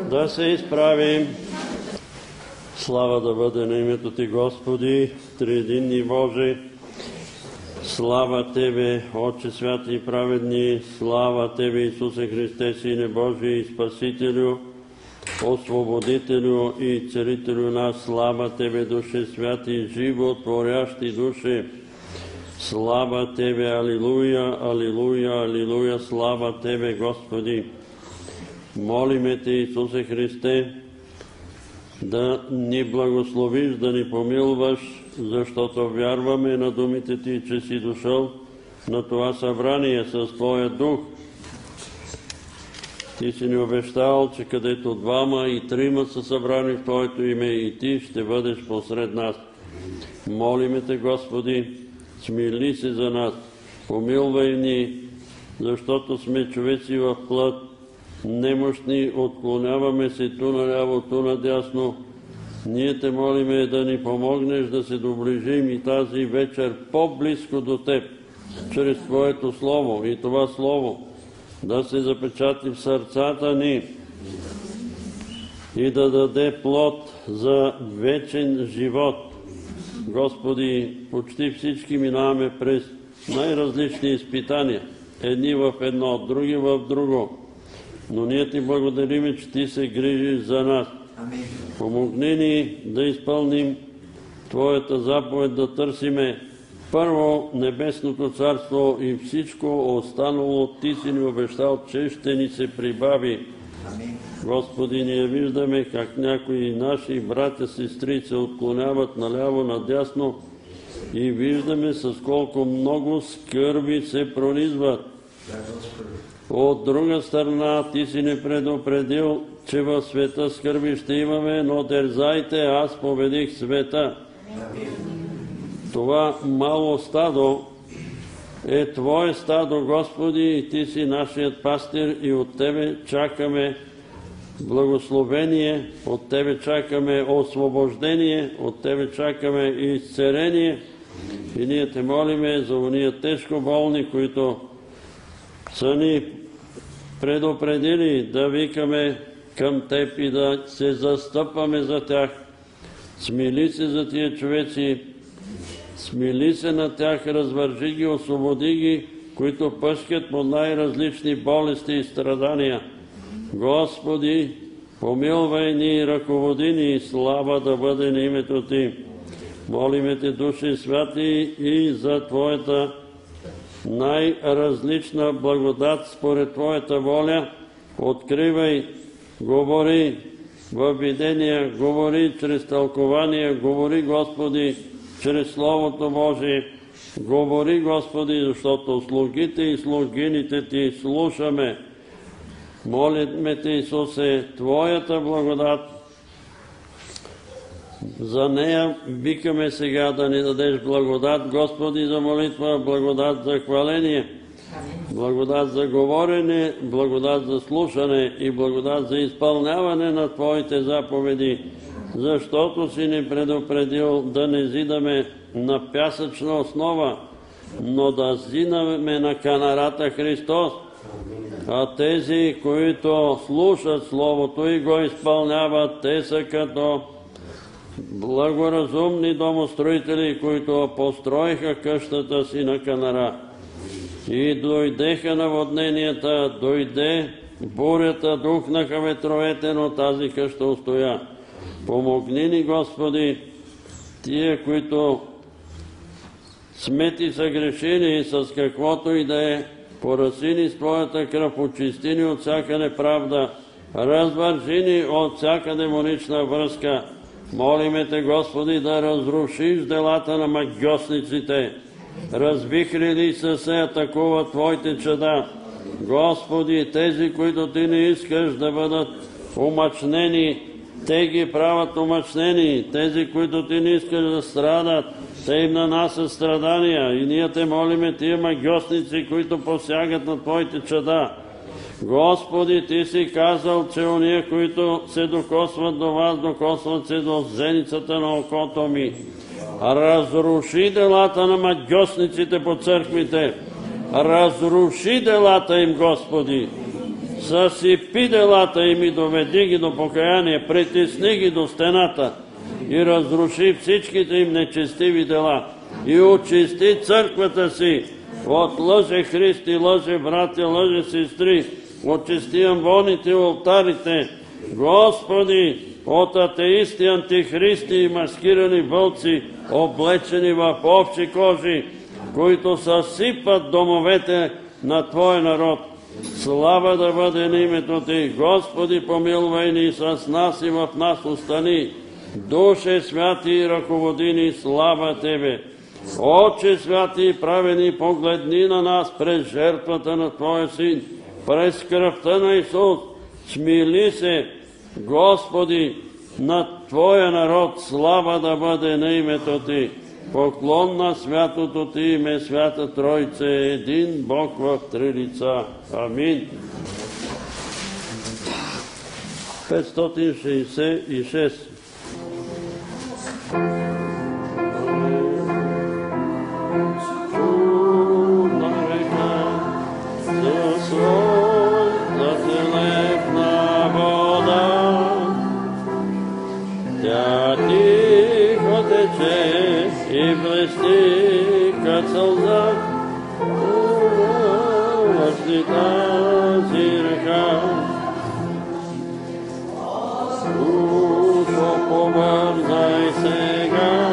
Да се изправим. Слава да бъде на името Ти, Господи, триединни Боже. Слава Тебе, Отче святи и праведни. Слава Тебе, Исусе Христе, Сине Божий и Спасителю, Освободителю и Целителю нас. Слава Тебе, Душе святи, животворящи душе. Слава Тебе, алилуя, алилуя, алилуя, слава Тебе, Господи. Молиме Те, Исусе Христе, да ни благословиш, да ни помилваш, защото вярваме на думите Ти, че си дошъл на това събрание с Твоя дух. Ти си ни обещал, че където двама и трима са събрани в Твоето име, и Ти ще бъдеш посред нас. Молиме Те, Господи, смили се за нас, помилвай ни, защото сме човеци в плът, немощни, отклоняваме се ту наляво, ту надясно. Ние Те молиме да ни помогнеш да се доближим и тази вечер по-близко до Теб, чрез Твоето Слово, и това Слово да се запечати в сърцата ни и да даде плод за вечен живот. Господи, почти всички минаваме през най-различни изпитания, едни в едно, други в друго, но ние Ти благодарим, че Ти се грижиш за нас. Помогни ни да изпълним Твоята заповед, да търсиме първо Небесното царство и всичко останало Ти си ни обещал, че ще ни се прибави. Господи, ние виждаме как някои наши братя, сестри се отклоняват наляво, надясно и виждаме с колко много скърби се пронизват. От друга страна, Ти си ни предупредил, че в света скърби ще имаме, но дързайте, аз победих света. Това мало стадо е Твое стадо, Господи, и Ти си нашият пастир, и от Тебе чакаме благословение, от Тебе чакаме освобождение, от Тебе чакаме изцеление. И ние Те молиме за уния тежко болни, които са ни предупредили да викаме към Теб и да се застъпваме за тях. Смили се за тия човеци, смили се на тях, развържи ги, освободи ги, които пъшкат под най-различни болести и страдания. Господи, помилвай ни и ръководи ни, слава да бъде на името Ти. Молиме Те, Душе святи, и за Твоята най-различна благодат според Твоята воля. Откривай, говори във видения, говори чрез тълкования, говори, Господи, чрез Словото Божие. Говори, Господи, защото слугите и слугините Ти слушаме. Молиме Те, Исусе, Твоята благодат, за нея викаме сега да ни дадеш благодат, Господи, за молитва, благодат за хваление, благодат за говорене, благодат за слушане и благодат за изпълняване на Твоите заповеди, защото си ни предупредил да не зидаме на пясъчна основа, но да зидаме на канарата Христос. А тези, които слушат Словото и го изпълняват, те са като благоразумни домостроители, които построиха къщата си на канара. И дойдеха наводненията, дойде бурята, духнаха ветровете, но тази къща устоя. Помогни ни, Господи, тия, които сме Ти съгрешили с каквото и да е, пораси ни с Твоята кръв, очисти ни от всяка неправда, развържи ни от всяка демонична връзка. Молиме Те, Господи, да разрушиш делата на магьосниците. Развихри ли се атакуват Твоите чада? Господи, тези, които Ти не искаш да бъдат умъчнени, Те ги правят умъчнени. Тези, които Ти не искаш да страдат, Те им нанасят страдания. И ние Те молиме тия магьосници, които посягат на Твоите чада. Господи, Ти си казал, че ония, които се докосват до Вас, докосват се до зеницата на окото ми. Разруши делата на магьосниците по църквите. Разруши делата им, Господи. съсипи делата им и доведи ги до покаяние, притисни ги до стената и разруши всичките им нечестиви дела и очисти църквата си от лъже Христи, лъже братя, лъже сестри, очисти амвоните и олтарите, Господи, от атеисти, антихристи и маскирани вълци, облечени в овчи кожи, които съсипат домовете на Твой народ. Слава да бъде на името Ти, Господи, помилвай ни с нас и в нас остани. Душе святи и ръководи ни, слава Тебе. Отче святи и правени, погледни на нас през жертвата на Твоя Син, през кръвта на Исус. Смили се, Господи, на Твоя народ, слава да бъде на името Ти. Поклон на святото Ти име, Свята Тройце, един Бог в три лица. Амин. 566. И блести кът сълза възли тази река. Душо, побързай сега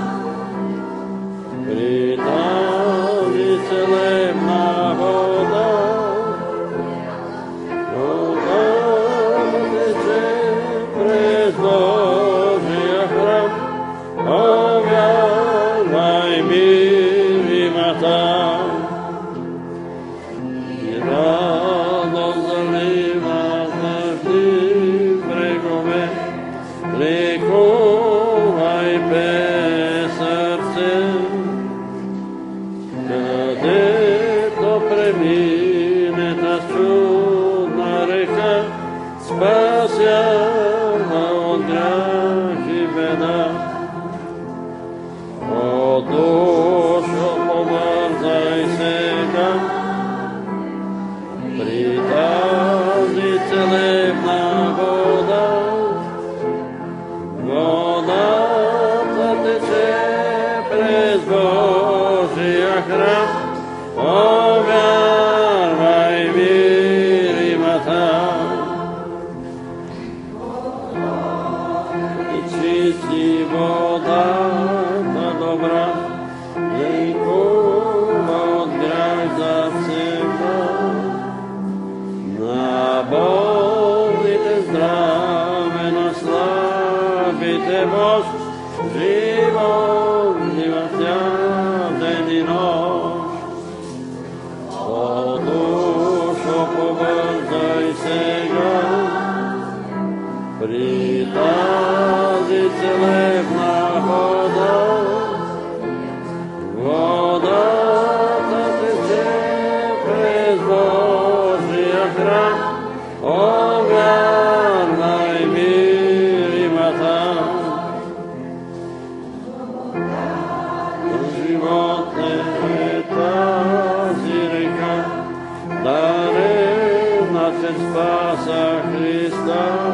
при тази целебна вода. Вода тече през Божия храм. Вярвай, мир имата, и радост залива наши брегове. Лекувай бе сърце, където премине тази чудна река, спасява от грях и беда. О, душо, побързай сега при тази целебна вода. Водата тече през Божия храм. О, вярвай, мир имата. И чисти вода добра, лекува от грях за всега. На болните здраве, на слабите мощ, живот влива тя ден и нощ. О, душо, побързай сега при тази целебна вода. Водата тече през Божия храм. О, вярвай, мир имата. Живот е тази река, дарена чрез Спаса Христа.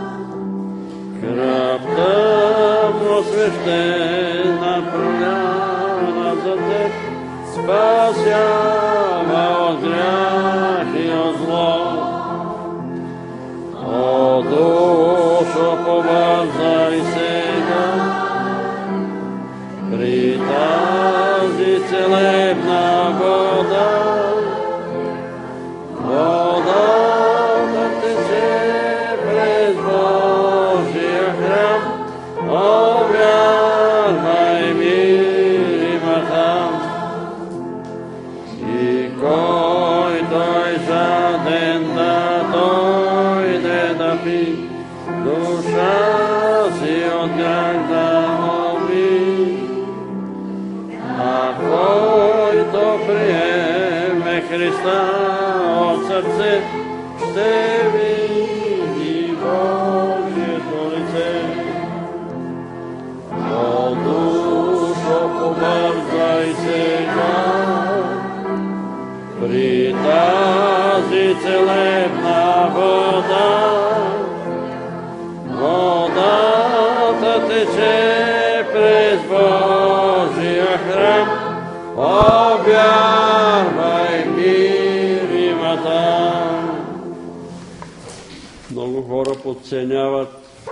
Кръвта му свещена проляна за теб, спасява от грях и от зло. О, душо, побързай сега при тази целебна вода. Водата тече през Божия храм. О, вярвай, мир имата. И който е жаден да дойде да пи, душа си от грях да моми. А който приеме Христа от сърце, ще види Божието лице. О, душо, побързай сега при тази целебна тече през Божия храм, обярвай мир имата. Много хора подценяват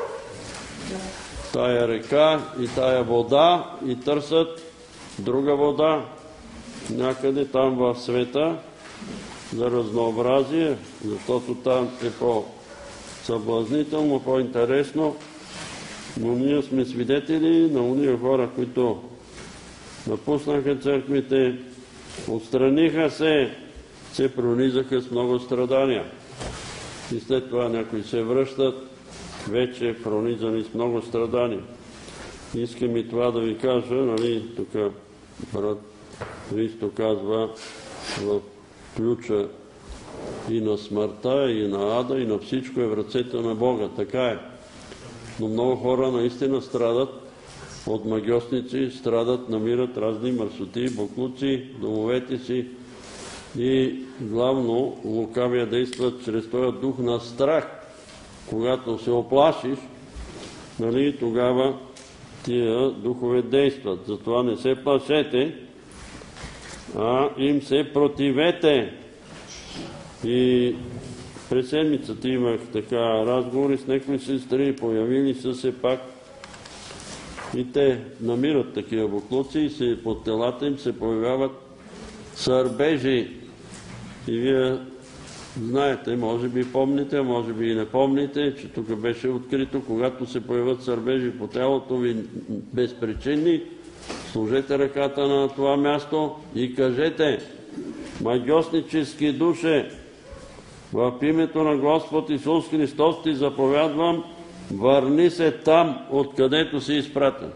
тая река и тая вода и търсят друга вода някъде там в света за разнообразие, защото там е по-съблазнително, по-интересно. Но ние сме свидетели на уния хора, които напуснаха църквите, отстраниха се пронизаха с много страдания. И след това някои се връщат, вече пронизани с много страдания. Искам и това да ви кажа, нали, тук брат Христо казва в ключа и на смъртта, и на ада, и на всичко е в ръцете на Бога. Така е. Но много хора наистина страдат от магьосници, страдат, намират разни мърсоти, боклуци, домовете си и главно лукавия действат чрез този дух на страх. Когато се оплашиш, нали, тогава тия духове действат. Затова не се плашете, а им се противете. И през седмицата имах така разговори с някои сестри, появили са се пак и те намират такива буклуци и под телата им се появяват сърбежи. И вие знаете, може би помните, може би и не помните, че тук беше открито, когато се появят сърбежи по тялото ви безпричинни, сложете ръката на това място и кажете: магьоснически душе, в името на Господ Исус Христос ти заповядвам, върни се там, откъдето си изпратен.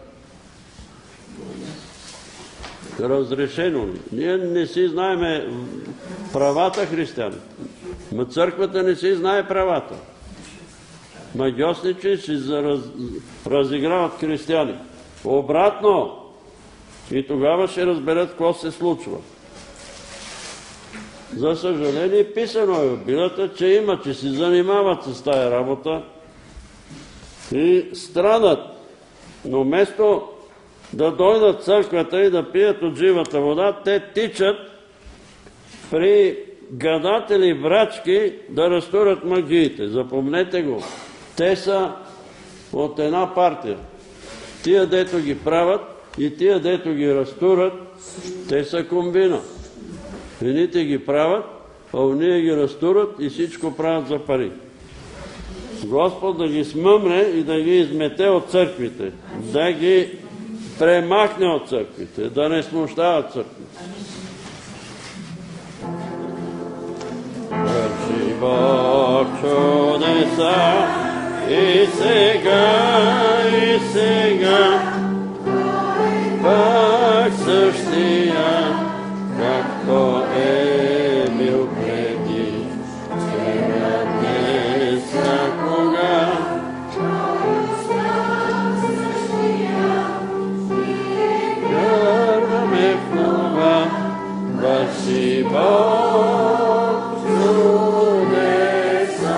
Разрешено ли? Ние не си знаеме правата, християни. Църквата не си знае правата. Магьосничи си разиграват християни. Обратно. И тогава ще разберат какво се случва. За съжаление, писано е в Библията, че има, че си занимават с тая работа и страдат. Но вместо да дойдат в църквата и да пият от живата вода, те тичат при гадатели брачки да разтурят магиите. Запомнете го. Те са от една партия. Тия, дето ги правят и тия, дето ги разтурят, те са комбина. Едните ги правят, а уния ги разтурат и всичко правят за пари. Господ да ги смъмне и да ги измете от църквите, да ги премахне от църквите, да не смущават църквите. Върши Бог чудеса и сега, пак същия, както е бил преди, сега днес, всякога. Вярваме в това, върши Бог чудеса.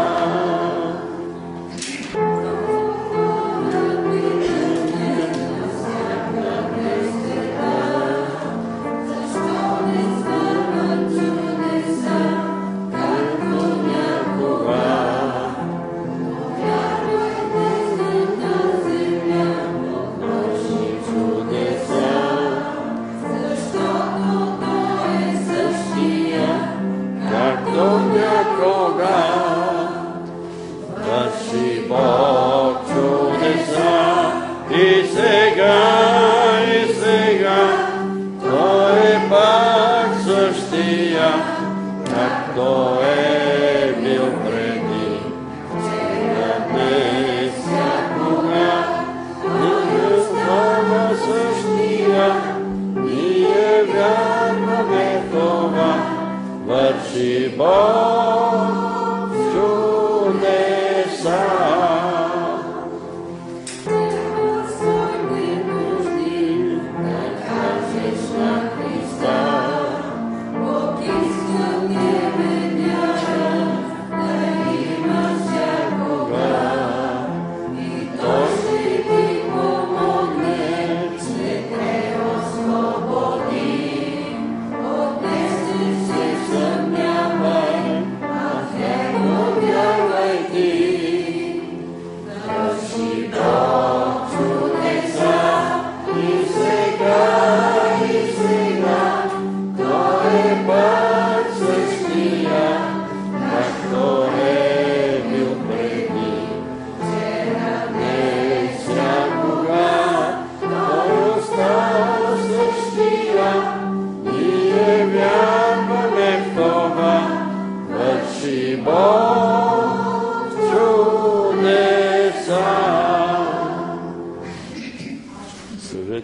И сега, Той е пак същия, както е бил преди. Сега днес, всякога, ние става същия, ние вярваме в това, върши Бог чудеса.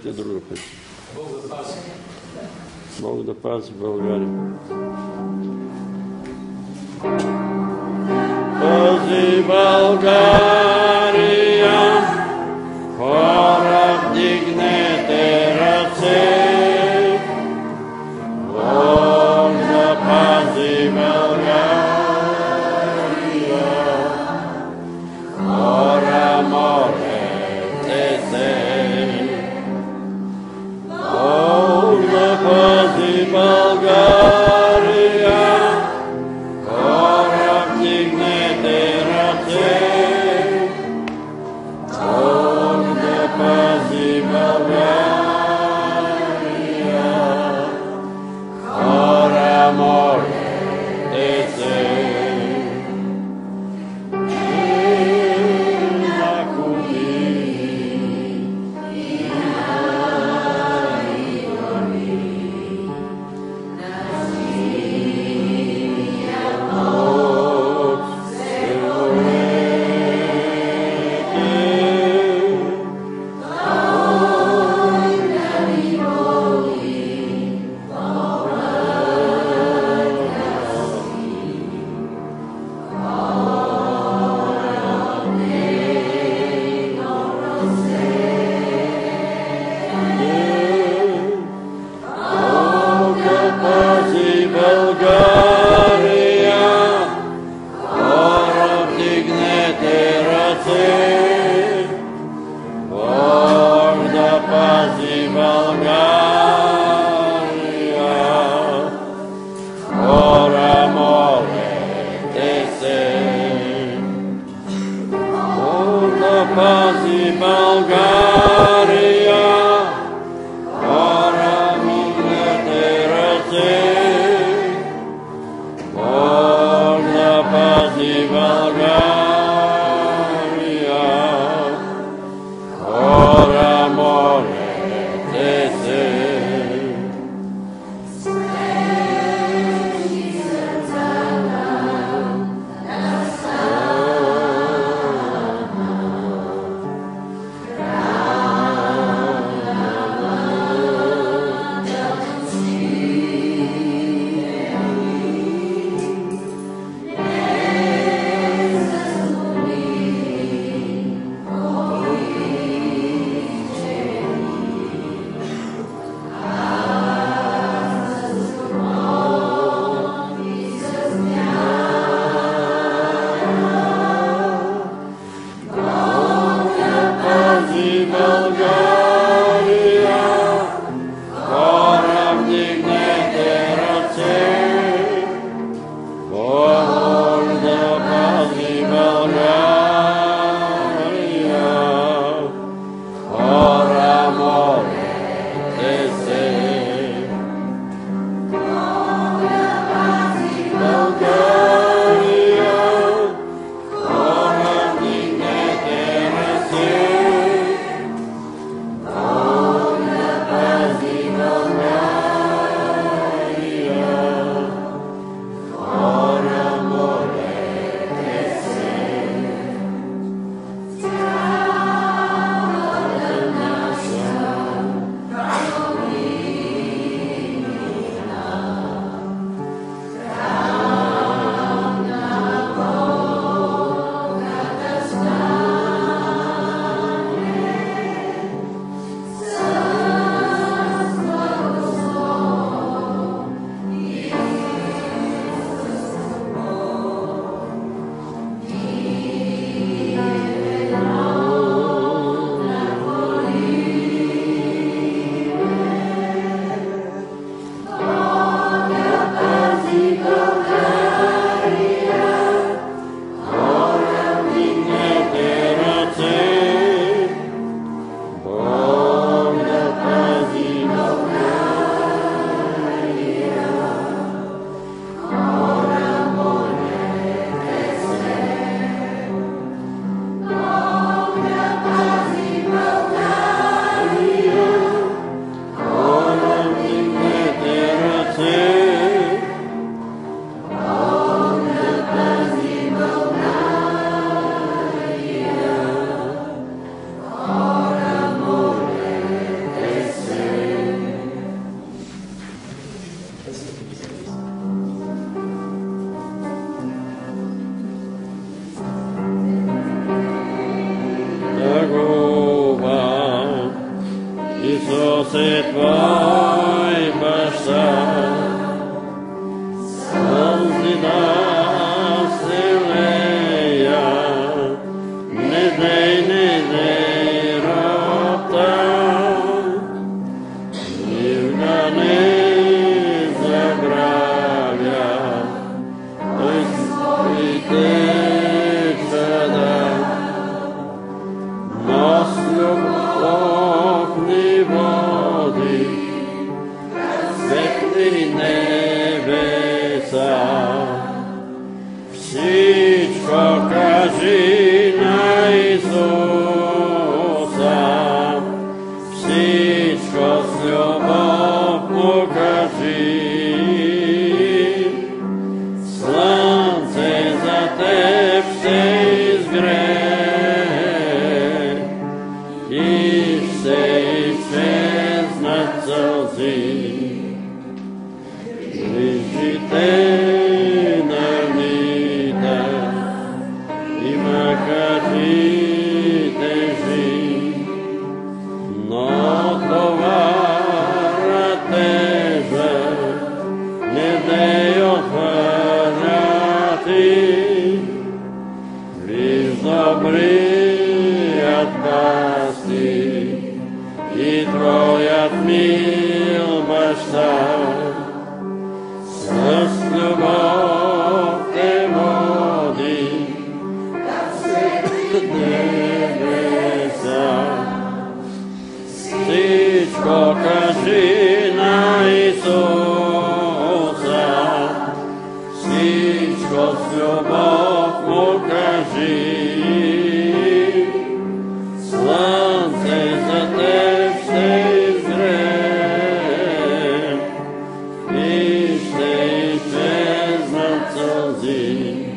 Дайте друга песен. Бог да пази. Бог да пази България. Пази България, хора, вдигнете ръце. Бог да пази България, хора, молете се. Бог да пази България, хора, вдигнете ръце. Бог да пази България, хора, молете се. си твой баща, сълзи да се лея, не дей рота, никога не забравя, той своите чада, но с любов ни води, светли небеса. Всичко кажи на Исуса, всичко с любов му кажи. Слънце за теб ще изгрее и ще изчезнат сълзи. Виждите на мита и макари тежи, но товара тежък не дей отвърняти. Виж добрият пастир и твоят мил баща, с любов те води небеса. Всичко кажи на Исуса, всичко с любов му кажи. Слънце за теб ще изгрее и ще изчезнат сълзи.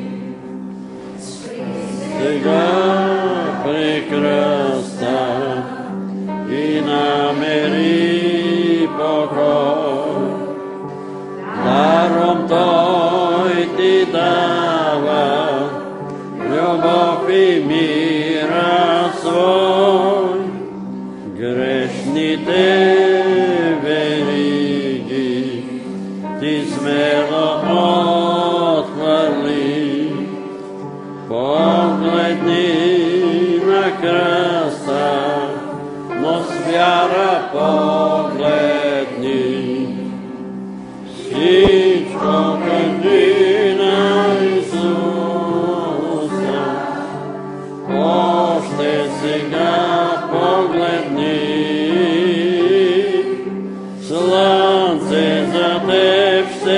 Сега при кръста и намери покой, даром той ти дава любов и мира свой. Грешните вериги ти смело отхвърли, погледни на кръста, но с вяра погледни. Всичко кажи на Исуса, още сега погледни. Слънце за теб ще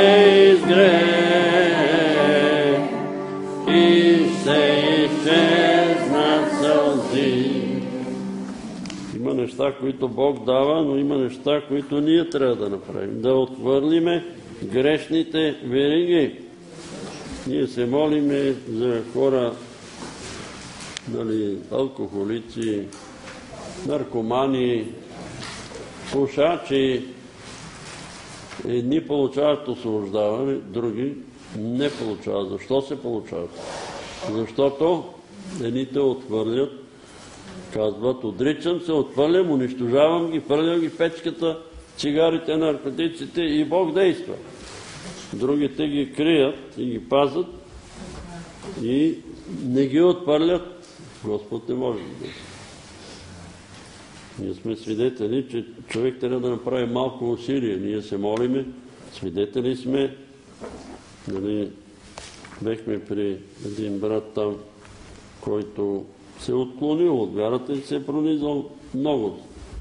изгрее и ще изчезнат сълзи. Има неща, които Бог дава, но има неща, които ние трябва да направим. Да отхвърлиме грешните вериги. Ние се молиме за хора, алкохолици, наркомани, пушачи. Едни получават освобождаване, други не получават. Защо се получават? Защото едните отхвърлят, казват, отричам се, отхвърлям, унищожавам ги, хвърлям ги в печката, цигарите, наркотиците и Бог действа. Другите ги крият и ги пазят и не ги отхвърлят. Господ не може да действа. Ние сме свидетели, че човек трябва да направи малко усилие. Ние се молиме, свидетели сме. Бехме при един брат там, който се отклонил от вярата и се е пронизал много.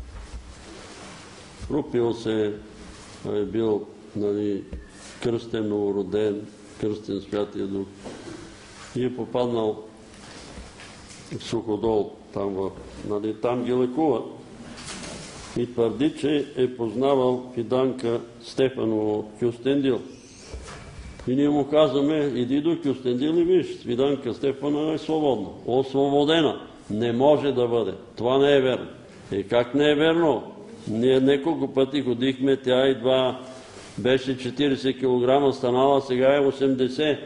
Рупил се, е бил кръстен, новороден, кръстен Святия Дух и е попаднал в Суходол, там ги лекуват и твърди, че е познавал Фиданка Стефанова от Кюстендил. И ние му казваме, иди до Кюстендил и виж, Фиданка Стефанова е свободна, освободена. Не може да бъде. Това не е верно. Как не е верно? Ние неколко пъти ходихме, тя едва беше 40 кг, станала, сега е 80.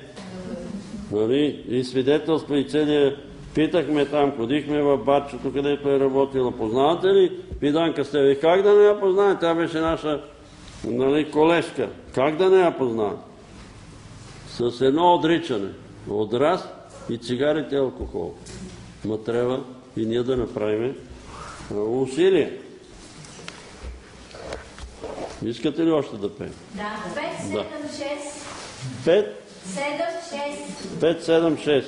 И свидетелства и целия. Питахме там, ходихме в Батчето, където е работила. Познавате ли Пиданка Стеви. Как да не я познае? Тя беше наша колежка. Как да не я познае? С едно отричане. Отраз и цигарите и алкохол. Ма трябва и ние да направим усилие. Искате ли още да пеем? Да. 5, 7, 6. 5, 5, 7, 6.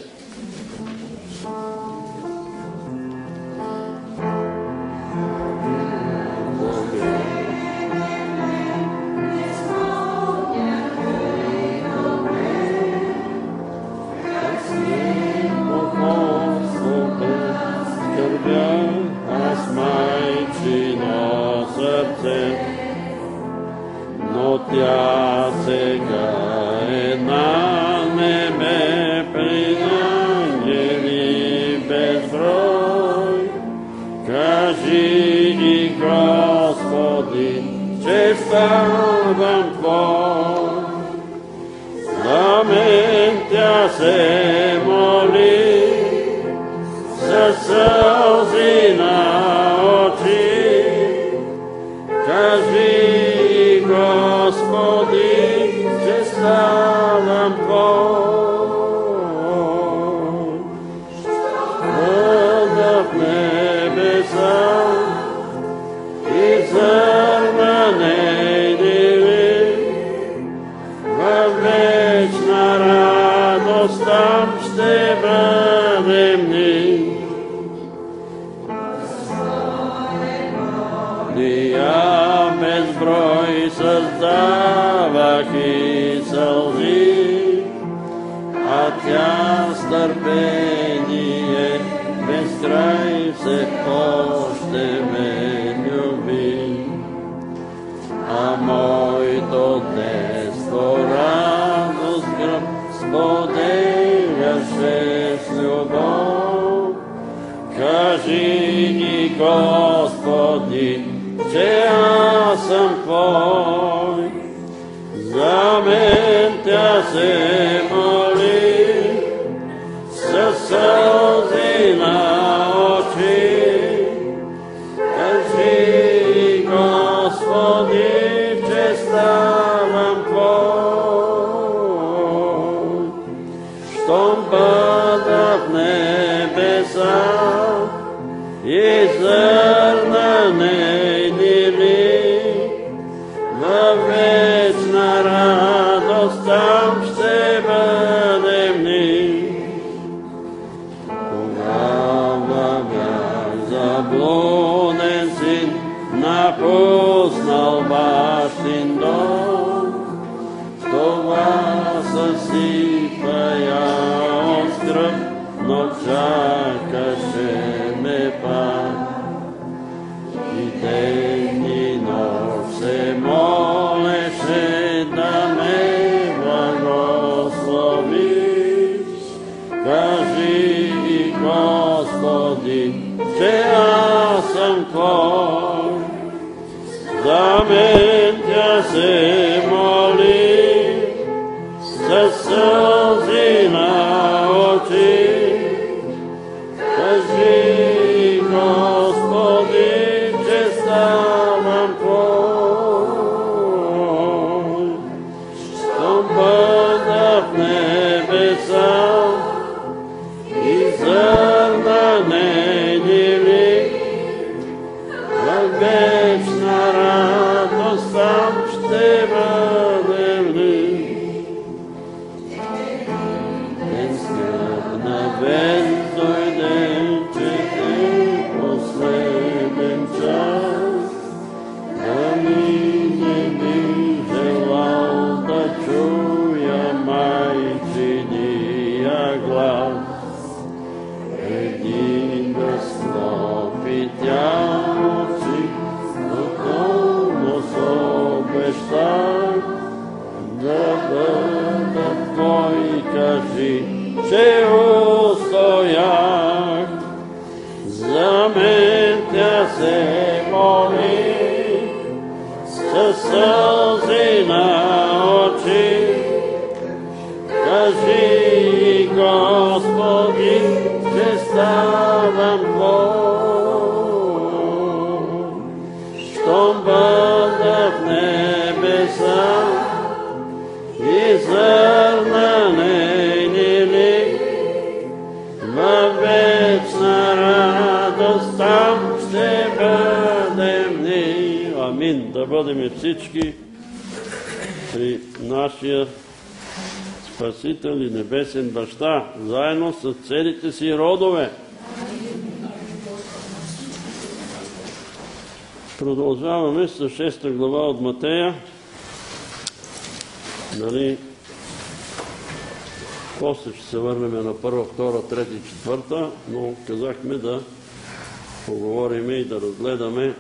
Но тя сега е на небе при ангели безброй. Кажи и Господи, че ставам Твой. За мен тя се моли със сълзи на очи. Кажи, Господи, че ставам Твой. Вода в небеса и зърна нейни ли, във вечна радост там ще бъдем ни. Дия безброй създавах и сълзи, а тя с търпение безкрай все още ме люби. А моето детство радост гръб споделяше с любов. Кажи и Господи, че аз съм Твой. За мен тя се моли със сълзи на очи. Кажи, Господи, че ставам Твой. Щом бъда в небеса и зърна нейни ли, във вечна радост там ще бъдем ни. Тогава бях заблуден син, напуснал бащин дом. Това съсипа я от скръб, но чакаше ме пак. И ден и нощ се молеше да ме благословиш. Кажи и Господи, че аз съм Твой. За мен тя се моли със сълзи на очи. Кажи, Господи, че ставам Твой. Щом бъда в небеса и зърна нейни ли, във вечна радост там ще бъдем ли. Ден скръпнавен дойде, че е последен час. Да не би желал да чуя майчиния глас. Преди да склопи тя очи, отново с обещах да бъда Твой. Кажи, че устоях. За мен тя се моли със сълзи на очи. Кажи, Господи, че ставам Твой. вечна радост, там ще бъдем ние. Амин. Да бъдем всички при нашия Спасител и Небесен Баща, заедно с целите си родове. Продължаваме с 6 глава от Матея. После ще се върнем на 1, 2, 3 и 4, но казахме да поговорим и да разгледаме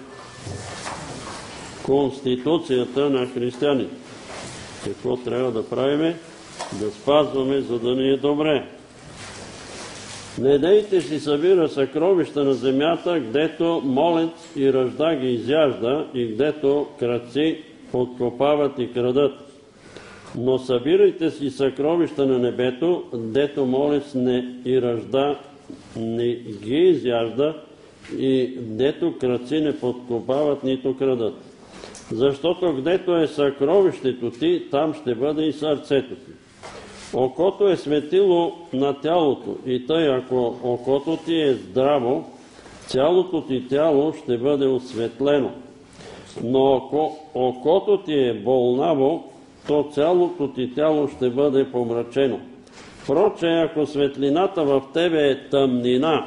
конституцията на християните. Какво трябва да правиме? Да спазваме, за да ни е добре. Не дейте си събира съкровища на земята, гдето молец и ръжда ги изяжда и гдето крадци подкопават и крадат. Но събирайте си съкровища на небето, гдето молец и ръжда не ги изяжда и гдето крадци не подкопават, нито крадат. Защото гдето е съкровището ти, там ще бъде и сърцето ти. Окото е светило на тялото и тъй, ако окото ти е здраво, цялото ти тяло ще бъде осветлено. Но ако окото ти е болнаво, то цялото ти тяло ще бъде помрачено. Впроче, ако светлината в тебе е тъмнина,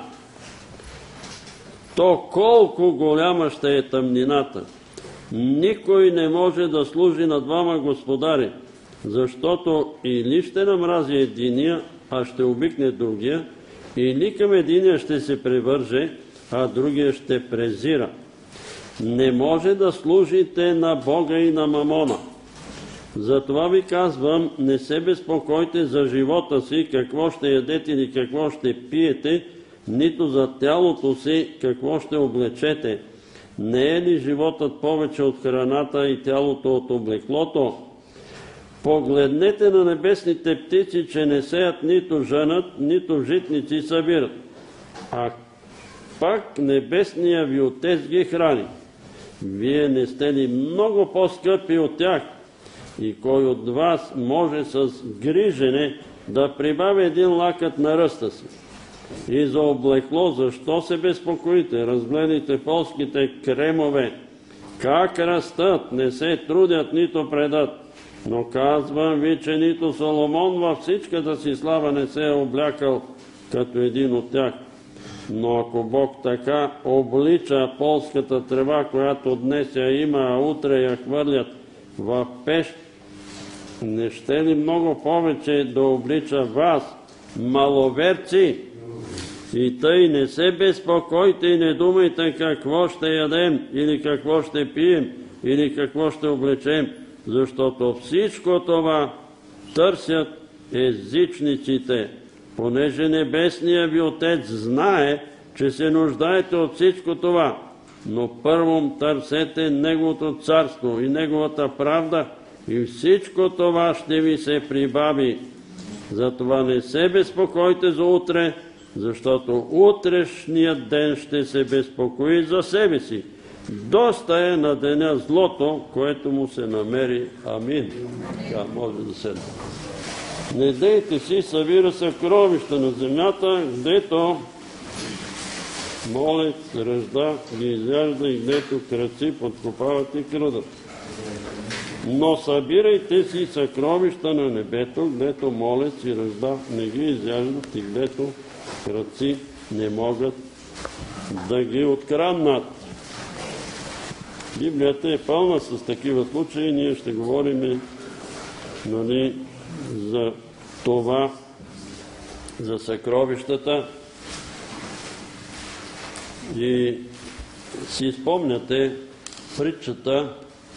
то колко голяма ще е тъмнината! Никой не може да служи на двама господари, защото или ще намрази единия, а ще обикне другия, или към единия ще се привърже, а другия ще презира. Не може да служите на Бога и на мамона. Затова ви казвам, не се безпокойте за живота си, какво ще ядете или какво ще пиете, нито за тялото си, какво ще облечете. Не е ли животът повече от храната и тялото от облеклото? Погледнете на небесните птици, че не сеят нито жънат, нито в житници събират. А пак небесния ви Отец ги храни. Вие не сте ли много по-скъпи от тях? И кой от вас може с грижене да прибави един лакът на ръста си? И за облекло, защо се безпокоите? Разгледайте полските кремове. Как растат, не се трудят, нито предат. Но казвам ви, че нито Соломон във всичката си слава не се е облякал като един от тях. Но ако Бог така облича полската трева, която днес я има, а утре я хвърлят в пещ, не ще ли много повече да облича вас, маловерци? И тъй не се безпокойте и не думайте какво ще ядем, или какво ще пием, или какво ще облечем, защото всичко това търсят езичниците, понеже небесният ви Отец знае, че се нуждаете от всичко това. Но първо търсете Неговото царство и Неговата правда, и всичко това ще ви се прибави. Затова не се безпокойте за утре, защото утрешният ден ще се безпокои за себе си. Доста е на деня злото, което му се намери. Амин. Така, може да седне. Не дейте си събира съкровища на земята, гдето молец, ръжда ги изяжда и гдето крадци подкопават и крадат. Но събирайте си съкровища на небето, гдето молец и ръжда не ги изяждат и гдето крадци не могат да ги откраднат. Библията е пълна с такива случаи. Ние ще говорим за това, за съкровищата. И си спомняте притчите,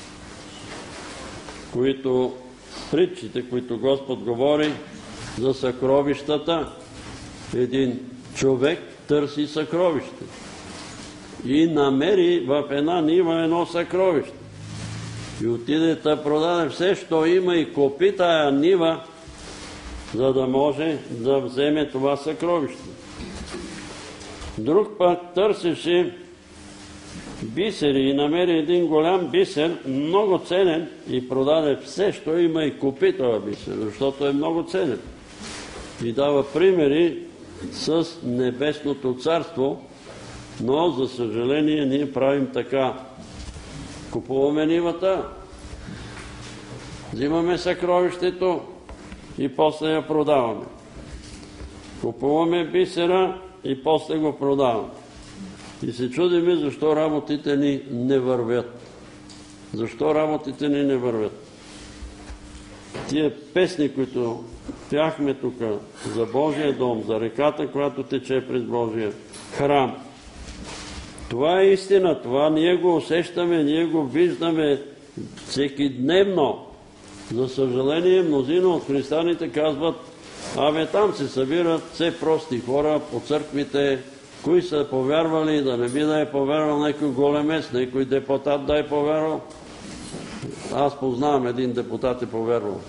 които Господ говори за съкровищата. Един човек търси съкровище и намери в една нива едно съкровище. И отиде да продаде все, що има, и купи тая нива, за да може да вземе това съкровище. Друг път търсеше бисери и намери един голям бисер, много ценен, и продаде все, що има, и купи това бисер, защото е много ценен. И дава примери с небесното царство, но за съжаление ние правим така. Купуваме нивата, взимаме съкровището и после я продаваме. Купуваме бисера и после го продаваме. И се чудиме защо работите ни не вървят. Защо работите ни не вървят? Тия песни, които пяхме тук за Божия дом, за реката, която тече през Божия храм, това е истина, това ние го усещаме, ние го виждаме всекидневно. За съжаление, мнозина от християните казват: там се събират все прости хора по църквите, кои са повярвали, да не би да е повярвал някой големец, някой депутат да е повярвал. Аз познавам един депутат е повярвал.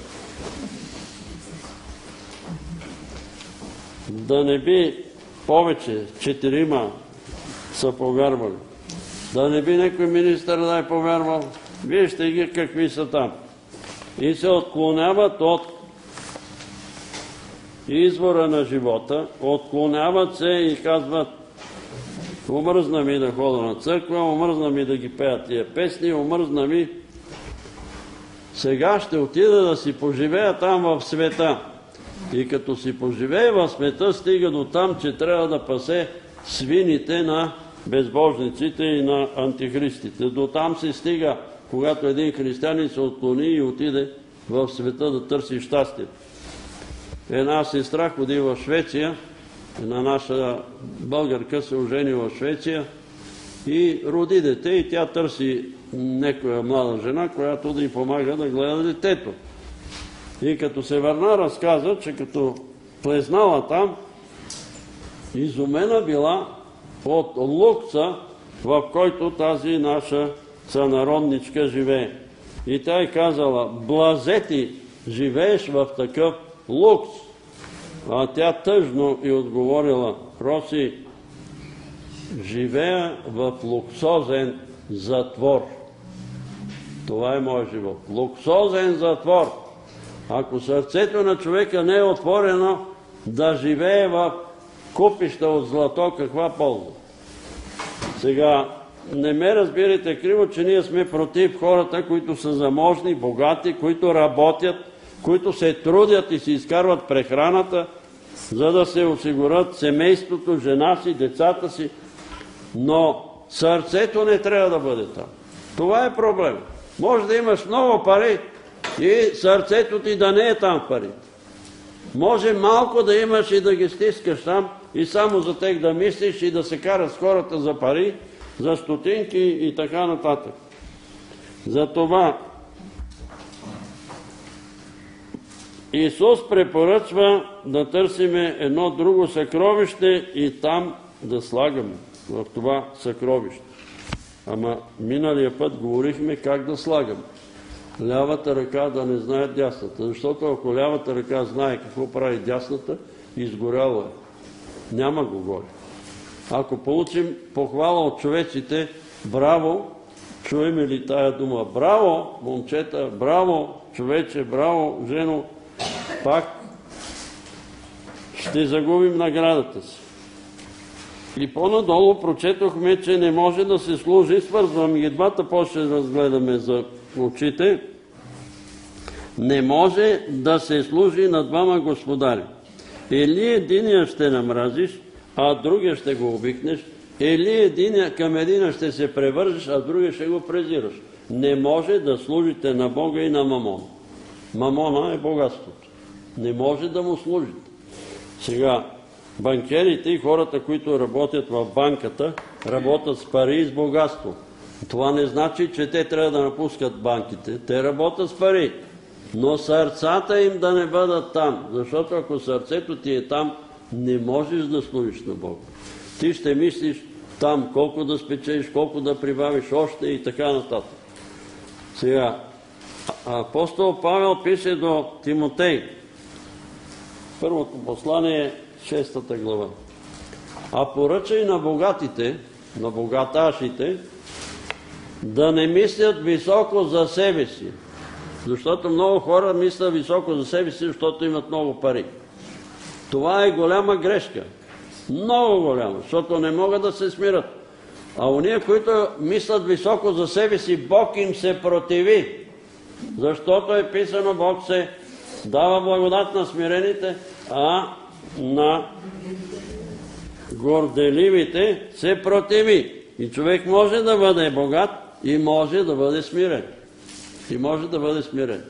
Да не би повече, 4 са повярвали. Да не би някой министър да е повярвал. Вижте ги какви са там. И се отклоняват от извора на живота, отклоняват се и казват: омръзна ми да ходя на църква, омръзна ми да ги пеят тия песни, омръзна ми. Сега ще отида да си поживея там в света. И като си поживее в света, стига до там, че трябва да пасе свините на безбожниците и на антихристите. До там се стига, когато един християнин се отклони и отиде в света да търси щастие. Една сестра ходи в Швеция, една наша българка се ожени в Швеция и роди дете, и тя търси някоя млада жена, която да й помага да гледа детето. И като се върна, разказа, че като плезнала там, изумена била от лукса, в който тази наша сънародничка живее. И тя е казала: блазе ти, живееш в такъв лукс. А тя тъжно и отговорила: Роси, живея в луксозен затвор. Това е моят живот. Луксозен затвор. Ако сърцето на човека не е отворено да живее в купища от злато, каква полза? Сега, не ме разбирайте криво, че ние сме против хората, които са заможни, богати, които работят, които се трудят и си изкарват прехраната, за да се осигурят семейството, жена си, децата си. Но сърцето не трябва да бъде там. Това е проблем. Може да имаш много пари и сърцето ти да не е там в парите. Може малко да имаш и да ги стискаш там и само за тех да мислиш и да се караш с хората за пари, за стотинки и така нататък. Затова Исус препоръчва да търсиме едно друго съкровище и там да слагаме в това съкровище. Ама миналия път говорихме как да слагаме. Лявата ръка да не знае дясната, защото ако лявата ръка знае какво прави дясната, изгоряло е. Няма го горе. Ако получим похвала от човеците: браво, чуеме ли тая дума? Браво, момчета, браво, човече, браво, жено, пак ще загубим наградата си. И по-надолу прочетохме, че не може да се служи, свързвам ги двата, после ще разгледаме за очите. Не може да се служи на двама господари. Или единия ще намразиш, а другия ще го обикнеш, или към единия ще се превържиш, а другия ще го презираш. Не може да служите на Бога и на Мамона. Мамона е богатството. Не може да му служите. Сега, банкерите и хората, които работят в банката, работят с пари и с богатство. Това не значи, че те трябва да напускат банките. Те работят с пари. Но сърцата им да не бъдат там. Защото ако сърцето ти е там, не можеш да служиш на Бога. Ти ще мислиш там колко да спечелиш, колко да прибавиш още и така нататък. Сега, апостол Павел пише до Тимотей. Първото послание, 6 глава. А поръчай на богатите, на богаташите, да не мислят високо за себе си. Защото много хора мислят високо за себе си, защото имат много пари. Това е голяма грешка. Много голямо, защото не могат да се смират. А уния, които мислят високо за себе си, Бог им се противи. Защото е писано, Бог се дава благодат на смирените, а на горделивите се противи. И човек може да бъде богат и може да бъде смирен. И може да бъде смирен.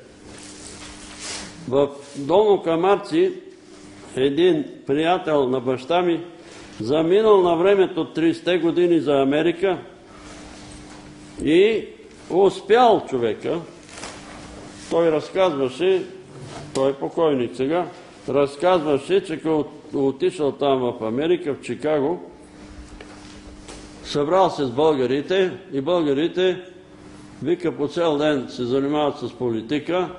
В Долно Камарци един приятел на баща ми заминал на времето 30-те години за Америка и успял човека. Той разказваше, той е покойник сега, разказваше, че като отишъл там в Америка, в Чикаго, събрал се с българите и българите, вика, по цял ден се занимават с политика,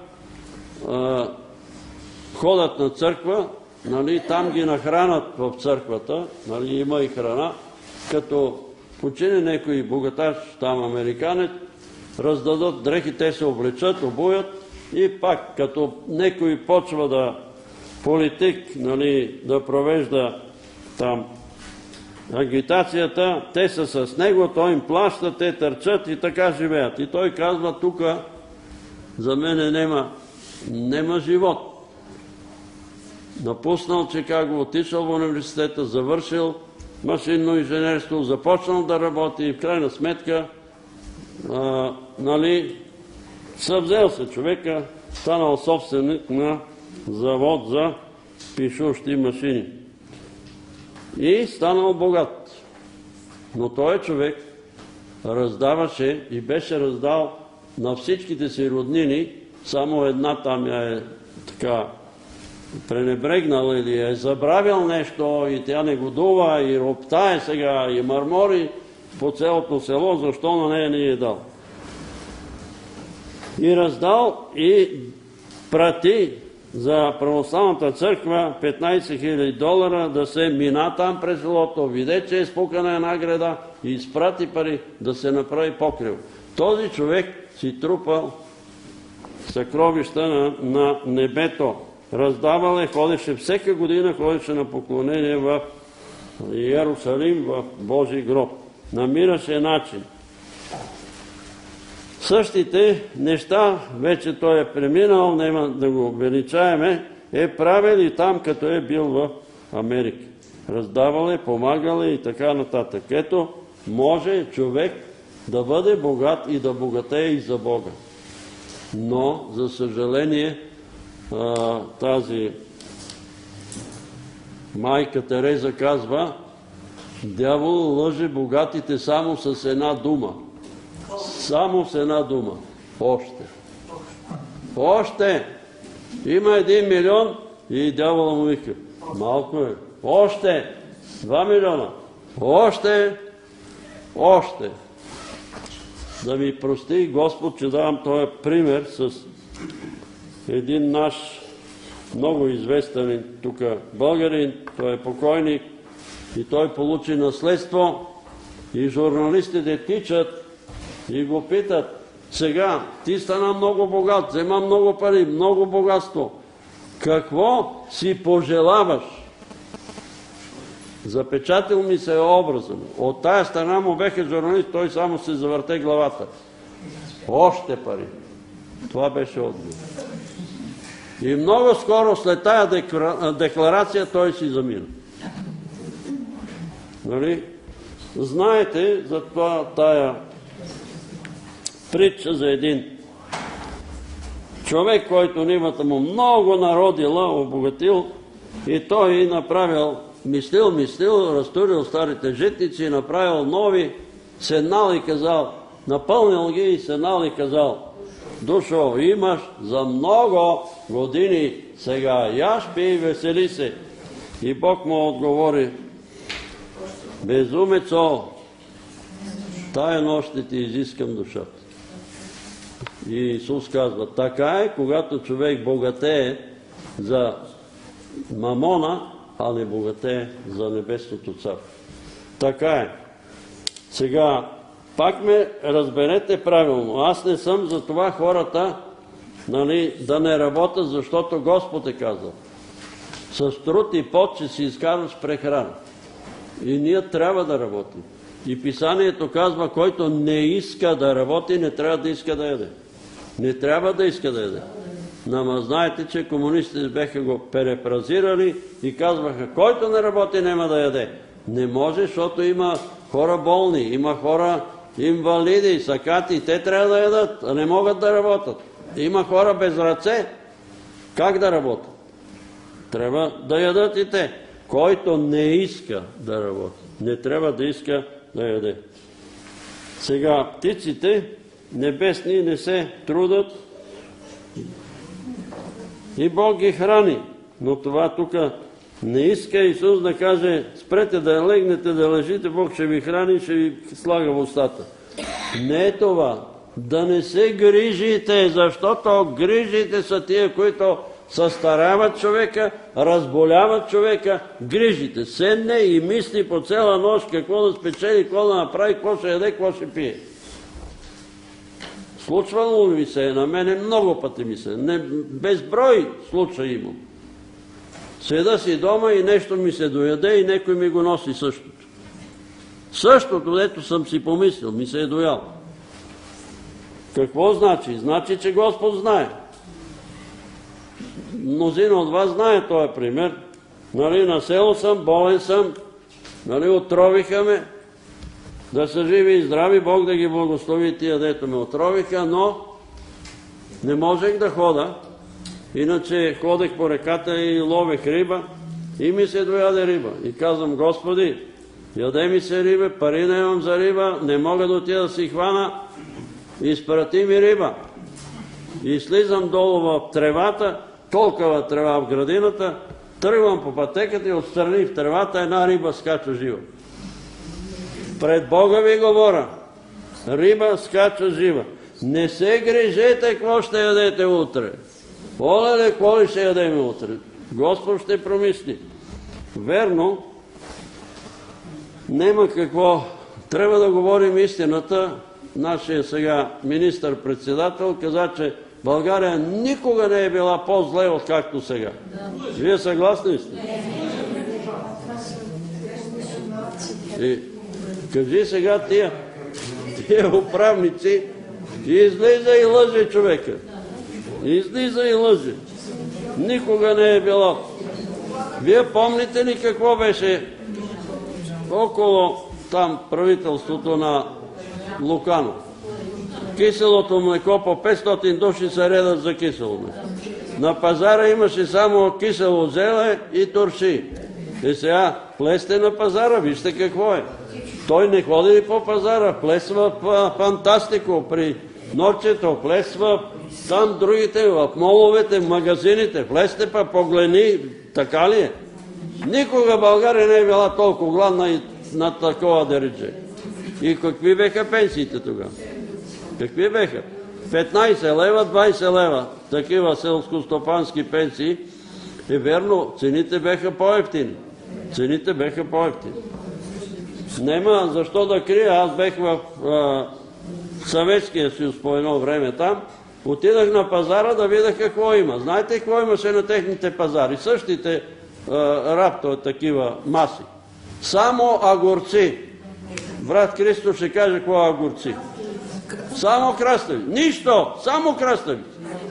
ходят на църква, там ги нахранат в църквата, има и храна, като почине някой богаташ, там американец, раздадат дрехи, те се облечат, обуят и пак, като някой почва да политик, да провежда там агитацията, те са с него, той им плаща, те търчат и така живеят. И той казва, тук за мене нема живот. Напуснал Чикаго, отишъл в университета, завършил машинно инженерство, започнал да работи и в крайна сметка съвзел се човека, станал собственик на завод за пишущи машини. И станал богат. Но той човек раздаваше и беше раздал на всичките си роднини, само една там я е така пренебрегнал или е забравил нещо и тя негодува и роптае сега и мърмори по цялото село, защо на нея не е дал. И раздал и прати за православната църква $15,000 да се мина там през селото, виде, че е спукана една града и изпрати пари да се направи покрив. Този човек си трупал съкровища на небето. Раздавал ходеше всека година, ходеше на поклонение в Иерусалим, в Божий гроб. Намираше начин. Същите неща, вече той е преминал, няма да го величаеме, е правил и там, като е бил в Америка. Раздавал е, помагал е и така нататък. Ето, може човек да бъде богат и да богатее и за Бога. Но, за съжаление, тази майка Тереза казва, дявол лъже богатите само с една дума. Само с една дума. Още. Още. Има 1 милион и дявола му вика. Малко е. Още. 2 милиона. Още. Още. Да ми прости Господ, че давам този пример с един наш много известен тук българин, той е покойник и той получи наследство и журналистите тичат и го питат, сега ти стана много богат, взема много пари, много богатство, какво си пожелаваш? Запечатил ми се образа. От тая страна му беха журналист, той само се завърте главата. Още пари. Това беше отговор. И много скоро след тая декларация той си замина. Нали? Знаете за това тая притча за един човек, който нимата му много народила, обогатил и той направил, мислил, разтурил старите житници и направил нови, седнал и казал, напълнил ги и седнал и казал, душо, имаш за много години сега, яш пи и весели се. И Бог му отговори, безумецо, тая нощ ще ти изискам душата. И Исус казва, така е, когато човек богатее за мамона, а не богатее за небесното царство. Така е. Сега, пак ме разберете правилно. Аз не съм за това хората да не работят, защото Господ е казал. С труд и пот ще си изкарваш прехрана. И ние трябва да работим. И Писанието казва, който не иска да работи, не трябва да иска да яде. Не трябва да иска да яде. Ама знаете, че комунистите беха го перефразирали и казваха, който не работи, няма да яде. Не може, защото има хора болни, има хора инвалиди, сакати, те трябва да ядат, а не могат да работят. Има хора без ръце, как да работят? Трябва да ядат и те. Който не иска да работи, не трябва да иска да яде. Сега, птиците небесни не се трудат и Бог ги храни. Но това тук не иска Исус да каже, спрете да легнете, да лежите, Бог ще ви храни, ще ви слага в устата. Не е това. Да не се грижите, защото грижите са тия, които състаряват човека, разболяват човека, грижите. Седне и мисли по цяла нощ какво да спечели, какво да направи, какво ще яде, какво ще пие. Случвало ми се, на мене много пъти ми се, безброй случаи имам. Седа си дома и нещо ми се дояде и някой ми го носи същото. Същото, дето съм си помислил, ми се е доял. Какво значи? Значи, че Господ знае. Мнозина от вас знае този пример. На село съм, болен съм, отровиха ме, да са живи и здрави, Бог да ги благослови тия, дето ме отровиха, но не можех да хода. Иначе ходех по реката и ловех риба и ми се дояде риба. И казвам, Господи, яде ми се риба, пари не имам за риба, не мога да отида да си хвана, изпрати ми риба. И слизам долу в тревата, толкова трева в градината, тръгвам по пътеката и отстрани в тревата една риба скача жива. Пред Бога ви говоря, риба скача жива. Не се грижете какво ще ядете утре. Оле, какво ли ще ядем утре? Господ ще промисли. Верно, нема какво. Трябва да говорим истината. Нашия сега министър-председател каза, че България никога не е била по-зле, откакто сега. Вие съгласни сте? И кажи сега тия управници, излиза и лъже човека. Излиза и лъже. Никога не е било. Вие помните ли какво беше около там правителството на Луканов? Киселото млеко по 500 души се редат за кисело млеко. На пазара имаше само кисело зеле и турши. И сега плесте на пазара, вижте какво е. Той не ходи ли по пазара, плесва фантастико при норчето, плесва там другите, в моловете, в магазините, влезте па погледни, така ли е? Никога България не е била толкова гладна и на такова дередже. И какви беха пенсиите тогава? Какви беха? 15 лева, 20 лева, такива селско-стопански пенсии. И верно, цените беха по-евтини. Цените беха по-евтини. Нема защо да крия, аз бех в Съветския съюз по едно време там, отидах на пазара да видя какво има. Знаете какво имаше на техните пазари? Същите раптове такива маси. Само огурци. Брат Христо ще каже какво е огурци. Само крастави. Нищо! Само крастави.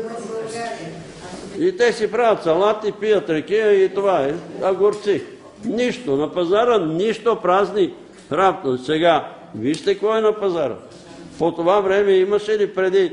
И те си правят салати, пият ракия и това е. Огурци. Нищо. На пазара нищо, празни раптове. Сега, вижте какво е на пазара. По това време имаше ли преди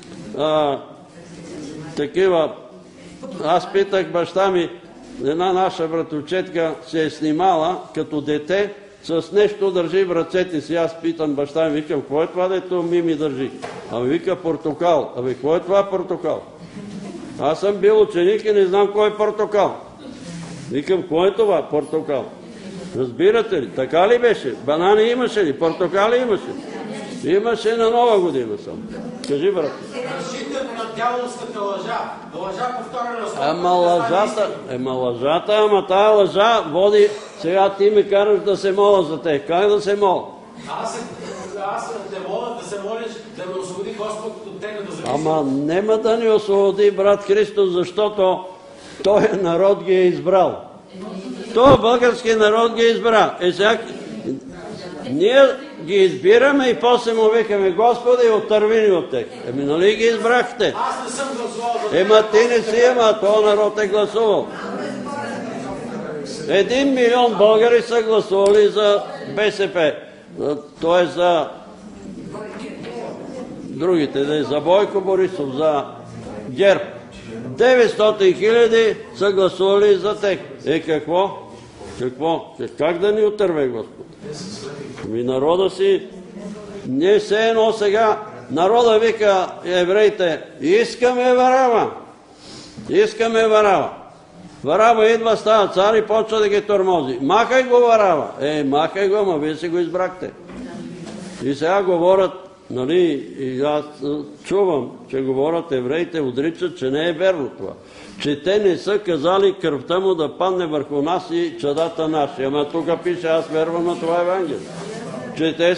такива... Аз питах баща ми, една наша братовчетка се е снимала като дете, с нещо държи в ръцете си. Аз питам баща ми, викам, какво е това, дето ми държи? Ами вика, портокал. Ами какво е това портокал? Аз съм бил ученик и не знам кой е портокал. Викам, какво е това портокал? Разбирате ли? Така ли беше? Банани имаше ли? Портокали имаше? Имаше на Нова година съм. Кажи, брат. Разжитък на дяволската лъжа. Лъжа повторена с лъжата, ама тая лъжа води... Сега ти ме караш да се моля за те. Как да се моля? Аз те моля да се молиш да ме освободи Господ от тебе да зависи. Ама нема да ни освободи, брат Христос, защото Той народ ги е избрал. То български народ ги избра. Сега ние ги избираме и после му викаме: Господи, отърви ни от тях. Нали ги избрахте? Аз не съм гласувал. Ти не си, този народ е гласувал. 1 милион българи са гласували за БСП. Т.е. за другите, за Бойко Борисов, за ГЕРБ. 900 хиляди са гласували за тях. Какво? Как да ни отърве Господ? Народа си, не все едно сега, народа вика евреите: искаме Варава. Искаме Варава. Варава идва, става цар и почва да ги тормози. Махай го Варава. Махай го, ама вие си го избрахте. И сега говорят, нали, и аз чувам, че говорят евреите, отричат, че не е верно това. Че те не са казали кръвта му да падне върху нас и чадата наши. Ама тук пише: аз вервам на това Евангелие. Че те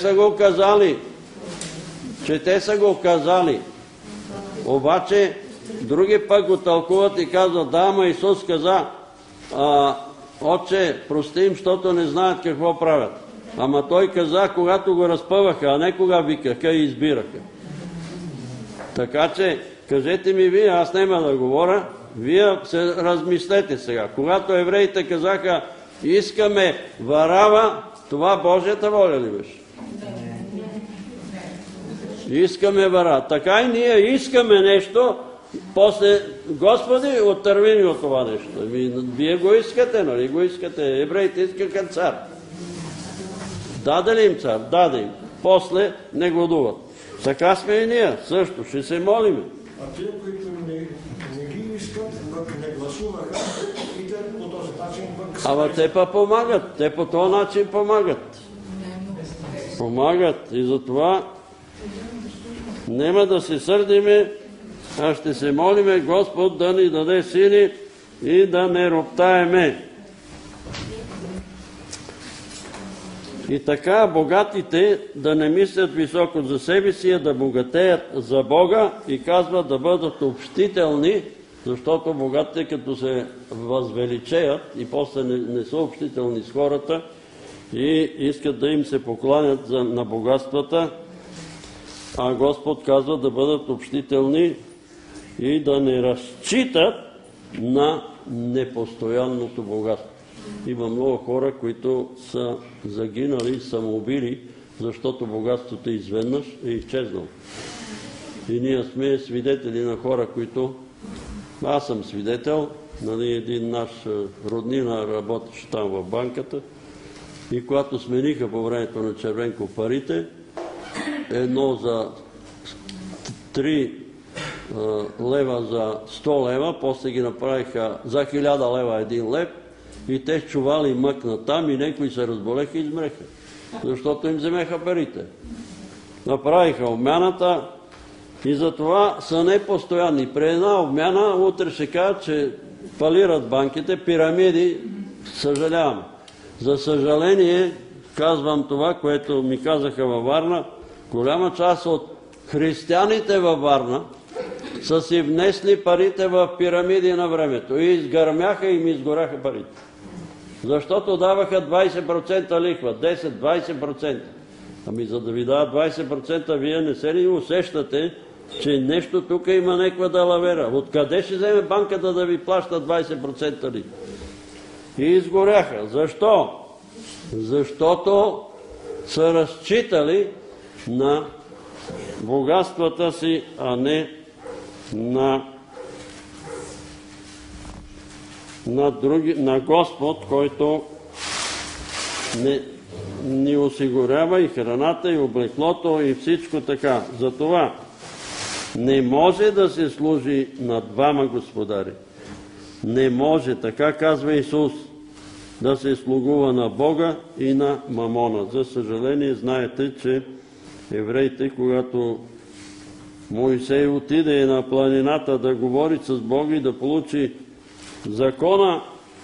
са го казали. Обаче други пък го тълкуват и казват: да, ама Исус каза: Отче, прости им, защото не знаят какво правят. Ама той каза, когато го разпъваха, а не кога викаха и избираха. Така че, кажете ми вие, аз няма да говоря, вие се размислете сега. Когато евреите казаха: искаме Варава, това Божията воля ли беше? Искаме Варава. Така и ние искаме нещо, после: Господи, отърви ни от това нещо. Вие го искате, нали го искате? Евреите искаха цар. Даде ли им цар? Даде им. После не гладуват. Така сме и ние. Също ще се молиме. А те, които не ги искат, не гласуваха, и те по този начин пък... Ама те па помагат. Те по този начин помагат. Помагат. И затова няма да се сърдиме, а ще се молиме Господ да ни даде сили и да не роптаеме. И така богатите да не мислят високо за себе си, а да богатеят за Бога, и казват да бъдат общителни, защото богатите като се възвеличеят и после не са общителни с хората и искат да им се покланят на богатствата, а Господ казва да бъдат общителни и да не разчитат на непостоянното богатство. Има много хора, които са загинали, самоубили, защото богатството изведнъж е изчезнало. И ние сме свидетели на хора, които... Аз съм свидетел, нали, един наш роднина работеше там в банката, и когато смениха по времето на Червенко парите, едно за 3 лева за 100 лева, после ги направиха за 1000 лева 1 лев, и те чували мъкна там и някои се разболеха и измреха, защото им вземеха парите. Направиха обмяната и затова са непостоянни. При една обмяна утре ще кажат, че фалират банките, пирамиди, съжалявам. За съжаление, казвам това, което ми казаха във Варна, голяма част от християните във Варна са си внесли парите в пирамиди на времето и изгърмяха и им изгоряха парите. Защото даваха 20% лихва, 10-20%. Ами за да ви дава 20%, вие не се ли усещате, че нещо тук има някаква далавера? Откъде ще вземе банката да ви плаща 20% лихва? И изгоряха. Защо? Защото са разчитали на богатствата си, а не на Господ, който ни осигурява и храната, и облеклото, и всичко така. Затова не може да се служи на двама господари. Не може, така казва Исус, да се слугува на Бога и на мамона. За съжаление, знаете, че евреите, когато Моисей отиде на планината да говори с Бога и да получи закона,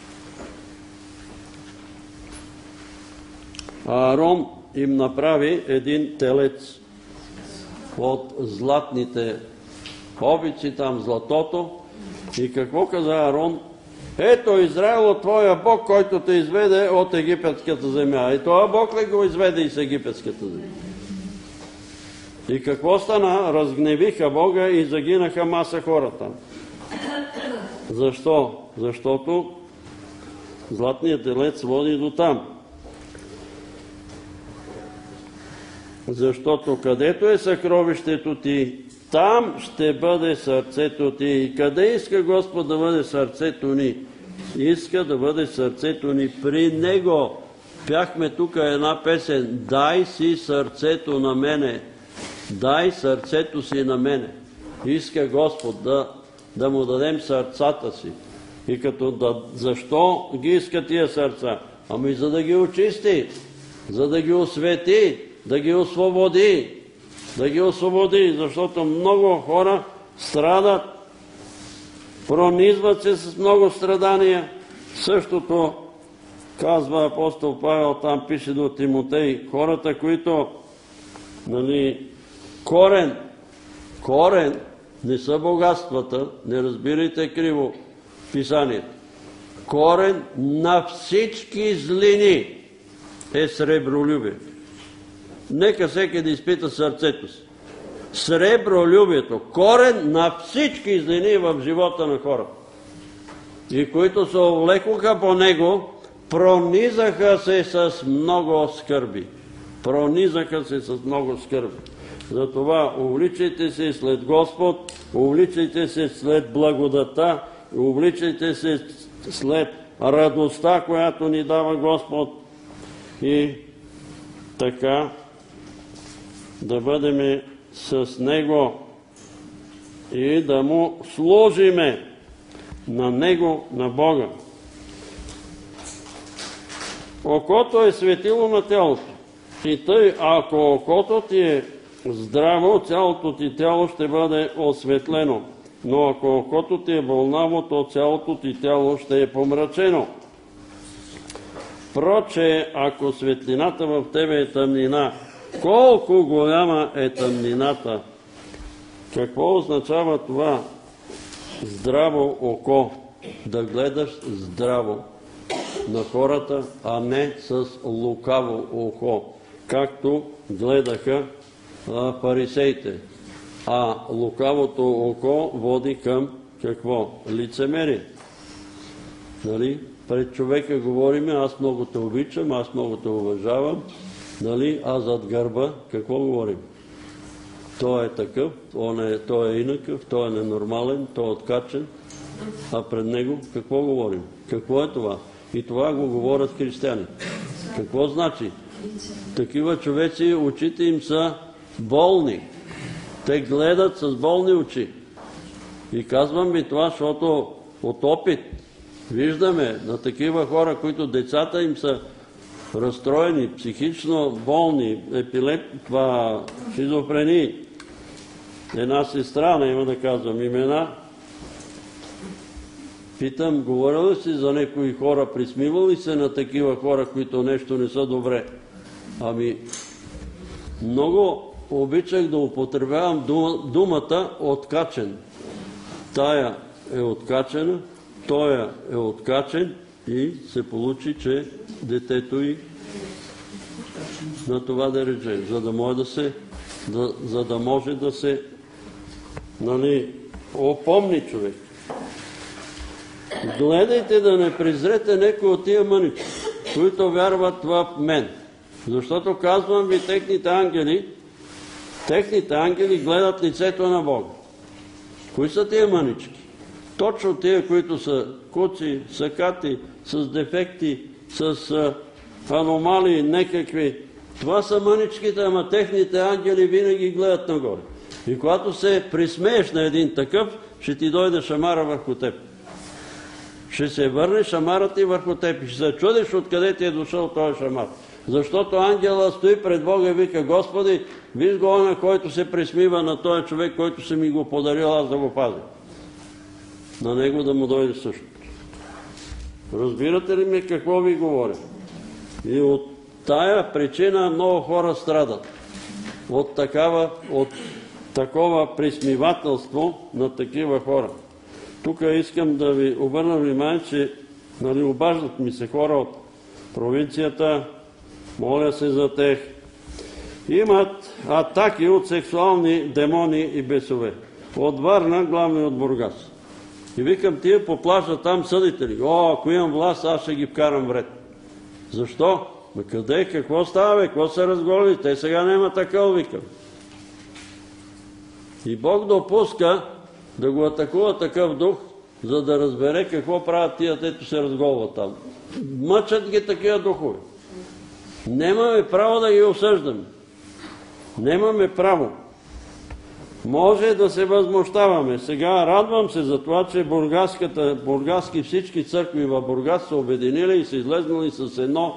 Аарон им направи един телец от златните обици, там златото. И какво каза Аарон? ето Израило, твоя Бог, който те изведе от египетската земя. И това Бог ли го изведе из египетската земя? И какво стана? Разгневиха Бога и загинаха маса хората. Защо? Защото златният телец води до там. Защото където е съкровището ти, там ще бъде сърцето ти. И къде иска Господ да бъде сърцето ни? Иска да бъде сърцето ни при Него. Пяхме тук една песен: дай си сърцето на мене. Дай сърцето си на мене. Иска Господ да му дадем сърцата си. И защо ги иска тия сърца? Ами за да ги очисти, за да ги освети, да ги освободи. Да ги освободи, защото много хора страдат, пронизват се с много страдания. Същото казва апостол Павел, там пише до Тимотей, хората, които корен не са богатствата, не разбирайте криво писанието. Корен на всички злини е сребролюбие. Нека всеки да изпита сърцето си. Сребролюбието, корен на всички злини в живота на хората. И които се увлекоха по него, пронизаха се с много скърби. Пронизаха се с много скърби. Затова увличайте се след Господ, увличайте се след благодата, увличайте се след радостта, която ни дава Господ, и така да бъдем с Него и да Му служиме на Него, на Бога. Окото е светило на тялото. И тъй, ако окото ти е здраво, цялото ти тяло ще бъде осветлено. Но ако окото ти е болнаво, то цялото ти тяло ще е помрачено. Проче, ако светлината в тебе е тъмнина, колко голяма е тъмнината? Какво означава това здраво око? Да гледаш здраво на хората, а не с лукаво око, както гледаха фарисеите. А лукавото око води към какво? Лицемерие. Нали? Пред човека говорим, аз много те обичам, аз много те уважавам, нали? А зад гърба какво говорим? Той е такъв, той е инакъв, той е ненормален, той е откачен, а пред него какво говорим? Какво е това? И това го говорят християни. Какво значи? Такива човеци, очите им са болни. Те гледат с болни очи. И казвам ви това, защото от опит виждаме на такива хора, които децата им са разстроени, психично болни, шизофрении. Една сестра, няма да казвам имена, питам, говорил ли си за някои хора, присмивал ли се на такива хора, които нещо не са добре? Ами, много обичах да употребявам думата откачен. Тая е откачена, той е откачен и се получи, че детето й на това да реже, за да може да се опомни човек. Гледайте да не презрете някой от тия мънички, които вярват в мен. Защото казвам ви, техните ангели гледат лицето на Бога. Кои са тия мънички? Точно тия, които са куци, сакати, с дефекти, с аномалии некакви. Това са мъничките, ама техните ангели винаги гледат нагоре. И когато се присмееш на един такъв, ще ти дойде шамара върху теб. Ще се върне шамарът ти върху теб. Ще се чудиш откъде ти е дошъл този шамар. Защото ангела стои пред Бога и вика, Господи, виж го на който се присмива на този човек, който си ми го подарил, аз да го пазя. На него да му дойде също. Разбирате ли ми какво ви говоря? И от тая причина много хора страдат. От такова присмивателство на такива хора. Тук искам да ви обърна внимание, че обаждат ми се хора от провинцията, моля се за тях. Имат атаки от сексуални демони и бесове. От Варна, главно и от Бургас. И викам, тия по плажа там съдите ли? Ако имам власт, аз ще ги вкарам вред. Защо? Къде? Какво става, бе? Какво се разголи? Те сега няма такъв, викам. И Бог допуска да го атакува такъв дух, за да разбере какво правят тия, дето се разголват там. Мъчат ги такива духове. Немаме право да ги осъждаме. Немаме право. Може да се възмущаваме. Сега радвам се за това, че бургаски всички църкви в Бургас са обединили и са излезнали с едно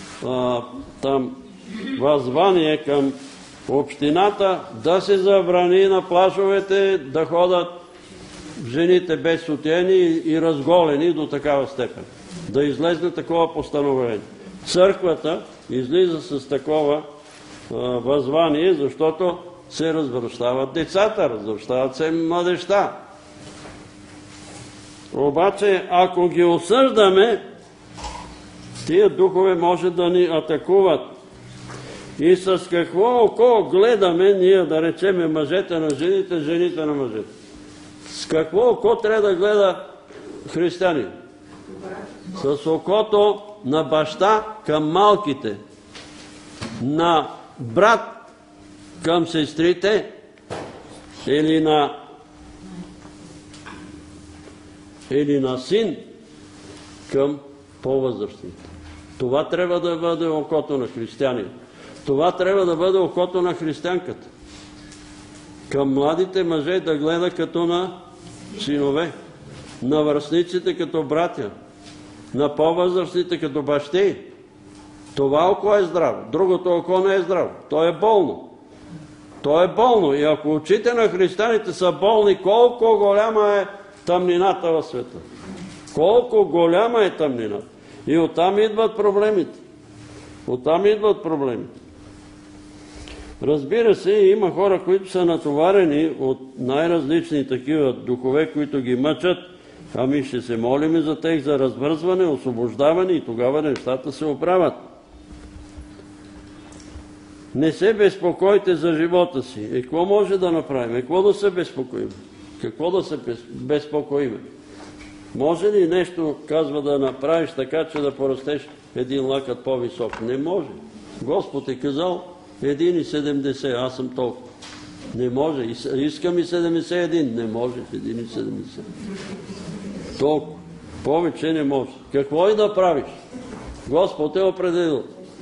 въззвание към общината да се забрани на плажовете да ходят жените без сутиени и разголени до такава степен. Да излезне такова постановление. Църквата излиза с такова въззвание, защото се развръщават децата, развръщават се младежта. Обаче, ако ги осъждаме, тия духове може да ни атакуват. И с какво око гледаме ние, да речеме, мъжете на жените, жените на мъжете? С какво око трябва да гледа християнин? С окото на баща към малките, на брат към сестрите или на син към по-възрастните. Това трябва да бъде окото на християнин. Това трябва да бъде окото на християнката. Към младите мъже да гледа като на синове, на връстниците като братя, на по-възрастните като бащи. Това око е здраво, другото око не е здраво. То е болно. То е болно. И ако очите на християните са болни, колко голяма е тъмнината в света. Колко голяма е тъмнината. И оттам идват проблемите. Оттам идват проблемите. Разбира се, има хора, които са натоварени от най-различни такива духове, които ги мъчат. Ами ще се молим за тях, за развързване, освобождаване и тогава нещата се оправят. Не се безпокойте за живота си. Какво може да направим? Какво да се безпокоим? Какво да се безпокоим? Може ли нещо, казва, да направиш така, че да порастеш един лакът по-висок? Не може. Господ е казал 1,70, аз съм толкова. Не може. Искам и 71. Не може 1,70. Толкова. Повече не може. Какво и да правиш? Господ е определил.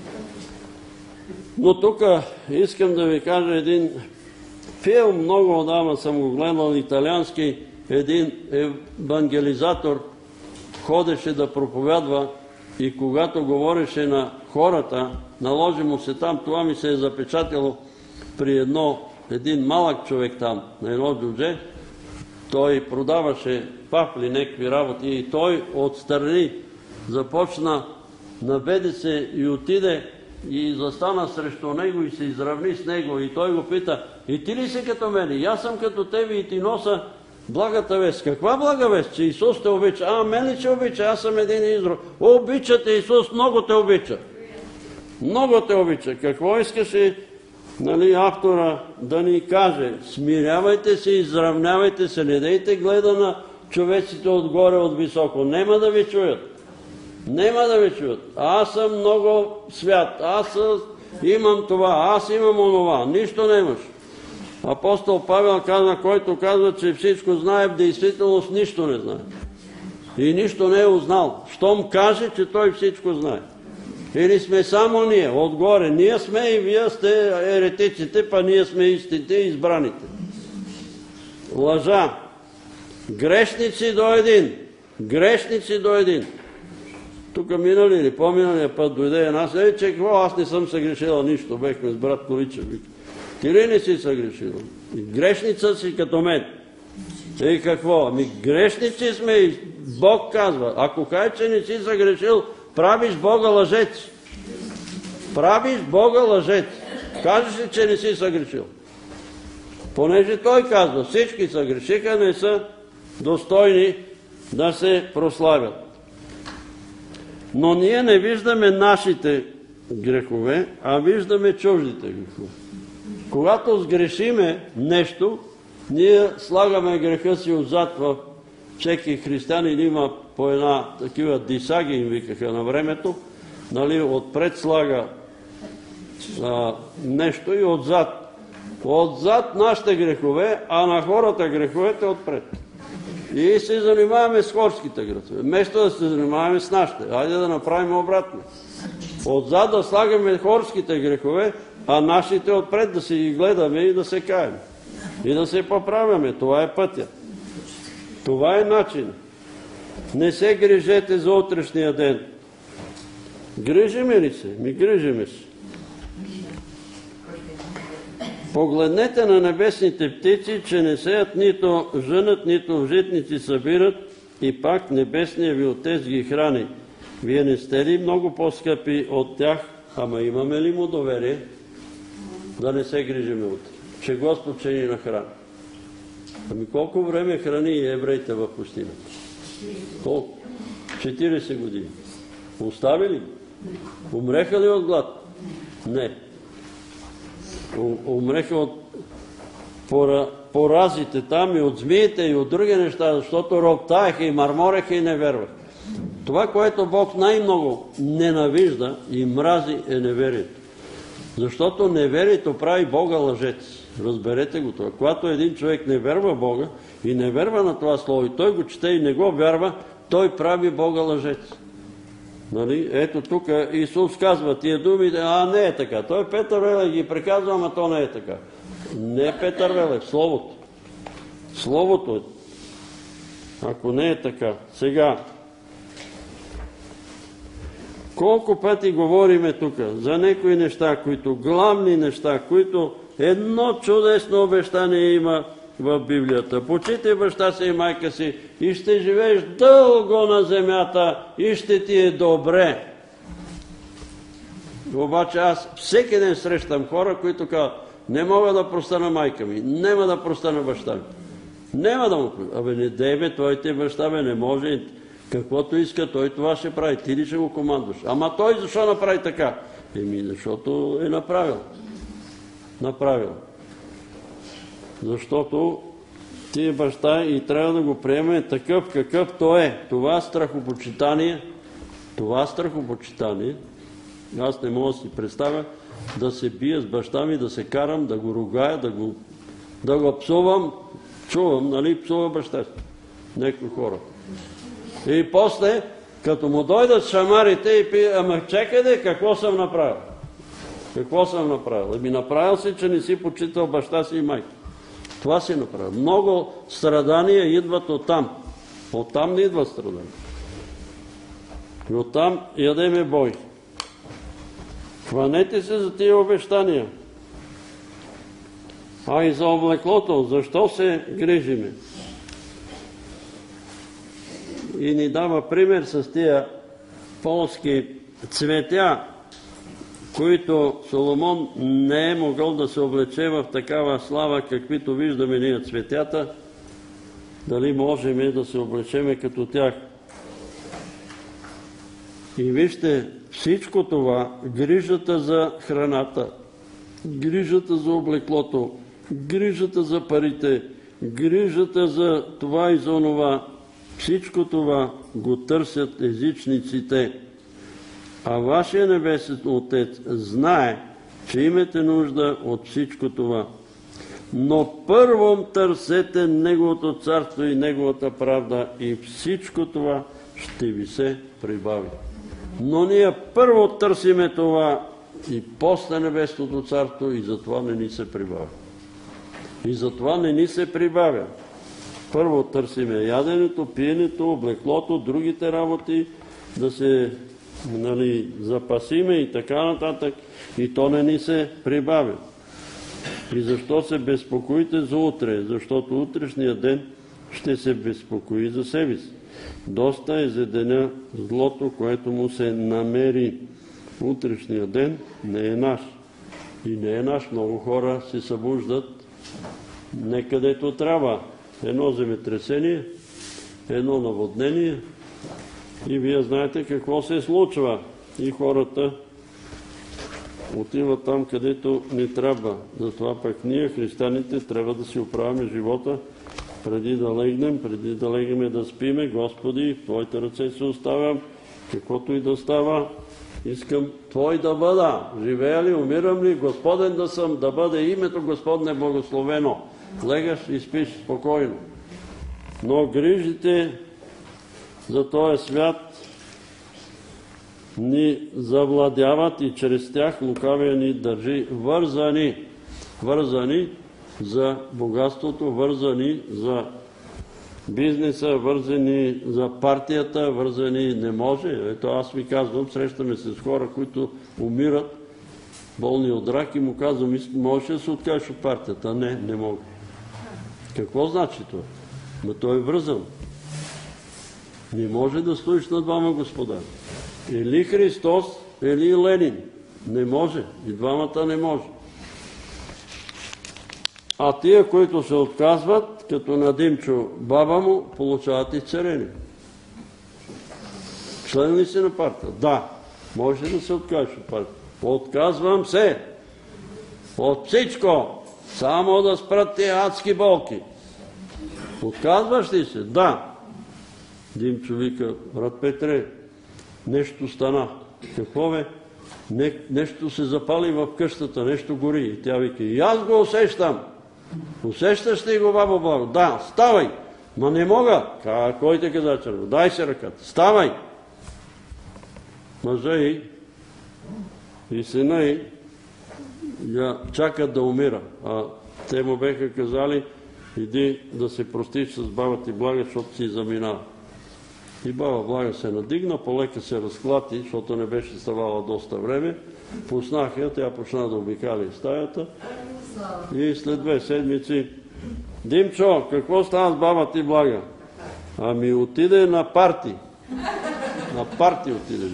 Но тук искам да ви кажа един филм, много отдавна съм го гледал, италиански, един евангелизатор ходеше да проповядва и когато говореше на хората, наложи му се там, това ми се е запечатало при един малък човек там, на едно джудже, той продаваше пафли, некви работи и той отстрани започна, наведе се и отиде и застана срещу него и се изравни с него и той го пита: и ти ли си като мене? И аз съм като тебе и ти носа благата вест. Каква блага вест? Че Исус те обича. Мен ли че обича? Аз съм един изрод. Обичате Исус, много те обича. Много те обича. Какво искаше автора да ни каже? Смирявайте се, изравнявайте се, не дейте гледа на човеците отгоре, от високо. Нема да ви чуят. Нема да ви чуят. Аз съм много свят. Аз имам това. Аз имам онова. Нищо нямаш. Апостол Павел казва, който казва, че всичко знае, в действителност нищо не знае. И нищо не е узнал. Щом каже, че той всичко знае. Или сме само ние, отгоре. Ние сме и вие сте еретиците, па ние сме истите и избраните. Лъжа. Грешници до един. Грешници до един. Тук минали или по-миналия път дойде една, че какво, аз не съм съгрешила нищо, бехме с брат Количев. Ти ли не си съгрешила? Грешница си като мен. И какво? Ами грешници сме и Бог казва. Ако каже, че не си съгрешил, правиш Бога лъжец. Правиш Бога лъжец. Кажеш ли, че не си съгрешил? Понеже той казва, всички съгрешиха, не са достойни да се прославят. Но ние не виждаме нашите грехове, а виждаме чуждите грехове. Когато сгрешиме нещо, ние слагаме греха си отзад. Всеки християнин има по една такива дисаги, им викаха на времето, отпред слага нещо и отзад. Отзад нашите грехове, а на хората греховете отпред. И се занимаваме с хорските грехове. Вместо да се занимаваме с нашите. Хайде да направим обратно. Отзад да слагаме хорските грехове, а нашите отпред да си ги гледаме и да се каем. И да се поправяме. Това е пътя. Това е начин. Не се грижете за утрешния ден. Грижиме ли се? Грижиме се. Погледнете на небесните птици, че не сеят нито жънат, нито в житници събират, и пак небесния ви Отец ги храни. Вие не сте ли много по-скъпи от тях? Ама имаме ли му доверие да не се грижиме утре? Че Господ ще ни нахрани. Ами колко време храни евреите в пустината? Колко? 40 години. Остави ли? Умреха ли от глад? Не. Умреха от поразите там и от змиите и от други неща, защото роптаеха и мармореха и не верваха. Това, което Бог най-много ненавижда и мрази, е неверието. Защото неверието прави Бога лъжец. Разберете го това. Когато един човек не верва в Бога и не верва на това слово, и той го чете и не го вярва, той прави Бога лъжец. Ето тук Исус казва тия думи, не е така. Той Петър Велев ги приказва, ама то не е така. Не Петър Велев, Словото. Словото е. Ако не е така. Сега, колко пъти говориме тук за някои неща, които главни неща, които едно чудесно обещание има в Библията. Почитай баща си и майка си и ще живееш дълго на земята и ще ти е добре. Обаче аз всеки ден срещам хора, които казват, не мога да простя на майка ми, няма да простя на баща ми. Няма да му простя. Абе не дейме, той ти баща ми не може, каквото иска, той това ще прави. Ти ли ще го командваш? Ама той защо направи така? Защото е направил. Направил. Защото ти е баща и трябва да го приемем такъв какъв той е. Това страхопочитание, аз не мога да си представя да се бия с баща ми, да се карам, да го ругая, да го псувам. Чувам, псува баща си. Някои хора. И после, като му дойдат шамарите и пие, ама чекай, какво съм направил? Какво съм направил? Направил си, че не си почитал баща си и майка. Това си направил. Много страдания идват оттам. Оттам не идват страдания. И оттам ядеме бой. Хванете се за тия обещания. А и за облеклото, защо се грижиме? И ни дава пример с тия полски цветя, които Соломон не е могъл да се облече в такава слава, каквито виждаме ние цветята. Дали можем да се облечеме като тях? И вижте, всичко това, грижата за храната, грижата за облеклото, грижата за парите, грижата за това и за онова, всичко това го търсят езичниците. А вашия небесен Отец знае, че имате нужда от всичко това. Но първо търсете Неговото царство и Неговата правда и всичко това ще ви се прибави. Но ние първо търсиме това и после Небесното царство и затова не ни се прибавя. И затова не ни се прибавя. Първо търсиме яденето, пиенето, облеклото, другите работи, да се запасиме и така нататък, и то не ни се прибавя. И защо се безпокоите за утре? Защото утрешния ден ще се безпокои за себе си. Доста е за деня злото, което му се намери. Утрешния ден не е наш. И не е наш. Много хора се събуждат не където трябва. Едно земетресение едно наводнение и вие знаете какво се случва. И хората отиват там, където ни трябва. Затова пък ние, християните, трябва да си оправяме живота преди да легнем, преди да легнем да спиме. Господи, в Твоите ръце се оставям, каквото и да става. Искам Твой да бъда. Живея ли, умирам ли, Господен да съм, да бъде името Господне благословено. Легаш и спиш спокойно. Но грижите за този свят ни завладяват и чрез тях лукавия ни държи вързани за богатството, вързани за бизнеса, вързани за партията, вързани не може. Ето аз ви казвам, срещаме се с хора, които умират, болни от рак и му казвам, можеш да се откажеш от партията? Не мога. Какво значи това? Но той е вързан. Не може да стоиш на двама господа. Или Христос, или Ленин. Не може. И двамата не може. А тия, които се отказват, като на Димчо баба му, получават изцеление. Член ли си на партия? Да. Може да се откажеш от партия. Отказвам се от всичко, само да спрат тия адски болки. Отказваш ли се? Да. Димчо вика, брат Петре, нещо стана. Какво бе? Нещо се запали в къщата, нещо гори. И тя вика, и аз го усещам. Усещаш ли го, бабо Благо? Да, ставай. Ма не мога. Кой те каза, черво? Дай се ръката. Ставай. Мъжа и сина й я чакат да умира. А те му беха казали, иди да се простиш с баба ти Блага, защото си заминава. И баба Блага се надигна, полека се разклати, защото не беше ставала доста време. Пуснаха, тя почна да обикали стаята. И след 2 седмици, Димчо, какво става с баба ти Блага? Ами отиде на парти. На парти отиде.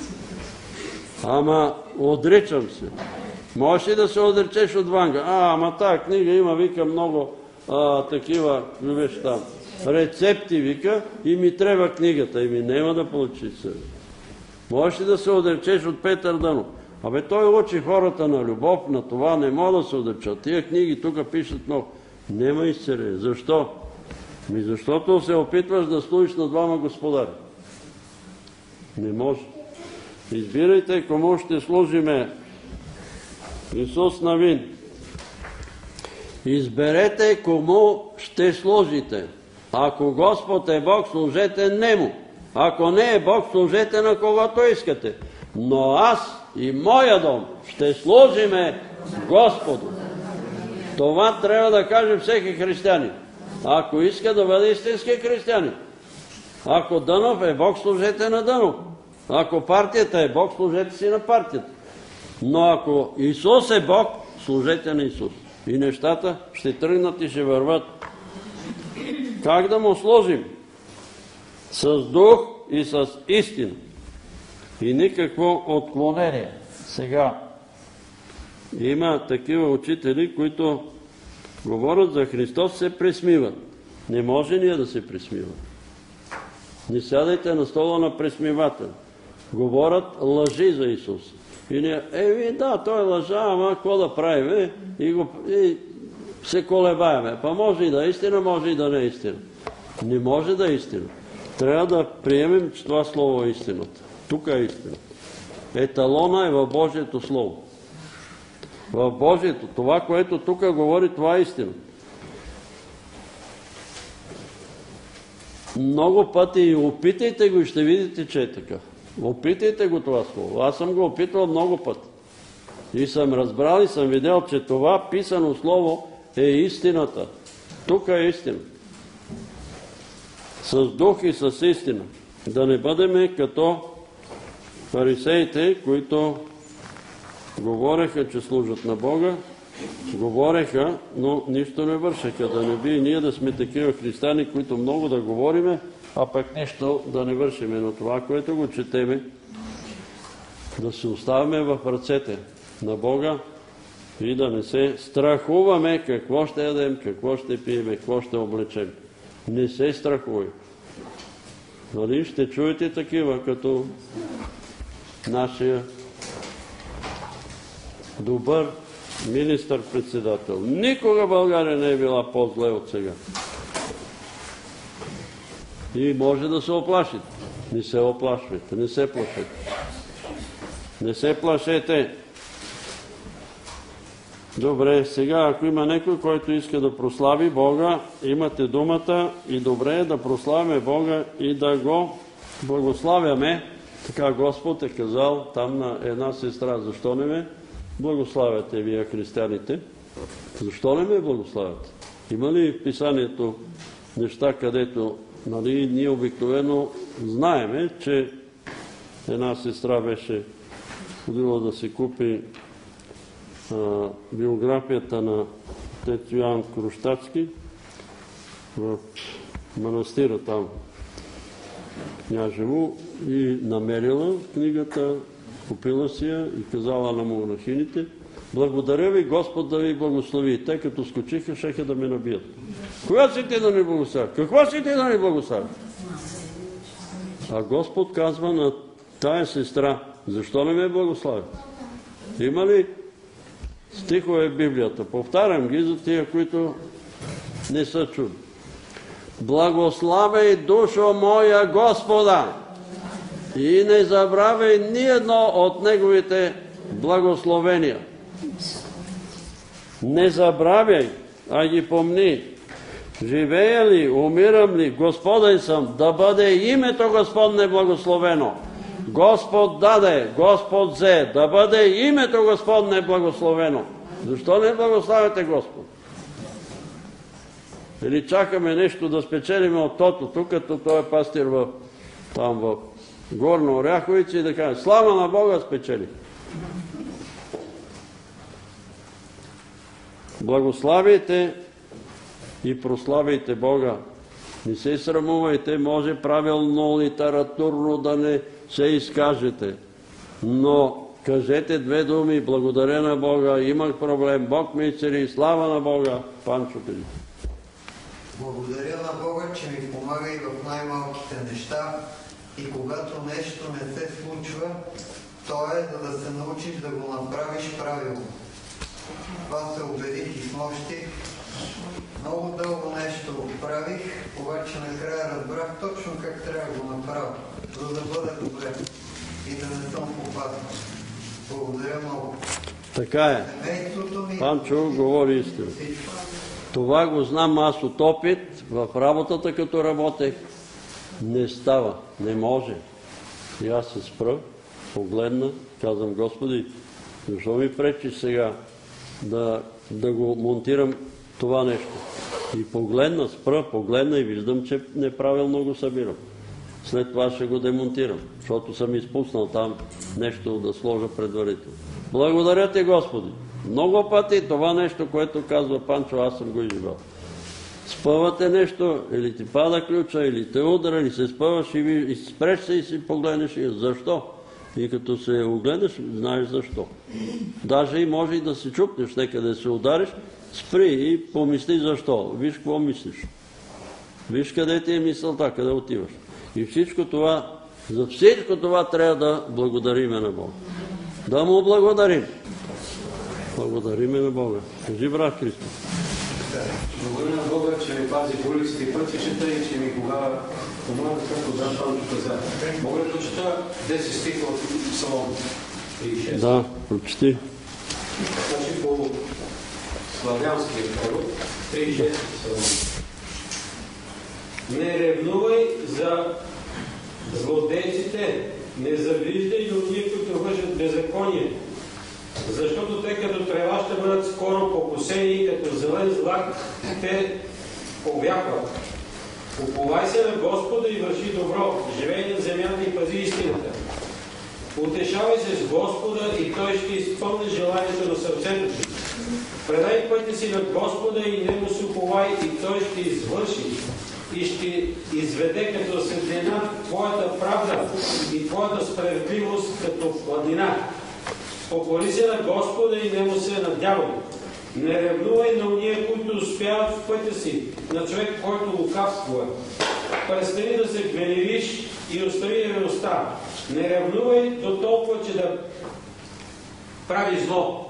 Ама отричам се. Можеш ли да се отречеш от Ванга? Ама тая книга има, вика, много такива, виж там, рецепти, вика, и ми трябва книгата. И ми няма да получиш се. Можеш ли да се отречеш от Петър Дънов? Абе той учи хората на любов, на това не мога да се отречат. Тия книги тук пишат много. Нема изцеление. Защо? Защото се опитваш да служиш на двама господари. Не може. Избирайте кому ще служиме. Исус Навин. Изберете кому ще служите. Ако Господ е Бог, служете нему. Ако не е Бог, служете на когото искате. Но аз и моя дом ще служиме Господу. Това трябва да каже всеки християнин. Ако иска да бъде истински християнин. Ако Дънов е Бог, служете на Дънов. Ако партията е Бог, служете си на партията. Но ако Исус е Бог, служете на Исус. И нещата ще тръгнат и ще върват. Как да му служим? С дух и с истина. И никакво отклонение. Сега има такива учители, които говорят за Христос, се присмиват. Не може ние да се присмиваме. Не сядайте на стола на присмивател. Говорят лъжи за Исус. И ние, да, той лъжа, ама какво да правим? И се колебаеме. Па може и да е истина, може и да не е истина. Не може да е истина. Трябва да приемем, че това слово е истината. Тук е истината. Еталона е в Божието Слово. В Божието. Това, което тук говори, това е истина. Много пъти и опитайте го и ще видите, че е така. Опитайте го това слово. Аз съм го опитвал много пъти. И съм разбрал и съм видял, че това писано слово е истината. Тук е истина. С дух и с истина. Да не бъдеме като фарисеите, които говореха, че служат на Бога, говореха, но нищо не вършеха. Да не би и ние да сме такива християни, които много да говориме, а пък нещо да не вършиме. Но това, което го четеме, да се оставяме в ръцете на Бога и да не се страхуваме какво ще ядем, какво ще пиеме, какво ще облечем. Не се страхувай. Нали? Ще чуете такива, като нашия добър министър-председател. Никога България не е била по-зле от сега. И може да се оплашите. Не се оплашвайте, не се плашете. Не се плашете. Добре, сега ако има някой, който иска да прослави Бога, имате думата и добре е да прославяме Бога и да го благославяме. Така Господ е казал там на една сестра, защо не ме благославяте вие християните? Защо не ме благославяте? Има ли в писанието неща, където ние обикновено знаеме, че една сестра беше ходила да си купи биографията на отец Йоан Крущацки в манастира там Княжево и намерила книгата, купила си я и казала на монахините: благодаря ви, Господ да ви благослови. Те като скочиха, щеха да ме набият. Коя си ти да ни благославя? Каква си ти да ни благославя? А Господ казва на тая сестра: защо не ме благославя? Има ли стихове в Библията? Повтарям ги за тия, които не са чули. Благославяй, душо моя, Господа, и не забравяй ни едно от Неговите благословения. Не забравяй, а ги помни. Живея ли, умирам ли, Господен съм, да бъде името Господне благословено. Господ даде, Господ взе, да бъде името Господне благословено. Защо не благославяте Господ? Или чакаме нещо да спечелиме от тотото, като той е пастир там в Горна Оряховица и да каже: слава на Бога, спечели. Благославяйте и прославяйте Бога. Не се срамувайте, може правилно, литературно да не се изкажете. Но кажете две думи: благодаря на Бога, имах проблем, Бог ме изцели, слава на Бога. Панчо, кажи. Благодаря на Бога, че ми помага и в най-малките неща, и когато нещо не се случва, то е за да се научиш да го направиш правилно. Това се убедих и снощи. Много дълго нещо правих, обаче накрая разбрах точно как трябва да го направя, за да бъде добре и да не съм попаднал. Благодаря много. Така е. Панчо говори истина. Това го знам аз от опит, в работата като работех. Не става, не може. И аз се спра, погледна, казвам: Господи, защо ми пречиш сега да го монтирам това нещо? И погледна, спра, погледна и виждам, че неправилно го събирам. След това ще го демонтирам, защото съм изпуснал там нещо да сложа предварително. Благодаря ти, Господи! Много пъти това нещо, което казва Панчо, аз съм го изживал. Спъвате нещо, или ти пада ключа, или те удара, или се спъваш и спреш се и си погледнеш и защо? И като се огледаш, знаеш защо. Даже и може и да се чупнеш, некъде да се удариш, спри и помисли защо. Виж какво мислиш. Виж къде ти е мисълта, къде отиваш. И всичко това, за всичко това трябва да благодариме на Бога. Да му благодарим. Благодариме на Бога. Кажи, брат Христо. Благодаря на Бога, че ми пази по улиците и пътищата и че ми кога помага, както брат Панчо каза. Мога да прочета 10 стиха от Псалом 36? Да, прочети. Значи по славянския превод 36 Псалом. Не ревнувай за злодейците, не завиждай до тия, които вършат беззаконие, защото те като трева ще бъдат скоро покосени и като зелен злак те повякват. Уповай се на Господа и върши добро, живей на земята и пази истината. Утешавай се с Господа и Той ще изпълни желанието на сърцето си. Предай пътя си на Господа и Него се уповай и Той ще извърши и ще изведе като светлина Твоята правда и Твоята справедливост като планина. Поклони се на Господа и Него се надявай. Не ревнувай на уния, които успяват в пътя си, на човек, който лукавствува. Престани да се гневиш и остави ревността. Не ревнувай до толкова, че да прави зло.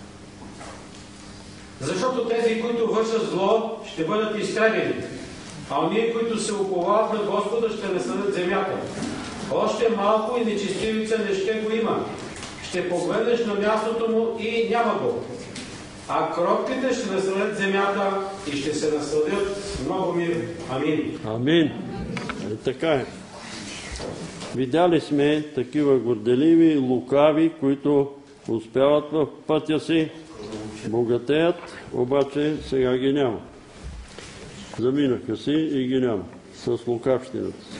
Защото тези, които вършат зло, ще бъдат изстреляни, а оние, които се уповават на Господа, ще наследят земята. Още малко и нечестивица не ще го има. Ще погледнеш на мястото му и няма го. А кротките ще наследят земята и ще се насладят с много мир. Амин. Амин. Така е. Видяли сме такива горделиви, лукави, които успяват в пътя си, богатеят, обаче сега ги няма. Заминаха си и ги няма с лукавщината си.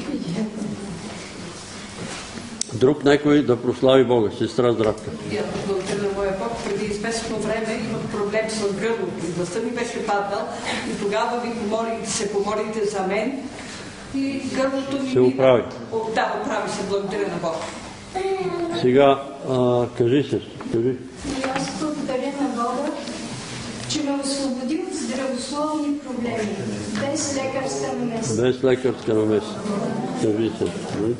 Друг някой да прослави Бога. Сестра Здравка. Благодаря на моя Бог. Преди известно време имах проблем с гърлото. Гласът ми беше паднал и тогава ви се помолите за мен и гърлото ми... Се оправи. Да, оправи се. Благодаря на Бог. Сега, кажи се. Кажи. Аз благодаря на Бога, че ме освободи от здравословни проблеми, без лекарска намеса. Без лекарска намеса. Кажи се.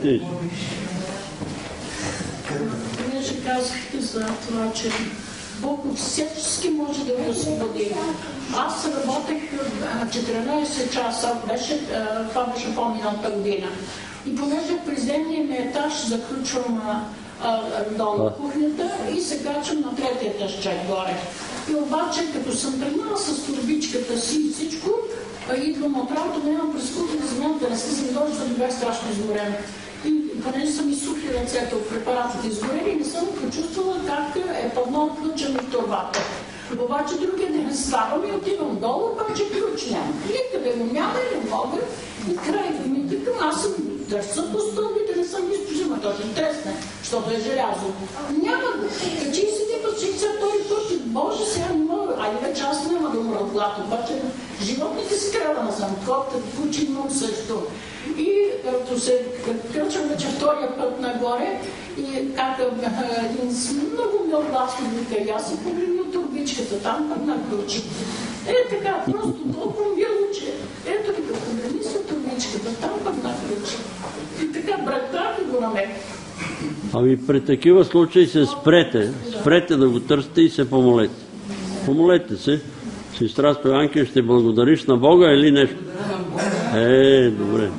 Вие ще казахте за това, че Бог всячески може да ви освободи. Аз работех 14 часа, това беше по-миналата година. И понеже при земния ми етаж заключвам долу кухнята и се качвам на третия етажчак горе. И обаче, като съм тръгнала с турбичката си и всичко, идвам от работа, нямам през кухнята земята да не слизам долу, защото бях страшно изгорена. И понеже са ми сухи ръцете от препаратите изгорели, не съм почувствала как е пълно включено в турбата. Обаче другия ден ставам и отивам долу, обаче ключ няма. Никъде го няма и не мога. И край ми викам, аз съм дърса по стълбите, не съм изпожима, то ще тресне, защото е желязо. Няма го. Качи си ти път 62 път и Боже, сега не мога. Айде вече аз няма да умра от глад, обаче животните си трябва да съм. Коптът кучи имам също. И като се кръчвам вече втория път нагоре и как един много мил глас ми вика, и аз се погледна от турбичката, там пък на ключи. Така, просто толкова мило, че ето ви да погледни се от турбичката, там пък на ключи. И така, брата го на мен. Ами при такива случаи се спрете да го търсите и се помолете. Помолете се. Сестра Стоянка, ще благодариш на Бога или нещо? Добре.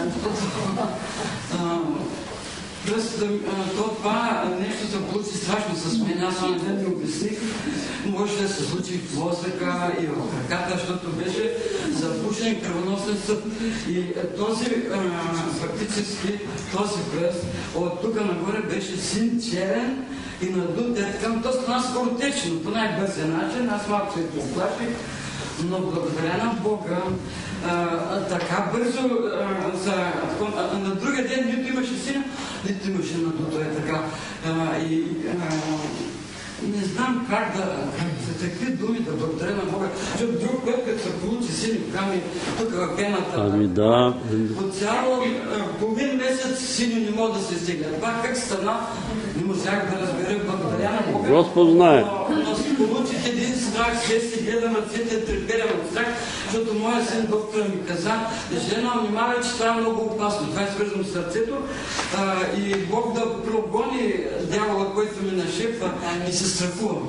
Това нещо се получи страшно с мен. Аз не ми обясних. Може да се случи в мозъка и в краката, защото беше запушен кръвоносен съд. И този фактически, този пръст от тук нагоре беше син черен и надут към доста наскоро течно, по най-бързия начин. Аз малко се поплаших, но благодаря на Бога, така бързо, на другия ден нито имаше сина, нито имаше надуто е така. Не знам как за такива думи да благодаря на Бога, защото друг път, като се получи сини ками тук в пената, ами да. по цяло половин месец сини не могат да се стигнат. Това как стана, не можах да разбера, благодаря на Бога. Господ знае. Но получих един страх, се си гледам ръцете, треперям от страх, защото моя син доктор ми каза, жена, внимавай, че това е много опасно. Това е свързано с сърцето и Бог да прогони дявола, който ми нашепва и се страхувам.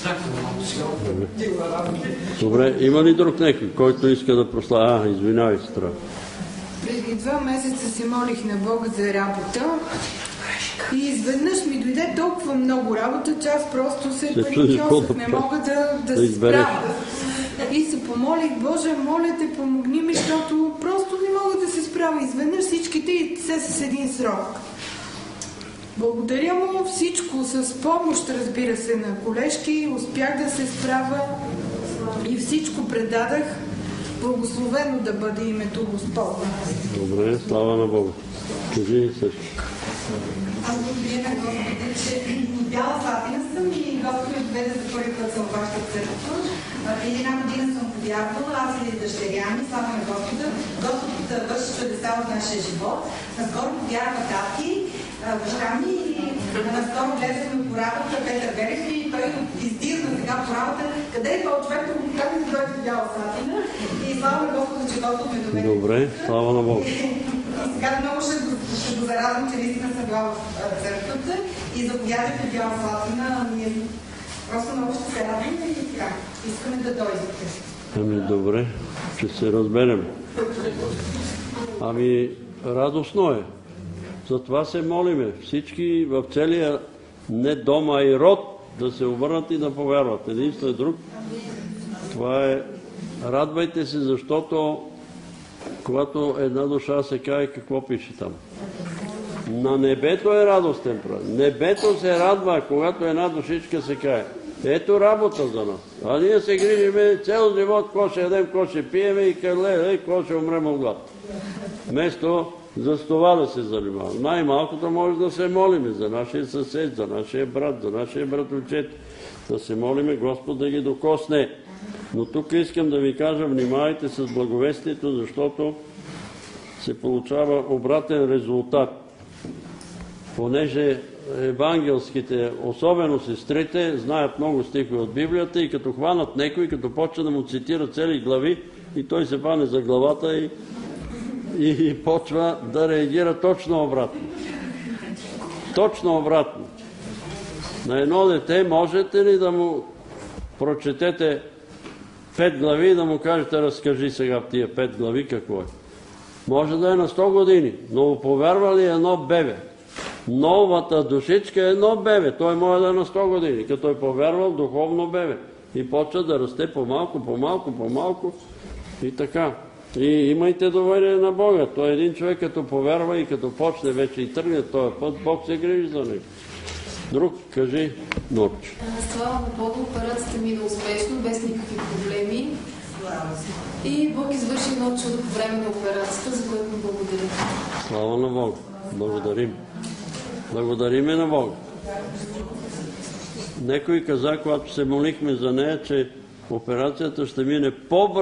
Добре, има ли друг някой, който иска да прослава? Извинявай, сестра. Преди 2 месеца се молих на Бога за работа и изведнъж ми дойде толкова много работа, че аз просто се паникьосах, не мога да се справя. И се помолих, Боже, моля те, помогни ми, защото просто не мога да се справя. Изведнъж всичките и все с един срок. Благодаря му всичко с помощ, разбира се, на колежки. Успях да се справя и всичко предадах. Благословено да бъде името Господа. Добре, слава на Бога. Кажи също. Аз благодаря на Господа, че Бяла Слатина съм и Господ ме доведе за първи път съм в вашата църква. Преди 1 година съм повярвала, аз и дъщеря ми, слава на Господа. Господ върши чудеса в нашия живот. Наскоро повярва тати, баща ми и наскоро влезахме по работа Петър Берев и той издирна сега по работа, Къде е този човек, да му каже да дойде в Бяла Слатина и слава на Господа, че Господ ме доведе. Добре, слава на Бога. И сега много ще го зарадвам, че наистина съм била в църквата и заповядайте в Бяла Слатина. Ние просто много ще се радваме и така. Искаме да дойдете. Ами добре, ще се разберем. Ами радостно е. Затова се молиме. Всички в целия не дома и род да се обърнат и да повярват. Един след друг. Това е. Радвайте се, защото когато една душа се кае, какво пише там? На небето е радостен празник. Небето се радва, когато една душичка се кае. Ето работа за нас. А ние се грижиме цял живот, какво ще ядем, какво ще пиеме и какво ще умрем от глад. Вместо за това да се занимаваме. Най-малкото може да се молиме за нашия съсед, за нашия брат, за нашия братовчет. Да се молиме Господ да ги докосне. Но тук искам да ви кажа, внимавайте с благовестието, защото се получава обратен резултат. Понеже евангелските, особено сестрите, знаят много стихове от Библията и като хванат некой, като почва да му цитира цели глави и той се пане за главата и почва да реагира точно обратно. Точно обратно. На едно дете можете ли да му прочетете 5 глави и да му кажете, разкажи сега в тия 5 глави какво е. Може да е на 100 години, но повярва ли едно бебе? Новата душичка е едно бебе. Той може да е на 100 години, като е повярвал духовно бебе. И почва да расте по-малко и така. И имайте доверие на Бога. Той е един човек, като повярва и като почне вече и тръгне този път, Бог се грижи за него. Друг, кажи, Норчо. Слава на Бога, операцията мина успешно, без никакви проблеми. И Бог извърши едно чудо по време на операцията, за което му благодаря. Слава на Бога. Благодарим. Благодариме на Бога. Некой каза, когато се молихме за нея, че операцията ще мине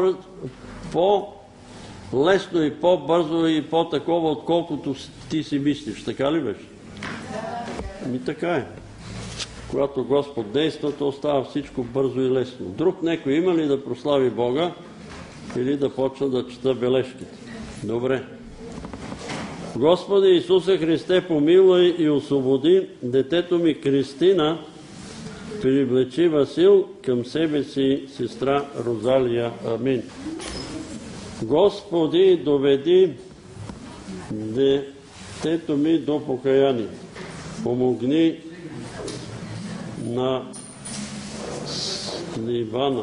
по-лесно и по-бързо и по-такова, отколкото ти си мислиш. Така ли беше? Ами така е. Когато Господ действа, то става всичко бързо и лесно. Друг некой има ли да прослави Бога или да почна да чета бележките? Добре. Господи Исусе Христе, помилуй и освободи детето ми Кристина, привлечи Васил към себе си, сестра Розалия. Амин. Господи, доведи детето ми до покаяние. Помогни на Сливана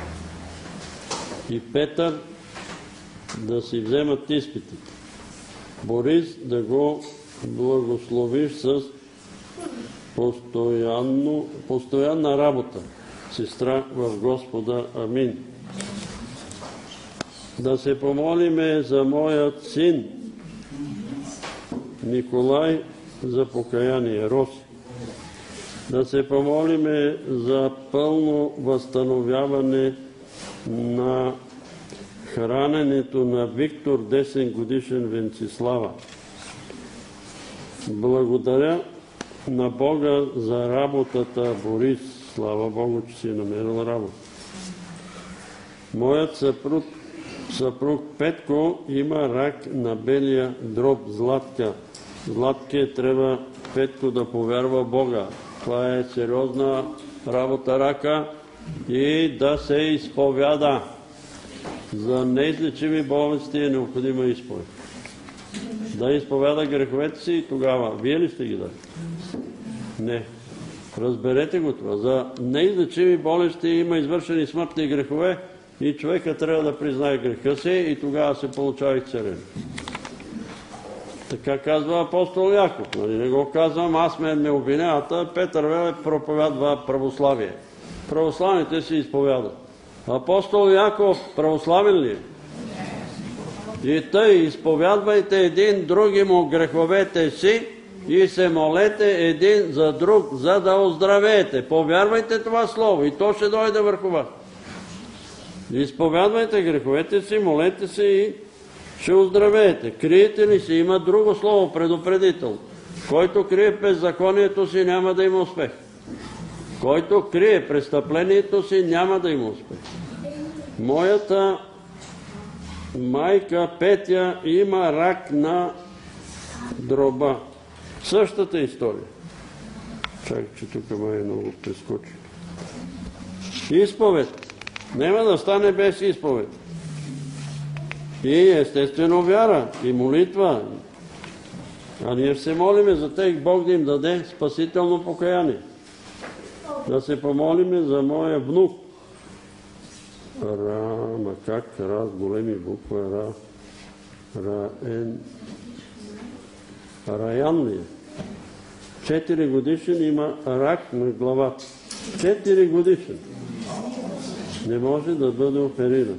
и Петър да си вземат изпитите. Борис, да го благословиш с постоянна работа. Сестра в Господа. Амин. Да се помолиме за моят син Николай за покаяние. Роси. Да се помолиме за пълно възстановяване на храненето на Виктор, 10 годишен Венцислава. Благодаря на Бога за работата, Борис. Слава Богу, че си намерил работа. Моят съпруг Петко има рак на белия дроб, Златка. Златке, трябва Петко да повярва Бога. Това е сериозна работа, рака, и да се изповяда. За неизлечими болести е необходима изповед. Да изповяда греховете си и тогава. Вие ли сте ги дали? Не. Разберете го това. За неизлечими болести има извършени смъртни грехове и човека трябва да признае греха си и тогава се получава изцеление. Така казва апостол Яков. Не го казвам, аз ме обвиняват. Петър Веле проповядва православие. Православните си изповядат. Апостол Яков православен ли е? И тъй изповядвайте един други му греховете си и се молете един за друг, за да оздравеете. Повярвайте това слово и то ще дойде върху вас. Изповядвайте греховете си, молете се и ще оздравеете. Криете ли си? Има друго слово предупредително. Който крие беззаконието си, няма да има успех. Който крие престъплението си, няма да има успех. Моята майка Петя има рак на дроба. Същата история. Чакай, че тук май е много прескочи. Изповед. Няма да стане без изповед. И естествено вяра, и молитва. А ние се молиме за тях, Бог да им даде спасително покаяние. Да се помолиме за моя внук. Как? Ра, с големи буква, Раян ли е? 4 годишен има рак на главата. 4 годишен. Не може да бъде опериран.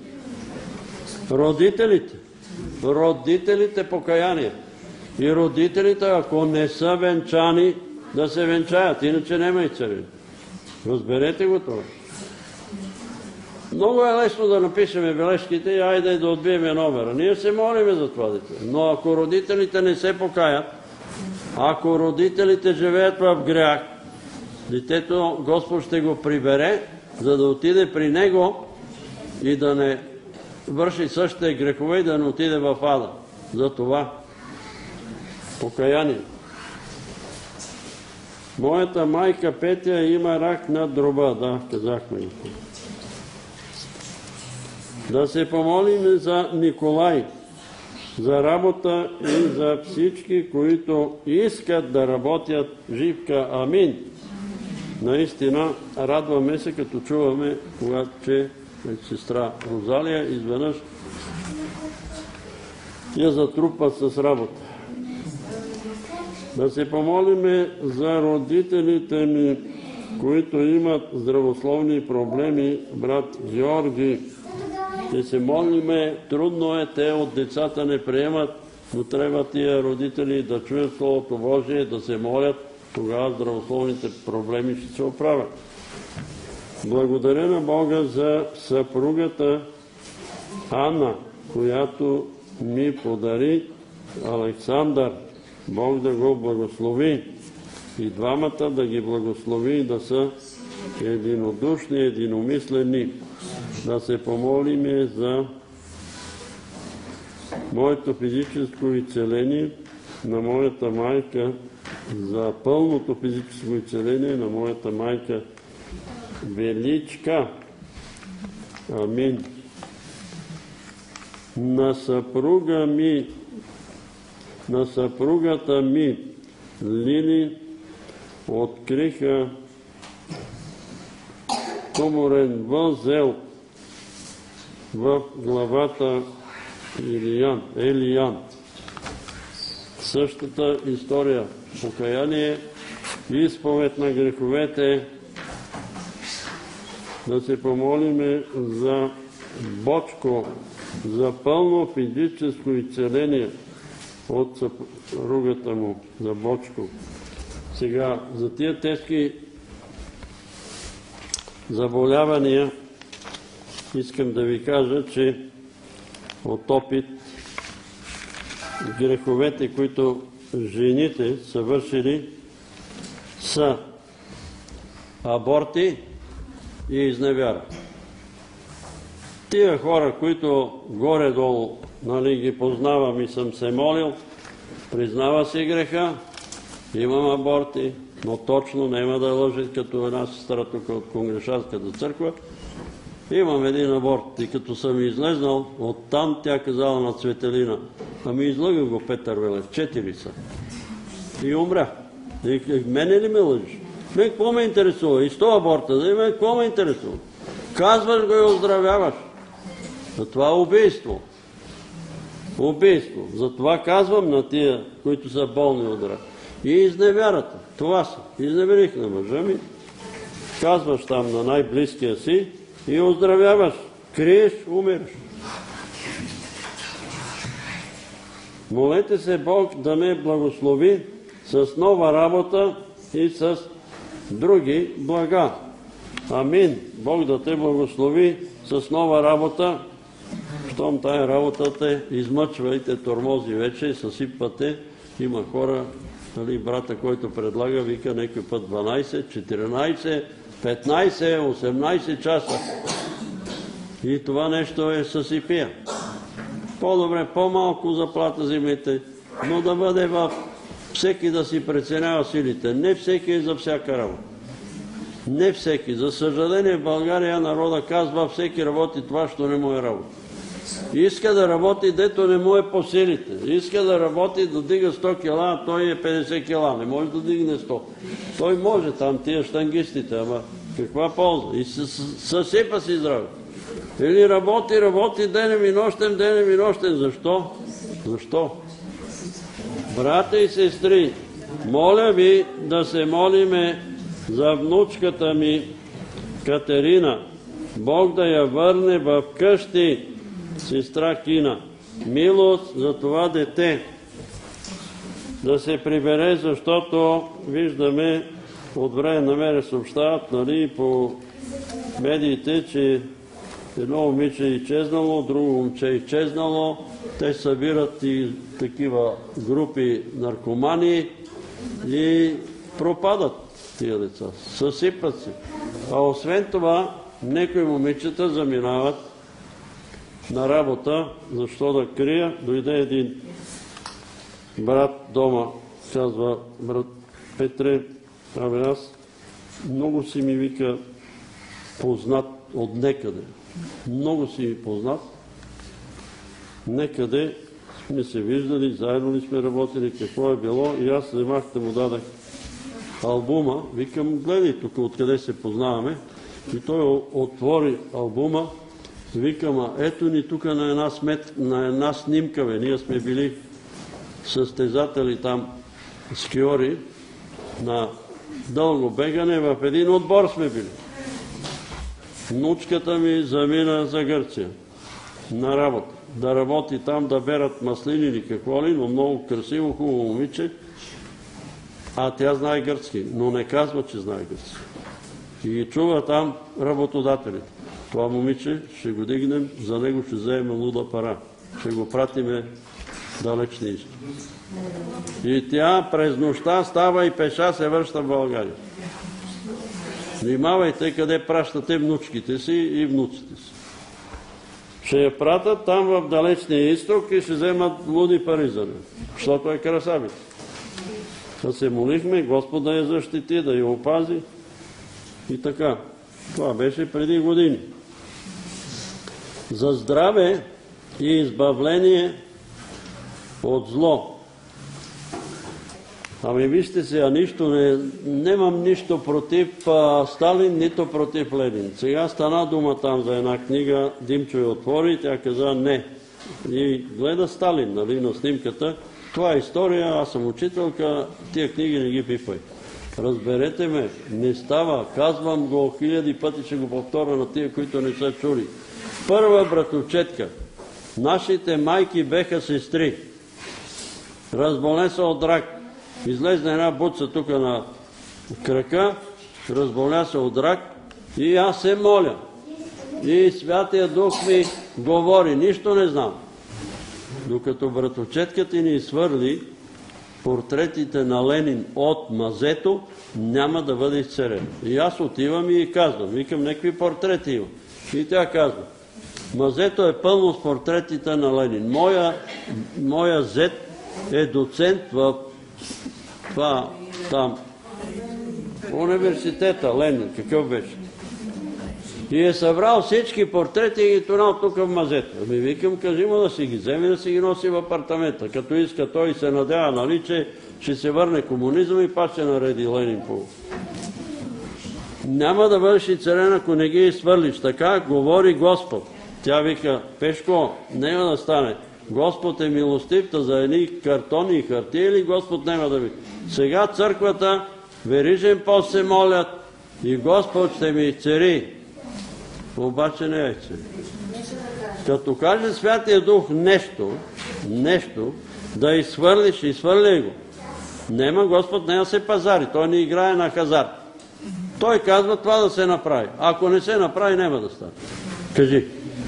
Родителите покаяние. И родителите, ако не са венчани, да се венчаят, иначе няма и царин. Разберете го това. Много е лесно да напишеме бележките и айде да отбиеме номера. Ние се молиме за това дете. Но ако родителите не се покаят, ако родителите живеят в грях, детето Господ ще го прибере, за да отиде при него и да не върши същите грехове и да не отиде в ада. За това покаяние. Моята майка Петя има рак на дроба. Да, казахме го. Да се помолим за Николай, за работа и за всички, които искат да работят. Живка, амин. Наистина, радваме се, като чуваме, когато че сестра Розалия изведнъж я затрупат с работа. Да се помолиме за родителите ми, които имат здравословни проблеми, брат Георги. Ще се молиме, трудно е, те от децата не приемат, но трябва тия родители да чуят Словото Божие, да се молят, тогава здравословните проблеми ще се оправят. Благодаря на Бога за съпругата Анна, която ми подари Александър. Бог да го благослови и двамата да ги благослови да са единодушни, единомислени. Да се помолиме за моето физическо изцеление на моята майка, за пълното физическо изцеление на моята майка Величка. Амин. На съпругата ми Лили откриха туморен възел в главата Елиян. Същата история. Покаяние, изповед на греховете. Да се помолиме за Бочко, за пълно физическо изцеление от съпругата му, за Бочко. Сега, за тия тежки заболявания искам да ви кажа, че от опит греховете, които жените са вършили, са аборти и изневяра. Тия хора, които горе-долу ги познавам и съм се молил, признава си греха, имам аборти, но точно няма да лъжи като една сестра тук от Конгрешанската църква. Имам един аборт и като съм излезнал оттам, тя казала на Цветелина: ами излъга го Петър Велев, 4 са. И умря. И мене ли ме лъжиш? Мен какво ме интересува? И 100 аборта да има, какво ме интересува? Казваш го и оздравяваш. За това е убийство. Убийство. Затова казвам на тия, които са болни от рак. И изневярата. Това са. Изневерих на мъжа ми. Казваш там на най-близкия си и оздравяваш. Криеш, умираш. Молете се Бог да ме благослови с нова работа и с други блага. Амин. Бог да те благослови с нова работа. Щом тая работа те измъчва и те тормози вече и съсипвате. Има хора, брата, който предлага, вика някой път 12, 14, 15-18 часа. И това нещо е съсипия. По-добре, по-малко заплата взимайте, но да бъде всеки да си преценява силите. Не всеки е за всяка работа. Не всеки. За съжаление в България народа казва, всеки работи това, що не му е работа. Иска да работи, дето не му е по силите. Иска да работи, да дига 100 кила, а той е 50 кила. Не може да дигне 100. Той може, там тия щангистите, ама каква полза? И съсипа си здраве. Или работи денем и нощем. Защо? Защо? Брата и сестри, моля ви да се молиме за внучката ми Катерина. Бог да я върне в къщи, сестра Кина. Милост за това дете да се прибере, защото виждаме от време на мене съобщават, по медиите, че едно момиче е изчезнало, друго момче е изчезнало. Те събират и такива групи наркомани и пропадат тия деца. Съсипат се. А освен това, някои момичета заминават на работа, защо да крия. Дойде един брат дома, казва, брат Петре, аз много си ми вика познат от некъде. Много си ми познат. Некъде сме се виждали, заедно ли сме работили, какво е било, и аз вземах да му дадах албума. Викам, гледай тук откъде се познаваме. И той отвори албума. Викам, ето ни тук на една снимка, ние сме били състезатели там, скиори, на дълго бегане, в един отбор сме били. Внучката ми замина за Гърция на работа. Да работи там, да берат маслини или какво ли, но много красиво, хубаво момиче. А тя знае гръцки, но не казва, че знае гръцки. И ги чува там работодателите. Това момиче ще го дигнем, за него ще вземем луда пара. Ще го пратиме далечни изток. И тя през нощта става и пеша се връща в България. Внимавайте къде пращате внучките си и внуците си. Ще я пратят там в далечния изток и ще вземат луди пари за нея, защото е красавица. Да се молихме, Господ да я защити, да я опази и така. Това беше преди години. За здраве и избавление от зло. Ами вижте сега, нямам нищо против Сталин, нито против Ленин. Сега стана дума там за една книга, Димчо я отвори и тя каза не. И гледа Сталин, на снимката. Това е история, аз съм учителка, тия книги не ги пипай. Разберете ме, не става, казвам го 1000 пъти, ще го повторя на тия, които не са чули. Първа братовчетка, нашите майки беха сестри. Разболне се от рак. Излезна една буца тук на крака, разболя се от рак и аз се моля. И Святия Дух ми говори, нищо не знам. Докато братовчетката ни свърли портретите на Ленин от мазето, няма да бъде изцерено. И аз отивам и казвам, викам, някакви портрети има. И тя казва, мазето е пълно с портретите на Ленин. Моя зет е доцент в това там университета Ленин, какъв беше. И е събрал всички портрети и ги тунал тук в мазето. Ами викам, кажи му да си ги вземе, да си ги носи в апартамента. Като иска той се надява, че ще се върне комунизъм и пак ще нареди Ленин по. Няма да бъдеш и царен, ако не ги свърлиш. Така говори Господ. Тя вика, Пешко, няма да стане. Господ е милостив, за едни картони и хартия или Господ няма да ви. Сега църквата, верижен пост се молят и Господ ще ми цари. Обаче не е цари. Като каже Святия Дух нещо, да изхвърлиш, изхвърли го. Нема, Господ не да се пазари, той не играе на хазарт. Той казва това да се направи. Ако не се направи, няма да стане. Кажи.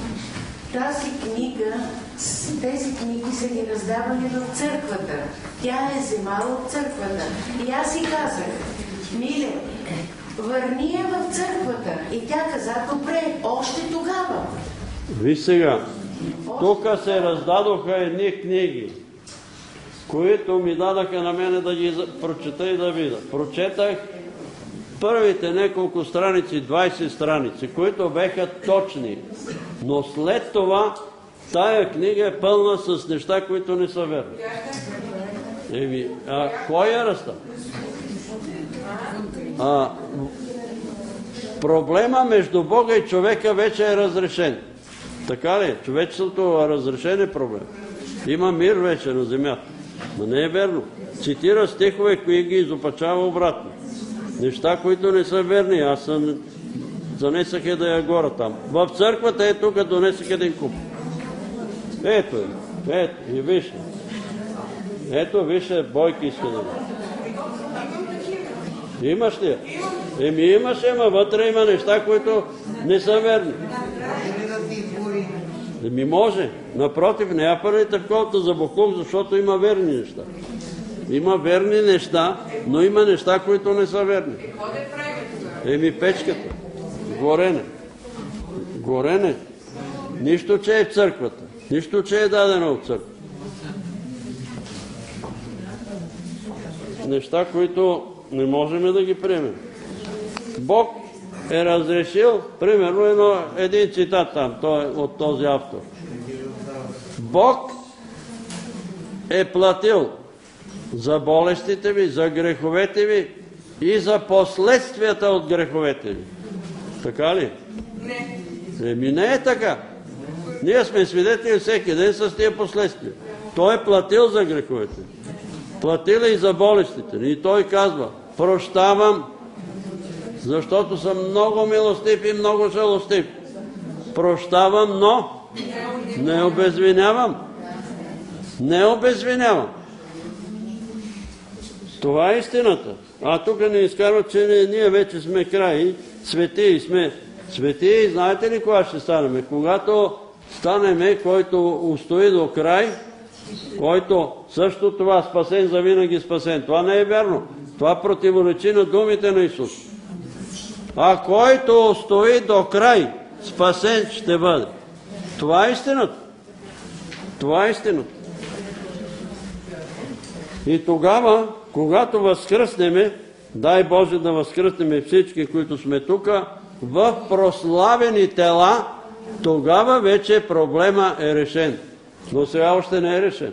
Тези книги са ги раздавали в църквата. Тя е вземала от църквата. И аз си казах, Миле, върни я в църквата. И тя каза, добре, още тогава. Виж сега, тук се раздадоха едни книги, които ми дадаха на мене да ги прочета и да видя. Прочетах първите няколко страници, 20 страници, които беха точни. Но след това тая книга е пълна с неща, които не са верни. Кой я разстава? Проблема между Бога и човека вече е разрешен. Така ли? Човечеството разрешен е проблем. Има мир вече на земята. Но не е верно. Цитира стихове, кои ги изопачава обратно. Неща, които не са верни. Аз съм занесах да я гора там. В църквата тук донесах един куп. Ето и вижте. Ето, вижте, Бойки иска да ви. Имаш ли? Имаше, ама вътре има неща, които не са верни. Може. Напротив, не я първите в колата за буклук, защото има верни неща. Има верни неща, но има неща, които не са верни. Печката. Горене. Нищо, че е в църквата. Нищо, че е дадено от църквата. Неща, които не можем да ги приемем. Бог е разрешил, примерно един цитат там, от този автор. Бог е платил за болестите ви, за греховете ви и за последствията от греховете ви. Така ли? Не е така. Ние сме свидетели всеки ден с тия последствия. Той е платил за греховете. Платил и за болестите. И той казва, прощавам, защото съм много милостив и много жалостив. Прощавам, но не обезвинявам. Не обезвинявам. Това е истината. А тук не изкарват, че ние вече сме край, светии сме. Светии, знаете ли кога ще станем? Когато станеме, който устои до край, който също това спасен завинаги спасен. Това не е вярно. Това противоречи на думите на Исус. А който устои до край, спасен ще бъде. Това е истината. Това е истината. И тогава, когато възкръснеме, дай Боже да възкръснеме всички, които сме тук, в прославени тела, тогава вече проблема е решен. Но сега още не е решен.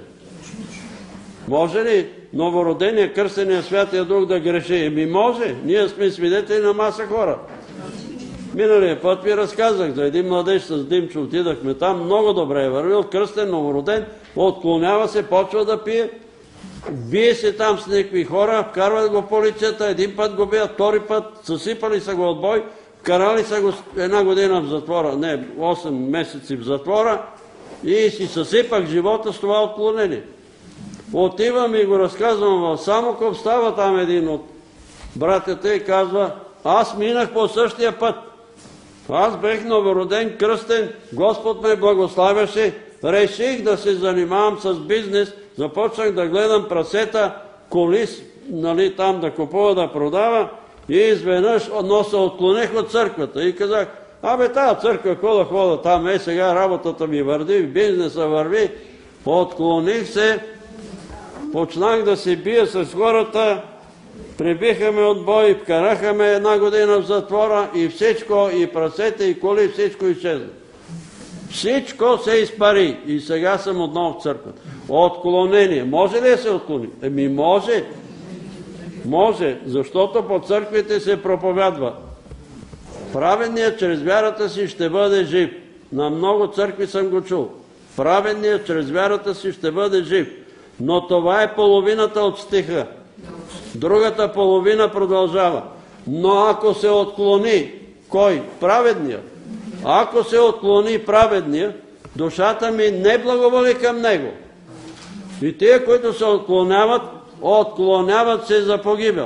Може ли новородения, кръстения Святия Дух да греши? Може. Ние сме свидетели на маса хора. Миналия път ви разказах за един младеж с Димчо, отидахме там, много добре е вървил, кръстен, новороден, отклонява се, почва да пие, бие се там с някакви хора, вкарват го полицията, един път го бият, втори път, съсипали са го от бой, вкарали са го 1 година в затвора, не, 8 месеци в затвора и си съсипах живота с това отклонение. Отивам и го разказвам в Самоков, става там един от братята и казва, аз минах по същия път. Аз бех новороден, кръстен, Господ ме благославяше, реших да се занимавам с бизнес, започнах да гледам прасета, коли, нали, там да купува, да продава и изведнъж се отклонех от църквата и казах, тази църква, да хода там, сега работата ми върви, бизнеса върви, отклоних се, почнах да се бия с хората, прибиха ме от бой, вкараха ме 1 година в затвора и всичко, и прасета, и коли, всичко изчезна. Всичко се изпари и сега съм отново в църквата. Отклонение. Може ли да се отклони? Може. Може, защото по църквите се проповядва. Праведният чрез вярата си ще бъде жив. На много църкви съм го чул. Праведният чрез вярата си ще бъде жив. Но това е половината от стиха. Другата половина продължава. Но ако се отклони, кой? Праведният. Ако се отклони праведният, душата ми не благоволи към него. И тия, които се отклоняват се за погибел.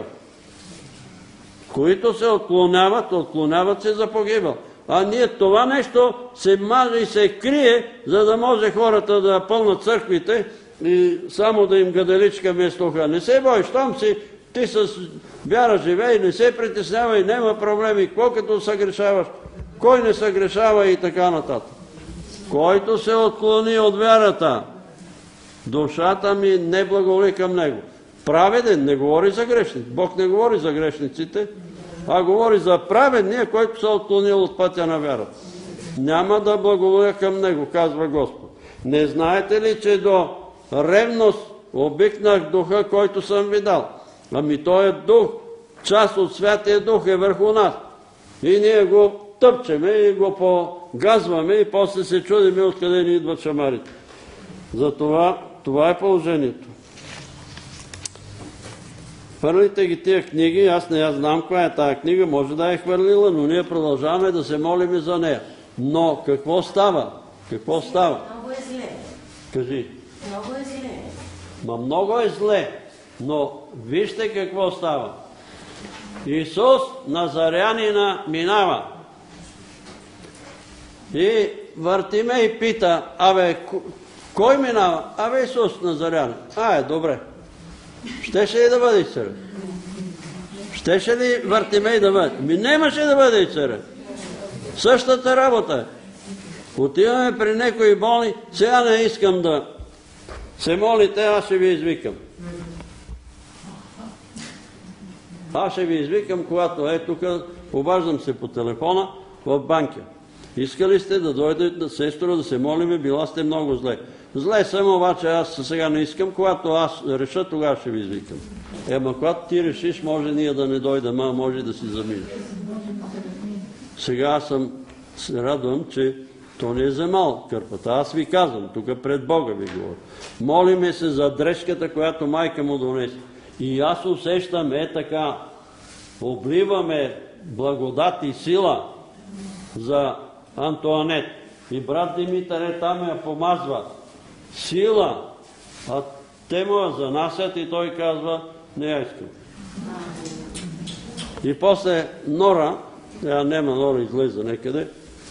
Които се отклоняват се за погибел. А ние това нещо се маже и се крие, за да може хората да пълнат църквите и само да им гаделичка вместо уха. Не се бой, щом си Ти с вяра живей, не се притеснявай, няма проблеми. Какво като съгрешаваш? Кой не съгрешава и така нататък. Който се отклони от вярата, душата ми не благоволи към него. Праведен не говори за грешници. Бог не говори за грешниците, а говори за праведния, който се отклонил от пътя на вярата. Няма да благоволя към него, казва Господ. Не знаете ли, че до ревност обикнах духа, който съм ви дал? Ами той е дух, част от Святия Дух е върху нас. И ние го тъпчеме и го погазваме и после се чудиме откъде ни идват шамарите. Затова това е положението. Хвърлите ги тия книги, аз не я знам коя е тая книга, може да е хвърлила, но ние продължаваме да се молим за нея. Но какво става? Какво става? Много е зле. Кажи. Много е зле. Много е зле, но вижте какво става. Исус Назарянина минава. И Вартимей пита, кой минава? Исус Назарянин. Добре. Щеше ли да бъде царя? Щеше ли Вартимей да бъде? Нямаше да бъде царя. Същата работа е. Отиваме при някои болни, сега не искам да се молите, аз ще ви извикам. Аз ще ви извикам, когато тук, обаждам се по телефона в банка. Искали сте да дойдете, сестро, да се молиме, била сте много зле. Зле съм, обаче аз сега не искам, когато аз реша, тогава ще ви извикам. Когато ти решиш, може ние да не дойдем, може да си заминеш. Сега се радвам, че то не е вземал кърпата. Аз ви казвам, тук пред Бога ви говоря. Молиме се за дрежката, която майка му донесе. И аз усещам, така, обливаме благодат и сила за Антоанет. И брат Димитър там я помазва. Сила. А те му я занасят и той казва, не я искам. И после Нора, няма Нора, излезе некъде,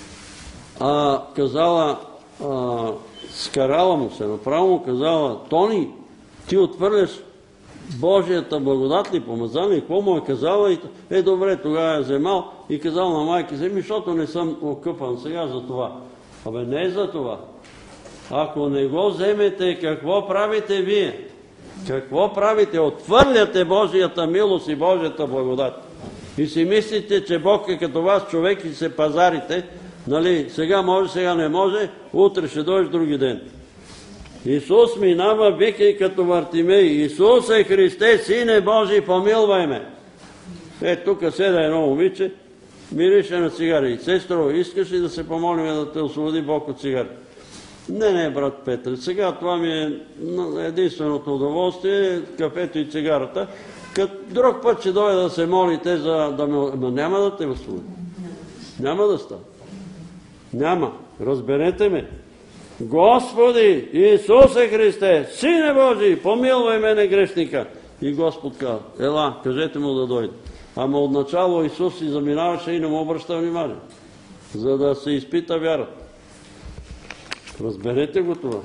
казала, скарала му се, направо му казала, Тони, ти отвърляш Божията благодат ли, помазание, какво му е казала? Добре, тогава е вземал и казал на майка си, защото не съм окъпан сега за това. Не е за това. Ако не го вземете, какво правите вие? Какво правите? Отвърляте Божията милост и Божията благодат. И си мислите, че Бог е като вас човек и се пазарите, сега може, сега не може, утре ще дойдеш други ден. Исус минава, викай като Вартимей, Исусе Христе, Сине Божий, помилвай ме. Тук седа едно момиче, мирише на цигари. Сестро, искаш ли да се помолим да те освободи Бог от цигари? Не, брат Петър, сега това ми е единственото удоволствие, кафето и цигарата. Друг път ще дойда да се молите, за да ме... Няма да те освободи. Няма да става. Няма. Разберете ме. Господи, Исусе Христе, Сине Божий, помилвай мене грешника. И Господ казва, ела, кажете му да дойде. Ама отначало Исус си заминаваше и не му обръща внимание, за да се изпита вярата. Разберете го това.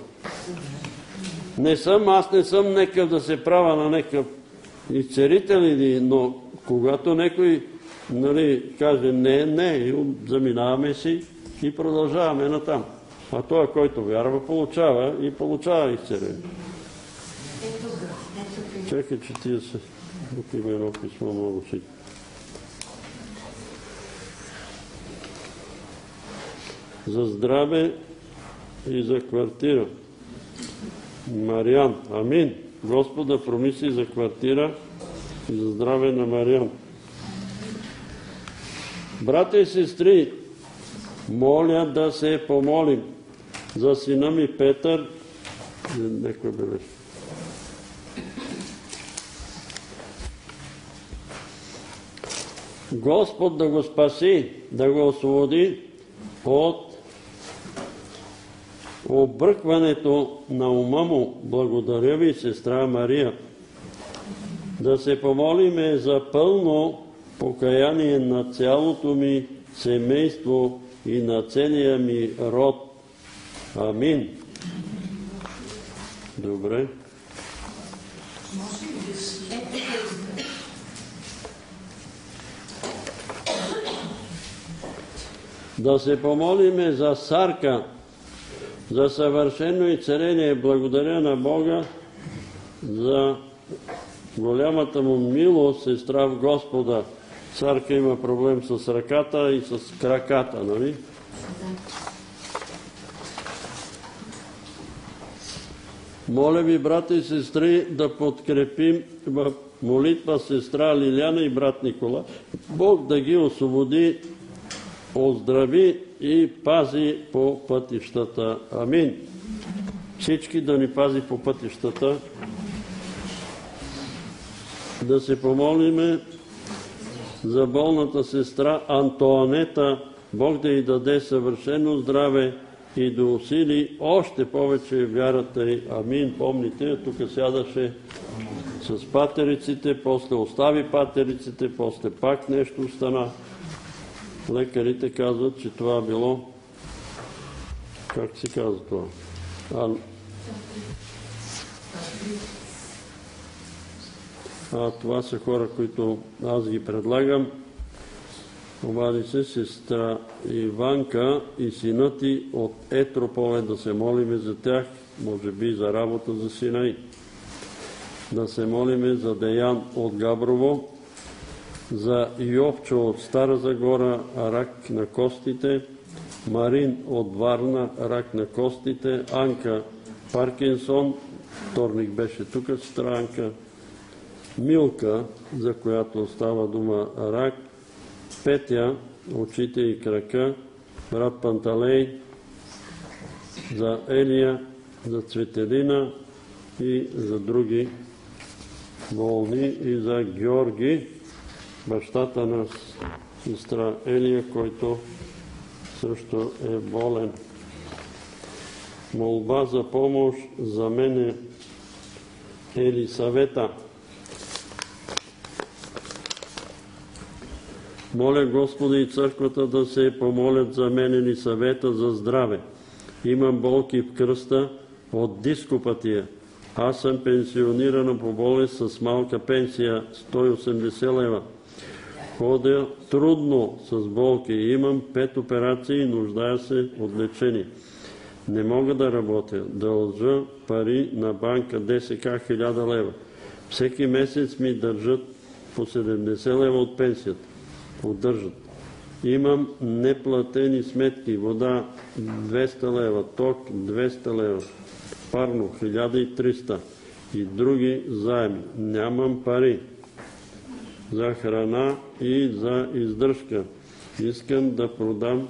Аз не съм некъв да се правя на некъв изцерител, но когато някой каже не, заминаваме си и продължаваме натам. А той, който вярва, получава изцеление. Чакай, че тия се... Тук има едно писмо много си. За здраве и за квартира. Мариан. Амин. Господа промисли за квартира и за здраве на Мариан. Брата и сестри, моля да се помолим за сина ми Петър. Некой бележ. Господ да го спаси, да го освободи от объркването на ума му. Благодаря ви, сестра Мария. Да се помолиме за пълно покаяние на цялото ми семейство и на целия ми род. Амин. Добре. Да се помолиме за Сарка, за съвършено изцеление. Благодаря на Бога за голямата му милост, сестра в Господа. Сарка има проблем с ръката и с краката, нали? Моля ви, брати и сестри, да подкрепим в молитва сестра Лиляна и брат Никола. Бог да ги освободи, оздрави и пази по пътищата. Амин. Всички да ни пази по пътищата. Да се помолиме за болната сестра Антоанета. Бог да й даде съвършено здраве и да усили още повече вярата й. Амин. Помните, тук сядаше с патериците, после остави патериците, после пак нещо стана. Лекарите казват, че това било, как се казва това? Това са хора, които аз ги предлагам. Обади се сестра Иванка и синът ти от Етрополе, да се молиме за тях, може би за работа за сина й. Да се молиме за Деян от Габрово, за Йовчо от Стара Загора, рак на костите, Марин от Варна, рак на костите, Анка Паркинсон, вторник беше тук сестра Анка, Милка, за която става дума рак, Петя, очите и крака, брат Панталей, за Елия, за Цветелина и за други болни, и за Георги, бащата на сестра Елия, който също е болен. Молба за помощ за мене Елисавета. Моля Господа и църквата да се помолят за мен Елисавета за здраве. Имам болки в кръста от дископатия. Аз съм пенсионирана по болест с малка пенсия 180 лева. Ходя трудно с болки. Имам 5 операции и нуждая се от лечение. Не мога да работя. Дължа пари на банка ДСК 1000 лева. Всеки месец ми държат по 70 лева от пенсията. Поддържат. Имам неплатени сметки. Вода 200 лева, ток 200 лева, парно 1300 и други заеми. Нямам пари за храна и за издръжка. Искам да продам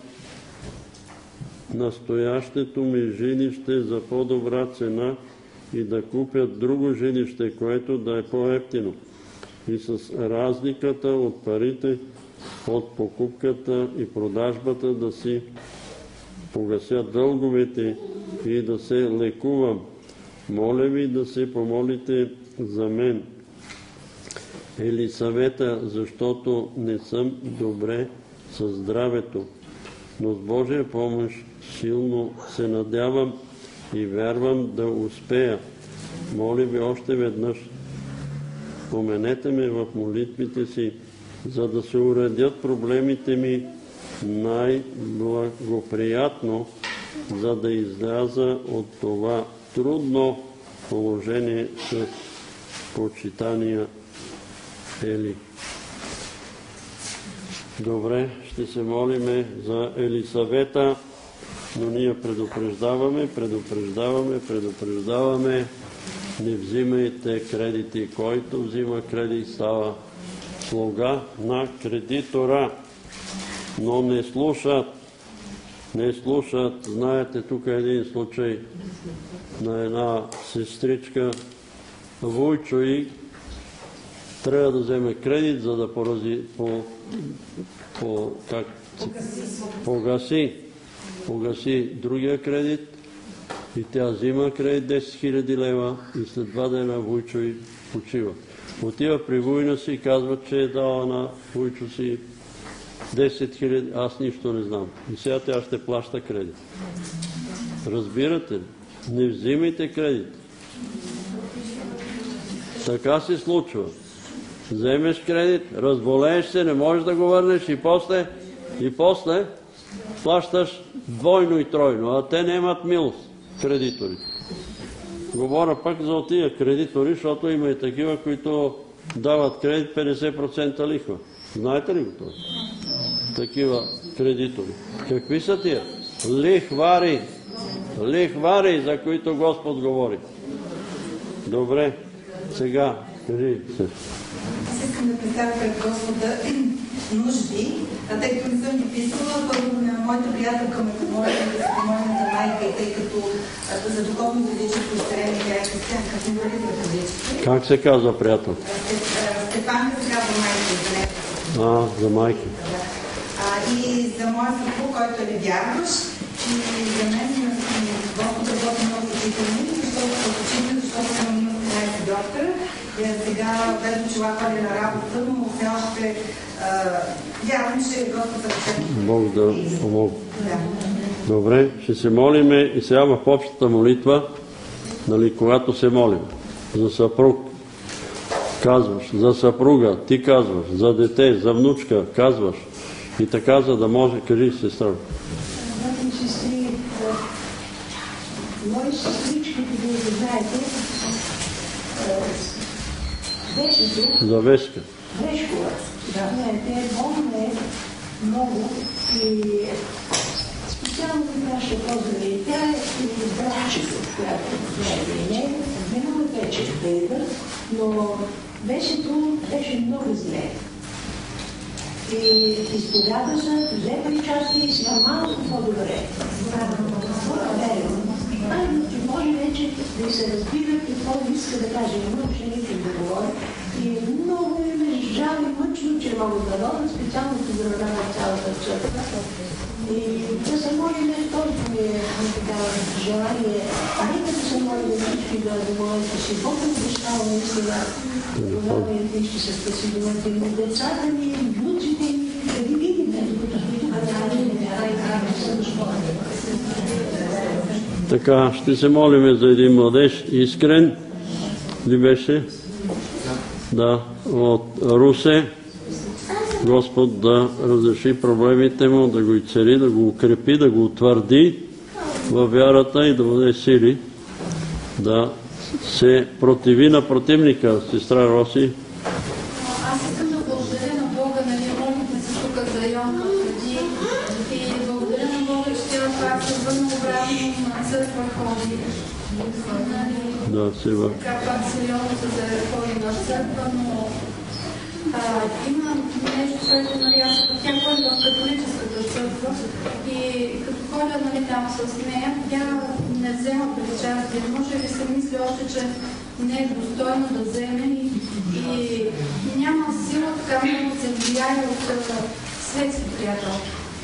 настоящето ми жилище за по-добра цена и да купя друго жилище, което да е по-евтино. И с разликата от парите от покупката и продажбата да си погася дълговете и да се лекувам. Моля ви да се помолите за мен, Елисавета, защото не съм добре със здравето, но с Божия помощ силно се надявам и вярвам да успея. Моля ви още веднъж, споменете ме в молитвите си, за да се уредят проблемите ми най-благоприятно, за да изляза от това трудно положение с почитания Ели. Добре, ще се молиме за Елисавета, но ние предупреждаваме, не взимайте кредити. Който взима кредит става слуга на кредитора, но не слушат. Знаете, тук е един случай на една сестричка, Войчо, и трябва да вземе кредит, за да погаси другия кредит, и тя взима кредит 10 000 лева и след 2 дена Войчо и почива. Отива при война си и казва, че е дала на Войчо си 10 000, аз нищо не знам. И сега тя ще плаща кредит. Разбирате ли? Не взимайте кредит. Така се случва. Вземеш кредит, разболееш се, не можеш да го върнеш и после плащаш двойно и тройно, а те нямат милост, кредиторите. Говоря пък за тия кредитори, защото има и такива, които дават кредит 50% лихва. Знаете ли го това? Такива кредитори. Какви са тия? Лихвари. Лихвари, за които Господ говори. Добре, сега, кажи се. Аз искам да представя пред Господа нужди, тъй като не съм ги писала, първо на моята приятелка ме помоли да се помогне за майка, и тъй като за духовно величество старение тя е християн, като не вали за кавички. Как се казва приятел? Стефанка се казва майка за нея. За майка. И за моя съпруг, който е вярващ, и за мен Господ работи много учителни, защото съм имал 13 доктора. Сега без очила ходя на работа, но все още вярвам, че Господ съвършен. Бог да помогне. Добре, ще се молиме и сега в общата молитва, когато се молим за съпруг, казваш, за съпруга, ти казваш, за дете, за внучка, казваш. И така, за да може, кажи сестра. Моите сестри, мои сестрички, които вие знаете, Вешето. За Вешка. Вешкова. Знаете, болна е много и специално наша поздрави. Тя е братчето, която не много вече да идва, но Вешето беше много зле. И изповядаше, взе причастие и сега малко по-добре. Може вече да се разбира какво иска да каже. Има още никой да говори. И много е жал и мъчно, че мога да рода специално поздравя на цялата църква. И да се моли не толкова ми е такава желание. Нека да се моли всички да молите си. Бог е обещал наистина. Тогава ще се спаси думата ни. Децата ни, внуците ни, да ги видим. Така, ще се молим за един младеж, Искрен, ли беше? Да, от Русе. Господ да разреши проблемите му, да го изцели, да го укрепи, да го утвърди във вярата и да даде сили да се противи на противника, сестра Роси. Аз искам да благодаря на Бога, молихме се тук за Йонка преди и благодаря на Бога, че тя пак се върна обратно на църква ходи. Да, се върна. Така пак сериозно се ходи на църква, но има нещо, което тя ходи в католическата църква и като ходя там с нея, тя не взема причастие. Може ли се мисли още, че не е достойно да вземе и няма сила така много се влияе от светски приятел.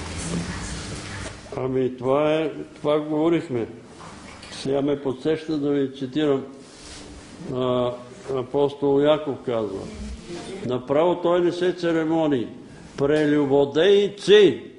Ами това говорихме. Сега ме подсеща да ви цитирам. Апостол Яков казва: направо той не се церемони. Прелюбодейци,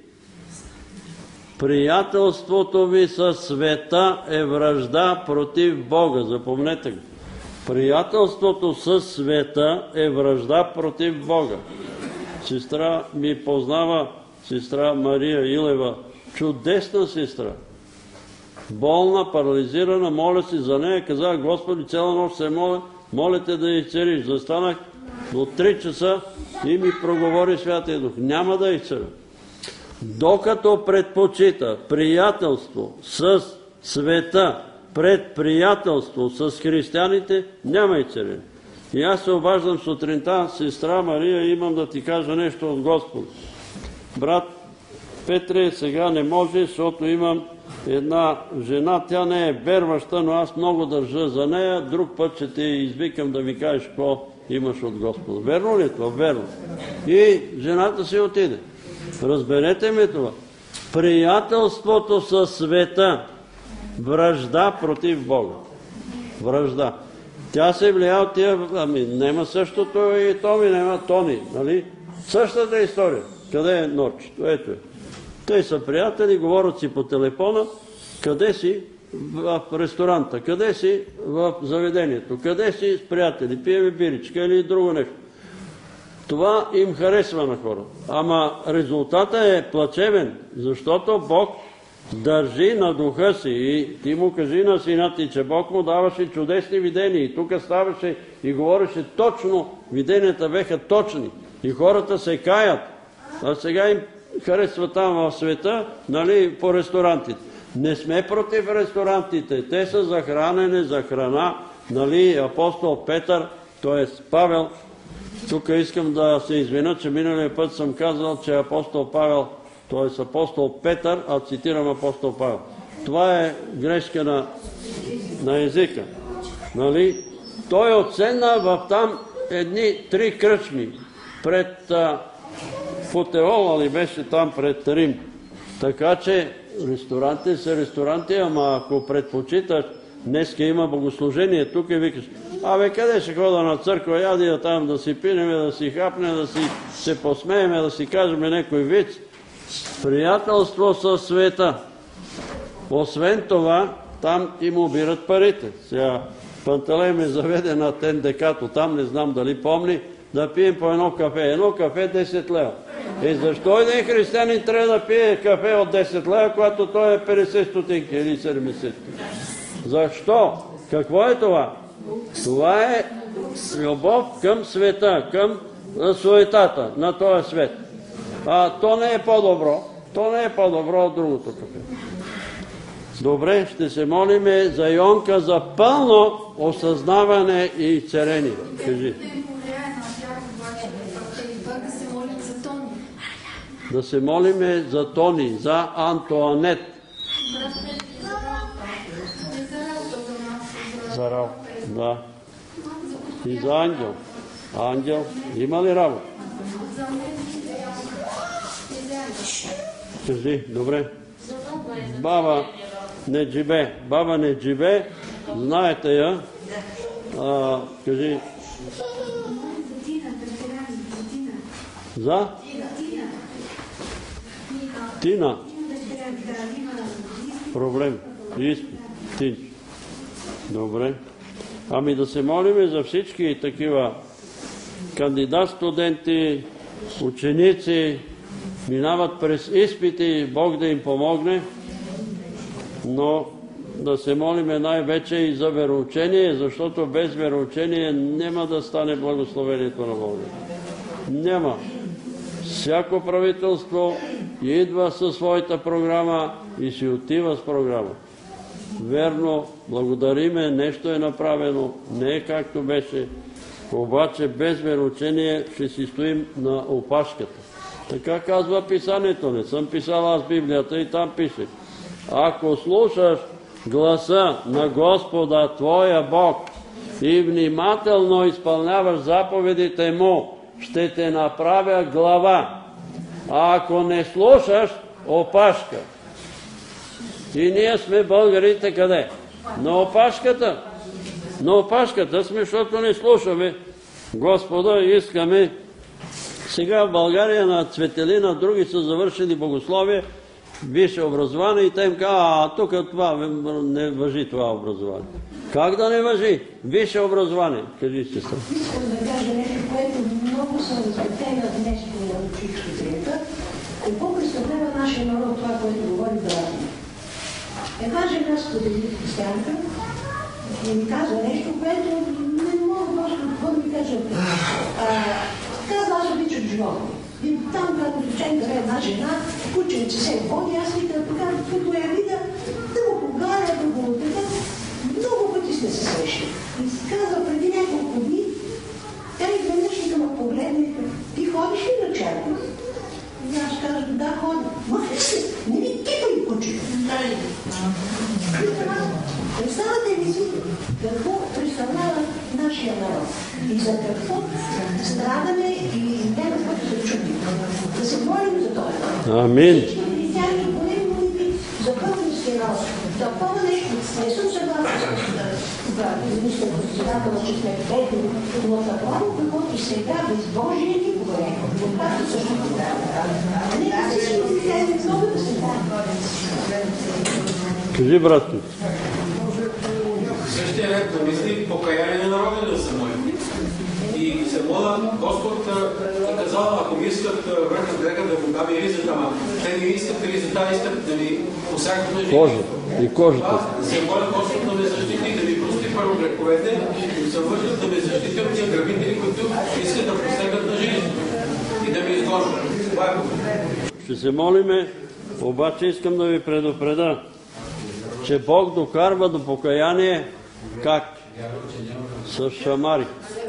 приятелството ви със света е вражда против Бога. Запомнете го. Приятелството със света е вражда против Бога. Сестра ми познава, сестра Мария Илева, чудесна сестра. Болна, парализирана, моля си за нея. Казах: Господи, цяла нощ се молите да я изцелиш. Застанах до 3 часа и ми проговори Святия Дух: няма да изцеля. Докато предпочита приятелство с света пред приятелство с християните, няма изцеление. И аз се обаждам сутринта: сестра Мария, имам да ти кажа нещо от Господ. Брат Петре, сега не може, защото имам една жена, тя не е верваща, но аз много държа за нея. Друг път ще те извикам да ми кажеш какво имаш от Господа. Верно ли е това? Верно. И жената си отиде. Разберете ме това. Приятелството със света, вражда против Бога. Вражда. Тя се влияе от тия... нема същото и Томи, нема Тони, нали? Същата история. Къде е норчето? Ето е. Те са приятели, говорят си по телефона. Къде си? В ресторанта. Къде си? В заведението. Къде си с приятели? Пиеме биричка или друго нещо. Това им харесва на хората. Ама резултатът е плачевен, защото Бог държи на духа си. И ти му кажи на сина ти, че Бог му даваше чудесни видения. И тук ставаше и говореше точно, виденията беха точни. И хората се каят. А сега им харесва там в света, нали, по ресторантите. Не сме против ресторантите. Те са за хранене, за храна. Нали, апостол Петър, т.е. Павел, тук искам да се извиня, че миналия път съм казал, че апостол Павел, т.е. апостол Петър, а цитирам апостол Павел. Това е грешка на езика. Нали? Той отседна в там едни 3 кръчми пред Путеола ли беше там пред Рим. Така че ресторанти са ресторанти, ама ако предпочиташ, днеска има богослужение, тук и викаш, абе къде ще хода на църква, яди там да си пинеме, да си хапне, да си се посмееме, да си кажем някой виц. Приятелство със света. Освен това, там им обират парите. Сега Пантелей ме заведе на Тендекато, там не знам дали помни, да пием по едно кафе. Едно кафе 10 лева. Защо един християнин трябва да пие кафе от 10 лева, когато той е 50 стотинки или 70? Защо? Какво е това? Това е любов към света, към суетата на този свет. То не е по-добро. То не е по-добро от другото кафе. Добре, ще се молиме за Йонка за пълно осъзнаване и царение. Кажи. Да се молиме за Тони, за Антоанет. За Рал, да. И за Ангел. Ангел, има ли работа? Кажи, добре. Баба Неджибе, знаете я. Кажи. За? Тина. Проблем. Тин. Добре. Ами да се молиме за всички такива кандидат-студенти, ученици, минават през изпити, Бог да им помогне, но да се молиме най-вече и за вероучение, защото без вероучение няма да стане благословението на Бога. Няма. Всяко правителство идва със своята програма и си отива с програма. Верно, благодариме, нещо е направено, не е както беше, обаче без вероучение ще си стоим на опашката. Така казва писанието, не съм писал аз Библията и там пише. Ако слушаш гласа на Господа твоя Бог и внимателно изпълняваш заповедите Му, ще те направя глава. А ако не слушаш, опашка. И ние сме българите къде? На опашката. На опашката сме, защото не слушаме Господа и искаме. Сега в България на Цветелина други са завършили богословие, висше образование и те им казват, тук това не важи това образование. Как да не важи? Висше образование. Кажи си са. Искам да кажа нещо, което много съм възпитена днес на учителите. Какво представлява нашия народ, това, което говори брат ми? Една жена сподели християнка и ми казва нещо, което не мога просто какво да ми кажа. Казва, аз обичам живота. И там, когато случайно е една жена, кученце се води, аз викам, като я видя, да го погледя, да го отдеда. Много пъти сме се срещали. И казва, преди няколко дни, тя изведнъж да ме погледне, ти ходиш ли на черква? И аз казвам, да, ходя. Махни се, не ми кипа и кучето. Представете ли си какво представлява нашия народ и за какво страдаме и няма какво да чуди. Да се молим за това. Амин. За българския народ. Да пълна нещо, не съм съгласна с министър-председателя, че сме бедни, но такова, каквото сега безбожие ни говори. Както също трябва. Нека се си възгледа много да се дава. Кажи, братко. Същия ред на мисли, покаяние на народа да се моли. И се моля Господ да казал, ако ми искат върхът греха да му дам и ризата, ама те не искат ризата, искат да ми посягат на Кожа и кожата. Се моля Господ да ме защити, да ми прости първо греховете и се вържа да ме защити от тия грабители, които искат да посягат на жизнь и да ми изгонят. Това е. Ще се молиме, обаче искам да ви предупреда, че Бог докарва до покаяние как? С шамари.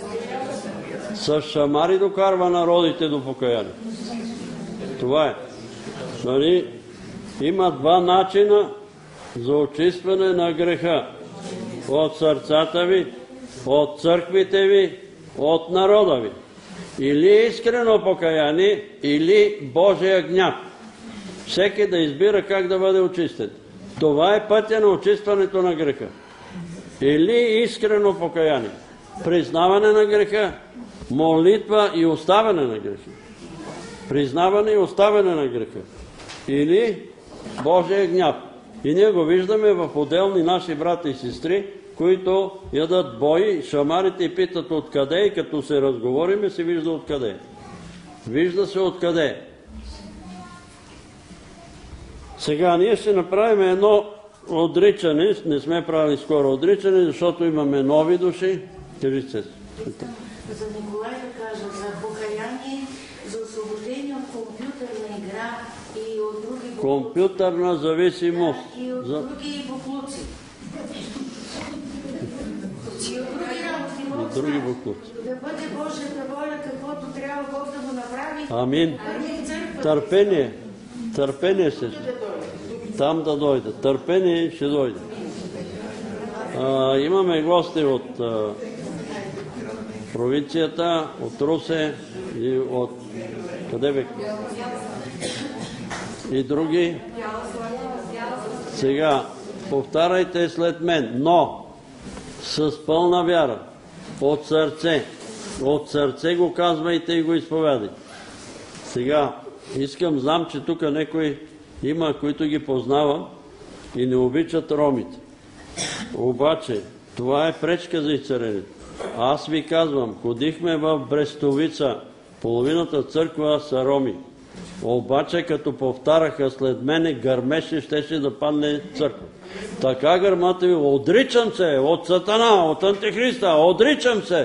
С шамари докарва народите до покаяние. Това е. Нали? Има два начина за очистване на греха. От сърцата ви, от църквите ви, от народа ви. Или искрено покаяние, или Божия гняв. Всеки да избира как да бъде очистен. Това е пътя на очистването на греха. Или искрено покаяние. Признаване на греха, молитва и оставяне на греха. Признаване и оставяне на греха. Или Божия гняв. И ние го виждаме в отделни наши брата и сестри, които ядат бои, шамарите и питат откъде, и като се разговориме, се вижда откъде. Вижда се откъде. Сега ние ще направим едно отричане, не сме правили скоро отричане, защото имаме нови души. Кажи се. За Николай да кажа, за покаяние, за освобождение от компютърна игра и от други буклуци. Компютърна зависимост. И от други буклуци. И други буклуци. Да бъде Божията воля, каквото трябва Бог да го направи. Амин. Търпение. Търпение се. Там да дойде. Търпение ще дойде. Имаме гости от провинцията, от Русе и от къде бе? И други. Сега, повтаряйте след мен, но с пълна вяра, от сърце го казвайте и го изповядайте. Сега, знам, че тук някой има, които ги познавам и не обичат ромите. Обаче, това е пречка за изцелението. Аз ви казвам, ходихме в Брестовица, половината църква са роми. Обаче, като повтараха след мене, гърмеше, щеше да падне църква. Така гърмата ви, отричам се от Сатана, от Антихриста, отричам се.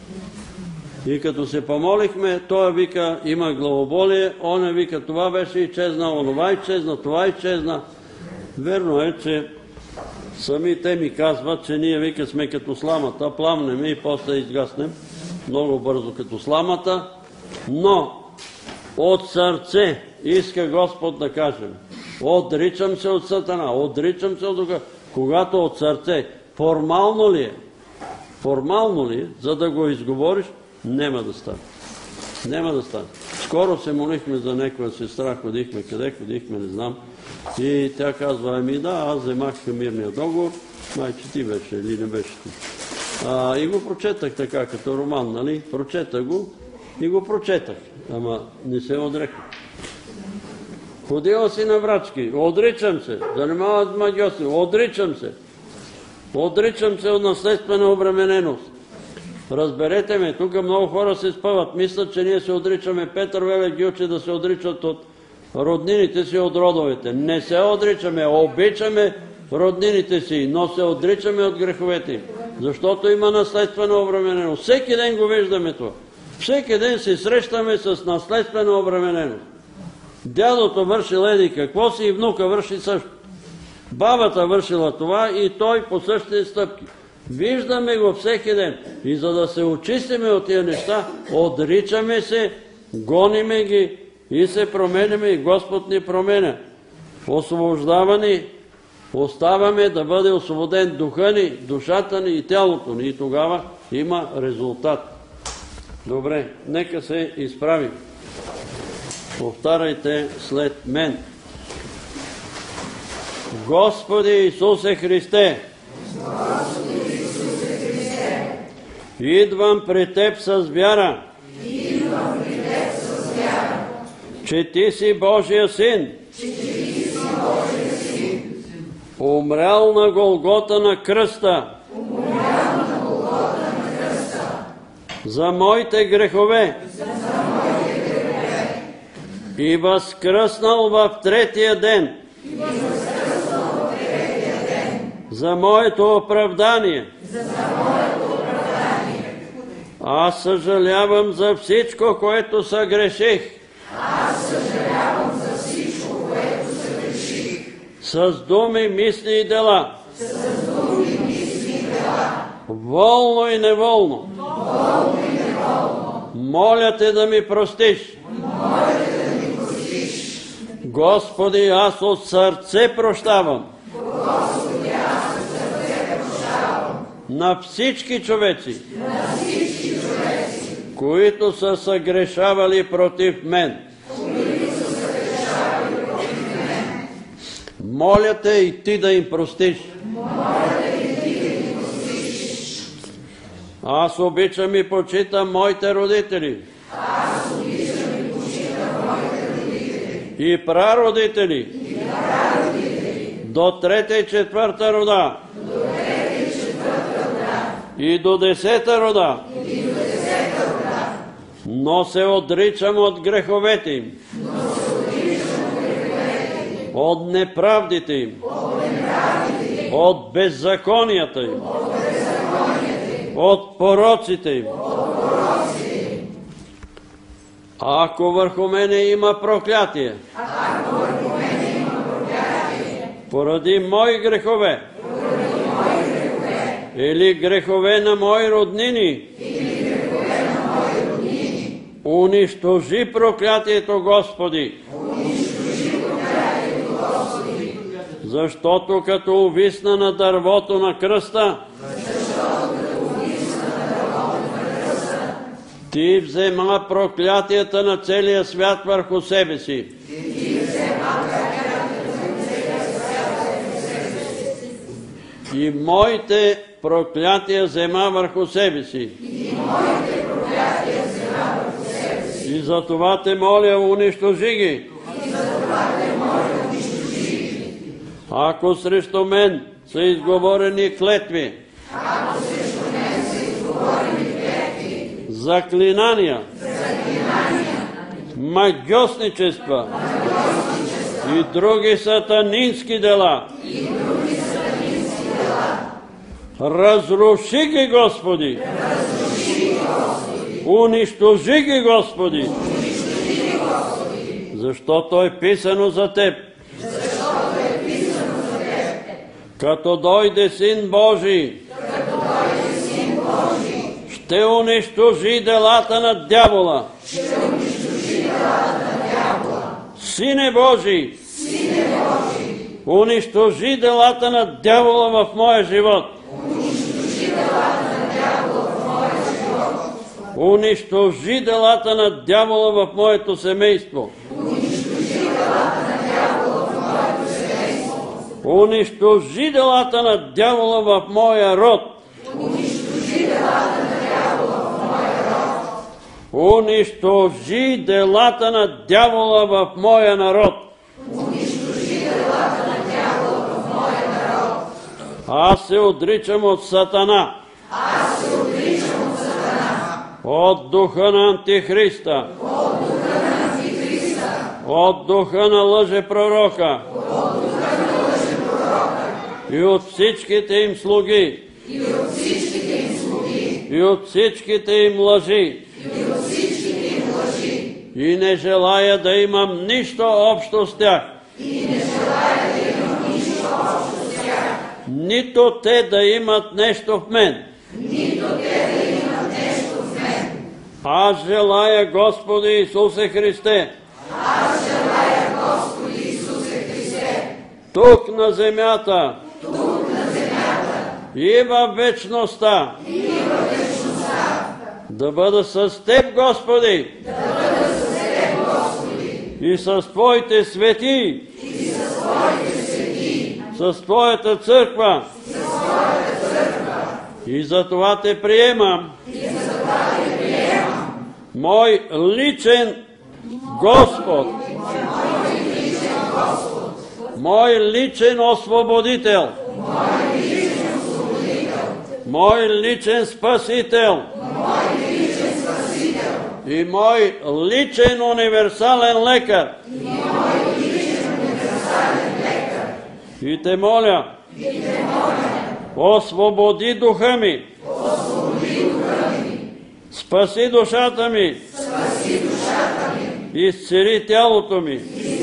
И като се помолихме, той вика, има главоболие, он вика, това беше изчезна, онова изчезна, това изчезна. Верно е, че сами те ми казват, че ние вика сме като сламата, пламнем и после изгаснем много бързо като сламата, но от сърце иска Господ да кажем, отричам се от Сатана, отричам се от друга. Когато от сърце, формално ли е, за да го изговориш, няма да стане. Няма да стане. Скоро се молихме за някоя сестра, ходихме, не знам. И тя казва, аз вземах мирния договор, майче ти беше или не беше ти. И го прочетах така, като роман, нали? Прочетах го и го прочетах. Ама не се отреках. Ходила си на врачки, отричам се, занимават магиоси, отричам се. Отричам се от наследствена обремененост. Разберете ме, тук много хора се спъват. Мислят, че ние се отричаме. Петър Велев ги учи да се отричат от роднините си, от родовете. Не се отричаме, обичаме роднините си, но се отричаме от греховете им. Защото има наследствена обремененост. Всеки ден го виждаме това. Всеки ден се срещаме с наследствена обремененост. Дядото вършил еди какво си и внука върши също. Бабата вършила това и той по същите стъпки. Виждаме го всеки ден. И за да се очистиме от тия неща, отричаме се, гониме ги и се променяме и Господ ни променя. Освобождава ни, оставаме да бъде освободен духа ни, душата ни и тялото ни. И тогава има резултат. Добре, нека се изправим. Повтаряйте след мен. Господи Исусе Христе, идвам при Теб с вяра, че Ти си Божия Син, умрял на Голгота на кръста, за моите грехове и възкръснал в третия ден за моето оправдание. Аз съжалявам за всичко, което съгреших. С думи, мисли и дела. Волно и неволно. Моля те да ми простиш. Господи, аз от сърце прощавам. На всички човеци, които са съгрешавали против мен. Моля те и ти да им простиш. Аз обичам и почитам моите родители и прародители до трета и четвърта рода и до 10-та рода, но се отричам от греховете им, от неправдите им, от беззаконията им, от пороците им. Ако върху мене има проклятие, поради мои грехове, или грехове на мои роднини, унищожи проклятието, Господи, защото като увисна на дървото на кръста, ти взема проклятията на целия свят върху себе си. И моите проклятия взема върху себе си. И за това те моля, унищожи ги. Ако срещу мен са изговорени клетви, заклинания, магьосничества и други сатанински дела, разруши ги, Господи! Унищожи ги, Господи! Защото е писано за Теб. Като дойде Син Божий, ще унищожи делата на дявола. Сине Божий, унищожи делата на дявола в моя живот. Унищожи делата на дявола в моето семейство. Унищожи делата на дявола в моя род. Унищожи делата на дявола в моя народ. Аз се отричам от Сатана. От духа на Антихриста. От духа на лъжепророка. И от всичките им слуги. И от всичките им лъжи. И не желая да имам нищо общо с тях. Нито те да имат нещо в мен. Аз желая, Господи Исусе Христе, тук на земята и във вечността да бъда с Теб, Господи, и с Твоите свети, с Твоята църква. И за това Те приемам мой личен Господ, мой личен освободител, мой личен Спасител, и мой личен универсален лекар. И те моля, освободи духа ми, спаси душата ми, изцели тялото ми.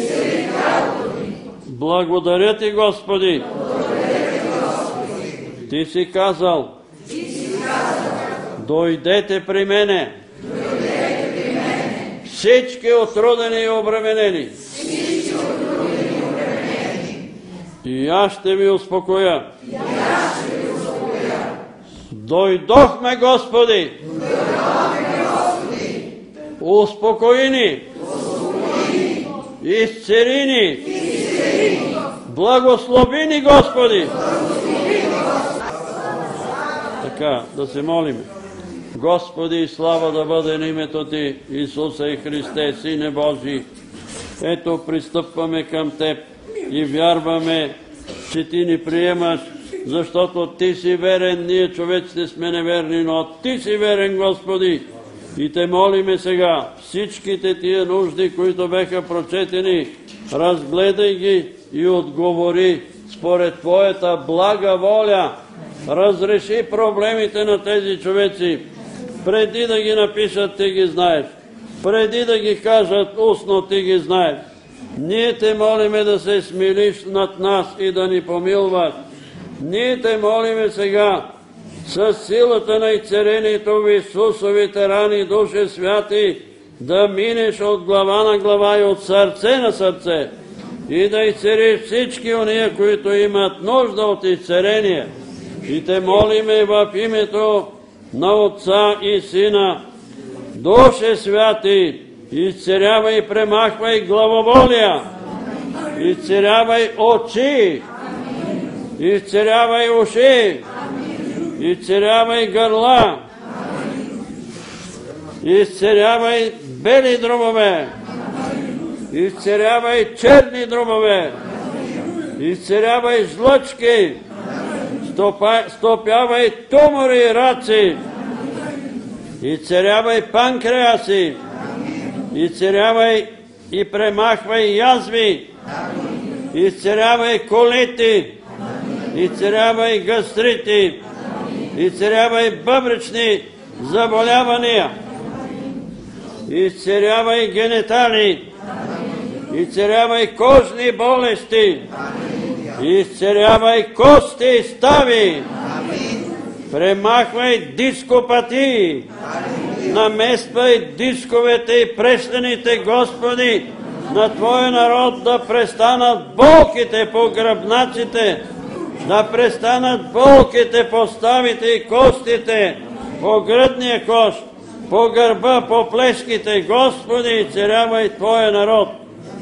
Благодаря ти, Господи. Ти си казал, дойдете при мене, всички отрудени и обременени, и аз ще ви успокоя. Дойдохме, Господи, успокои ни, изцели ни, благослови ни, Господи. Така, да се молим. Господи, слава да бъде на името Ти, Исусе и Христе, Сине Божий. Ето, пристъпваме към Теб и вярваме, че Ти ни приемаш, защото Ти си верен, ние човеците сме неверни, но Ти си верен, Господи. И Те молиме сега, всичките тия нужди, които беха прочетени, разгледай ги и отговори според Твоята блага воля. Разреши проблемите на тези човеци. Преди да ги напишат, Ти ги знаеш. Преди да ги кажат устно, Ти ги знаеш. Ние Те молиме да се смилиш над нас и да ни помилваш. Ние Те молиме сега с силата на изцелението в Исусовите рани, Душе Святи, да минеш от глава на глава и от сърце на сърце и да изцелиш всички ония, които имат нужда от изцеление. И Те молиме в името на Отца и Сина. Душе Святи, изцелявай и премахвай главоболия, изцелявай очи, изцелявай уши, изцелявай гърла, изцелявай бели дробове, изцелявай черни дробове, изцелявай жлъчки, стопявай тумори и раци, изцелявай панкреаси, изцелявай и премахвай язви, изцелявай колити, изцелявай гастрити, изцелявай бъбречни заболявания, изцелявай генитали, изцелявай кожни болести, изцелявай кости и стави, премахвай дископатии, намествай дисковете и прещаните, Господи, на Твоя народ, да престанат болките по гръбнаците, да престанат болките по ставите и костите, по гръдния кош, по гърба, по плешките. Господи, изцелявай Твоя народ.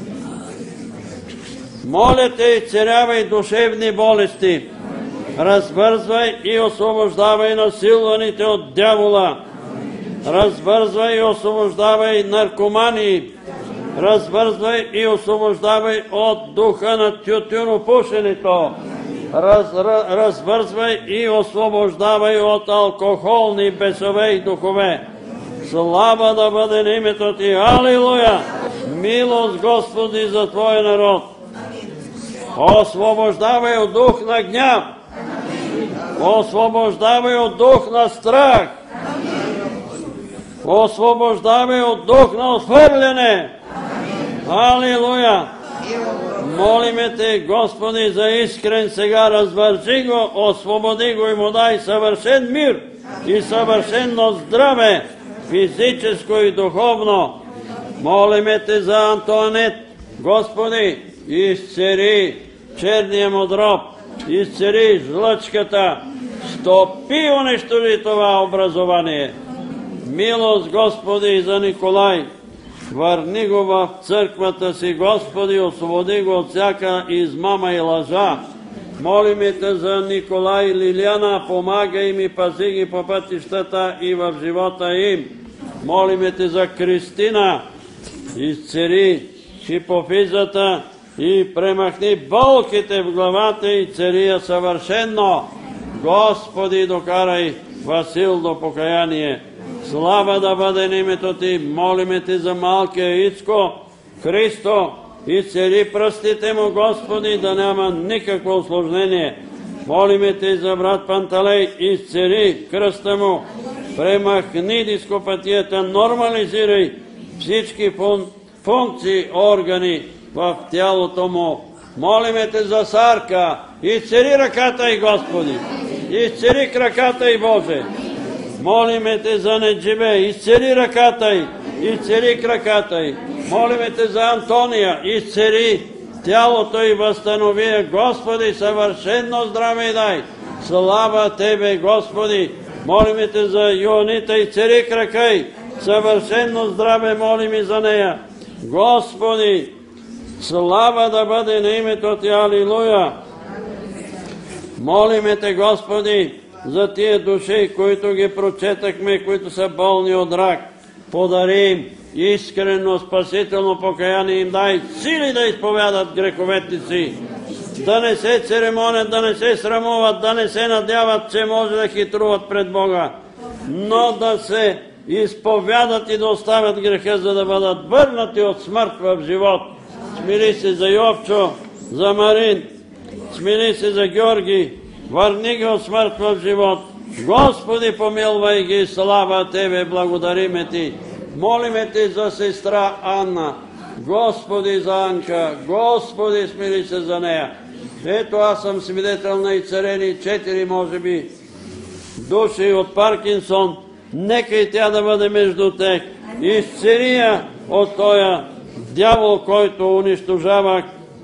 Моля Те, изцелявай душевни болести. Развързвай и освобождавай насилваните от дявола. Развързвай и освобождавай наркомани. Развързвай и освобождавай от духа на тютюнопушенето. Развързвай и освобождавай от алкохолни бесове и духове. Слава да бъде на името Ти. Алилуя! Милост, Господи, за Твоя народ. Освобождавай от дух на гняв. Освобождавай от дух на страх. Освобождавай от дух на отхвърляне. Алилуя! Молиме Те, Господи, за Искрен сега. Развържи го, освободи го и му дай съвършен мир и съвършено здраве, физическо и духовно. Молиме Те за Антоанет. Господи, изцели черния му дроб, изцели жлъчката, стопи, унищожи това образование. Милост, Господи, за Николай. Върни го в църквата си, Господи, освободи го от всяка измама и лъжа. Молиме Те за Николай и Лилиана, помагай им и пази ги по пътищата и в живота им. Молиме Те за Кристина, изцели хипофизата и премахни болките в главата и цели я съвършенно. Господи, докарай Васил до покаяние. Слава да бъде на името Ти. Молиме Те за малкия Ицко Христо. Изцели пръстите му, Господи, да няма никакво усложнение. Молиме Те за брат Панталей. Изцели кръста му. Премахни дископатията. Нормализирай всички функции, органи в тялото му. Молиме Те за Сарка. Изцели ръката й, Господи. Изцели краката й, Боже. Молиме Те за Неджибе. Изцели ръката й. Изцели краката й. Молиме Те за Антония. Изцели тялото й, възстанови я, Господи, съвършено здраве й дай. Слава Тебе, Господи. Молиме Те за Йоанита. Изцели крака й. Съвършено здраве молим и за нея. Господи, слава да бъде на името Ти, алилуя! Молиме Те, Господи, за тия души, които ги прочетахме, които са болни от рак. Подари им искрено, спасително покаяние, им дай сили да изповядат греховете си, да не се церемонят, да не се срамуват, да не се надяват, че може да хитруват пред Бога, но да се изповядат и да оставят греха, за да бъдат върнати от смърт в живот. Смили се за Йовчо, за Марин, смили се за Георги, върни ги от смърт в живот. Господи, помилвай ги, слава Тебе, благодариме Ти. Молиме Те за сестра Анна, Господи, за Анка, Господи, смили се за нея. Ето, аз съм свидетел на изцелени 4, може би, души от Паркинсон. Нека и тя да бъде между тях. Изцели я от тоя дявол, който унищожава,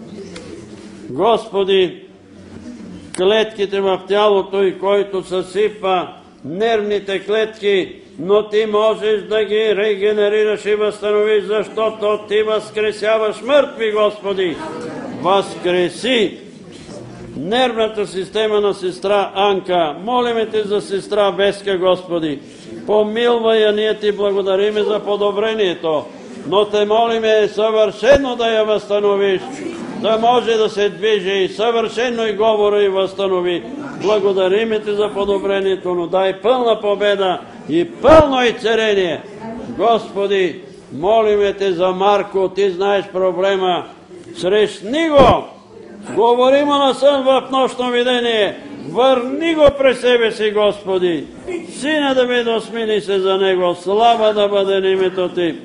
Господи, клетките в тялото и който съсипва нервните клетки, но Ти можеш да ги регенерираш и възстановиш, защото Ти възкресяваш мъртви, Господи. Възкреси нервната система на сестра Анка. Молиме Те за сестра Веска, Господи. Помилвай я, ние Ти благодариме за подобрението, но Те молиме съвършено да я възстановиш, да може да се движи и съвършено и говора и възстанови. Благодариме Те за подобрението, но дай пълна победа и пълно изцеление. Господи, молиме Те за Марко, Ти знаеш проблема. Срещни го, говори му на сън в нощно видение, върни го през себе си, Господи. Сина Давидов, смили се за него, слава да бъде на името Ти.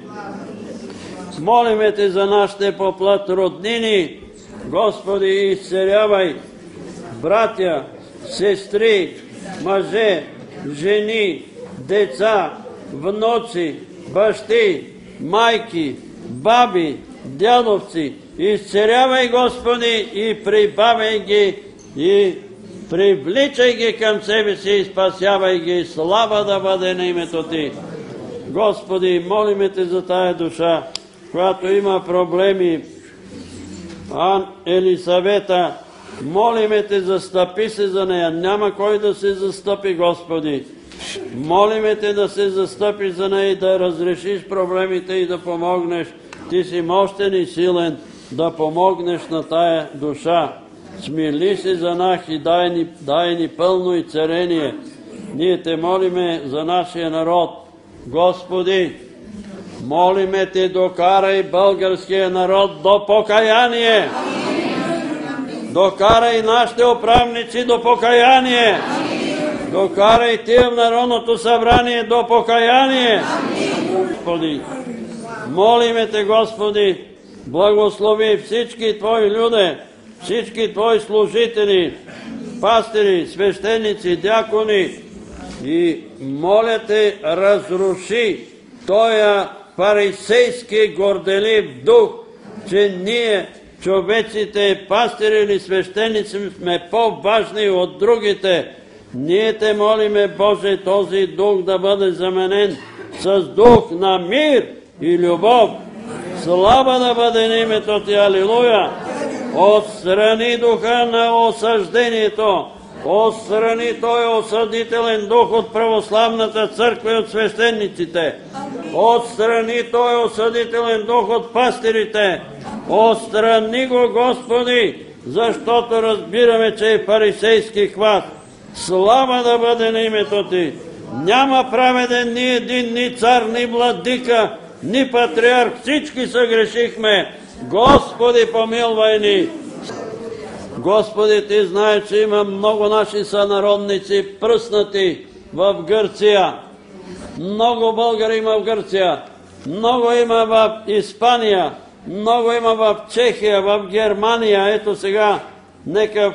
Молиме Те за нашите по плът роднини, Господи, изцелявай братя, сестри, мъже, жени, деца, внуци, бащи, майки, баби, дядовци. Изцелявай, Господи, и прибавяй ги, и привличай ги към себе си, и спасявай ги. Слава да бъде на името Ти. Господи, молиме Те за тая душа, която има проблеми. Елисавета, молиме Те, застъпи се за нея. Няма кой да се застъпи, Господи. Молиме Те да се застъпиш за нея и да разрешиш проблемите и да помогнеш. Ти си мощен и силен да помогнеш на тая душа. Смили се за нас и дай ни пълно изцеление. Ние Те молиме за нашия народ. Господи, молиме Те, докарай българския народ до покаяние. Докарай нашите управници до покаяние. Докарай тия в Народното събрание до покаяние. Господи, молиме Те, Господи, благослови всички Твои люди, всички Твои служители, пастири, свещеници, дякони, и моля Те, разруши тоя фарисейски горделив дух, че ние, човеците, пастири или свещеници, сме по-важни от другите. Ние Те молиме, Боже, този дух да бъде заменен с дух на мир и любов. Слава да бъде на името Ти, алилуя! Отстрани духа на осъждението, отстрани този осъдителен дух от православната църква и от свещениците, отстрани този осъдителен дух от пастирите, отстрани го, Господи, защото разбираме, че е фарисейски хват. Слава да бъде на името Ти! Няма праведен ни един, ни цар, ни владика, ни патриарх. Всички съгрешихме. Господи, помилвай ни. Господи, Ти знаеш, че има много наши сънародници пръснати в Гърция. Много българи има в Гърция. Много има в Испания. Много има в Чехия, в Германия. Ето сега нека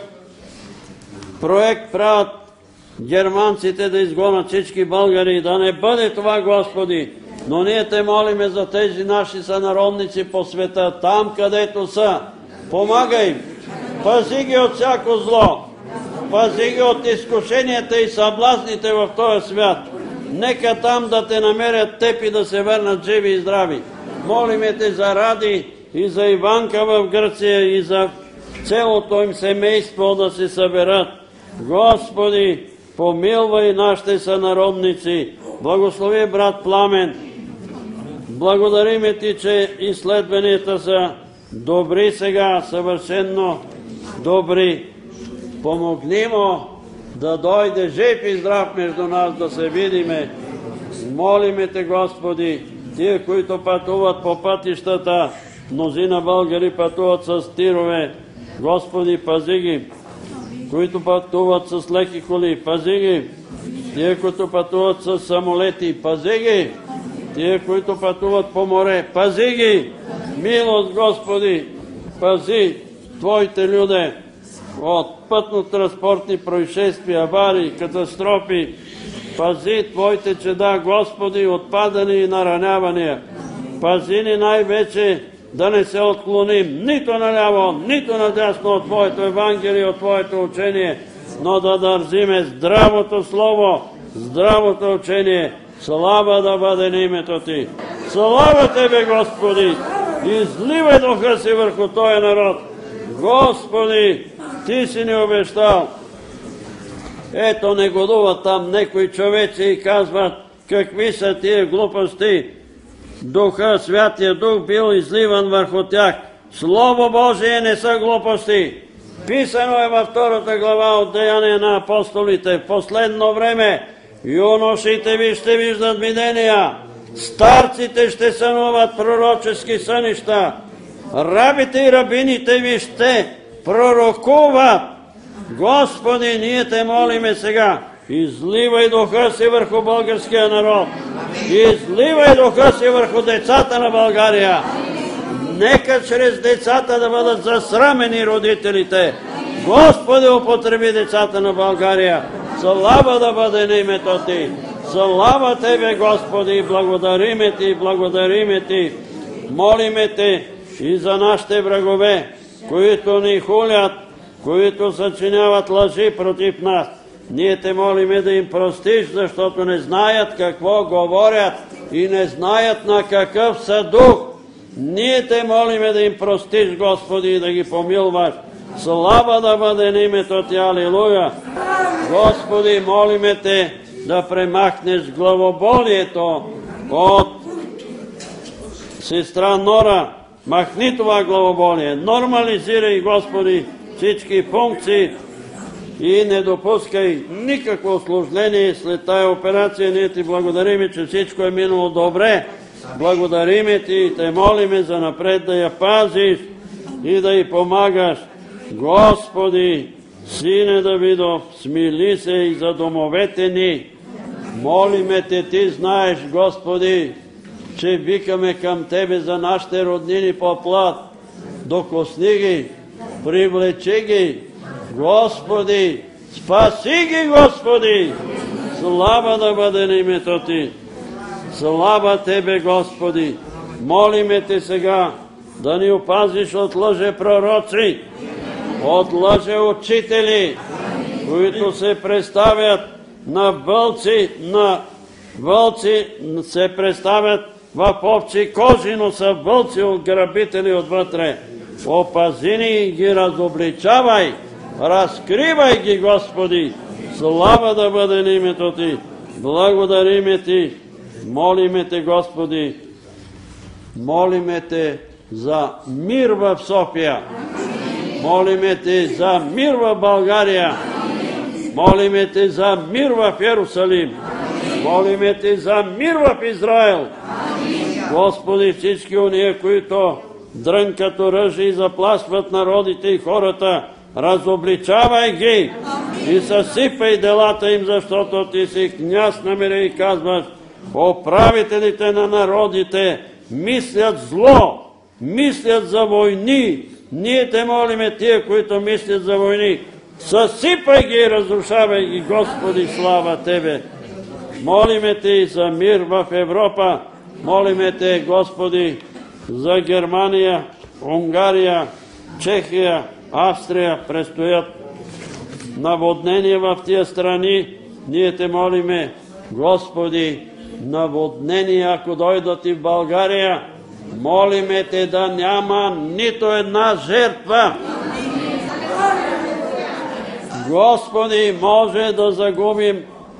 проект правят германците да изгонят всички българи. Да не бъде това, Господи. Но ние Те молиме за тези наши сънародници по света, там където са. Помагай им. Пази ги от всяко зло. Пази ги от изкушенията и съблазните в този свят. Нека там да Те намерят Теб и да се върнат живи и здрави. Молиме Те за Ради и за Иванка в Гърция и за цялото им семейство да се съберат. Господи, помилвай нашите сънародници. Благослови брат Пламен. Благодариме Ти, че изследванията са добри сега, съвършенно добри. Помогни му да дойде жив и здрав между нас, да се видиме. Молиме Те, Господи, тия, които пътуват по пътищата, мнозина българи пътуват с тирове. Господи, пази ги. Които пътуват с леки коли, пази ги. Тия, които пътуват с самолети, пази ги. Тия, които пътуват по море, пази ги. Милост, Господи, пази Твоите люди от пътно-транспортни происшествия, аварии, катастрофи. Пази Твоите чеда, Господи, от падания и наранявания. Пази ни най-вече да не се отклоним нито наляво, нито надясно от Твоето Евангелие, от Твоето учение, но да държиме здравото Слово, здравото учение. Слава да бъде на името Ти. Слава Тебе, Господи! Изливай духа си върху този народ. Господи, Ти си ни обещал. Ето негодуват там некои човеци и казват, какви са тия глупости. Духа, Святия Дух бил изливан върху тях. Слово Божие не са глупости. Писано е във 2 глава от Деяния на апостолите. В последно време юношите ви ще виждат видения, старците ще сънуват пророчески сънища, рабите и рабините ви ще пророкуват. Господи, ние Те молиме сега, изливай духа си върху българския народ, изливай духа си върху децата на България. Нека чрез децата да бъдат засрамени родителите. Господи, употреби децата на България. Слава да бъде на името Ти. Слава Тебе, Господи, благодариме Ти, благодариме Ти. Молиме Те и за нашите врагове, които ни хулят, които съчиняват лъжи против нас. Ние Те молиме да им простиш, защото не знаят какво говорят и не знаят на какъв са дух. Ние Те молиме да им простиш, Господи, и да ги помилваш. Слава да бъде на името Ти, алилуя! Господи, молиме Те да премахнеш главоболието от сестра Нора. Махни това главоболие. Нормализирай, Господи, всички функции и не допускай никакво усложнение след тая операция. Ние Ти благодариме, че всичко е минало добре. Благодариме Ти и Те молиме за напред да я пазиш и да й помагаш. Господи, Сине Давидов, смили се и за домовете ни. Молиме Те, Ти знаеш, Господи, че викаме към Тебе за нашите роднини по плът. Докосни ги, привлечи ги, Господи, спаси ги, Господи! Слава да бъде на името Ти! Слава Тебе, Господи! Молиме Те сега да ни опазиш от лъжепророци, от лъжеучители, които се представят на вълци се представят в овчи кожи, но са вълци от грабители отвътре. Опази ни и ги разобличавай, разкривай ги, Господи! Слава да бъде на името Ти! Благодариме Ти! Молиме Те, Господи! Молиме Те за мир в София! Молиме Те за мир в България! Молиме Те за мир в Йерусалим! Молиме Те за мир в Израел. Господи, всички уния, които дрънкат оръжие и заплашват народите и хората, разобличавай ги и съсипай делата им, защото Ти си княз на мира и казваш: управителите на народите мислят зло, мислят за войни. Ние Те молиме тия, които мислят за войни, съсипай ги и разрушавай ги, Господи, слава Тебе. Молиме Те и за мир в Европа. Молиме Те, Господи, за Германия, Унгария, Чехия, Австрия. Предстоят наводнения в тия страни. Ние Те молиме, Господи, наводнения, ако дойдат и в България, молиме Те да няма нито една жертва. Господи, може да загубим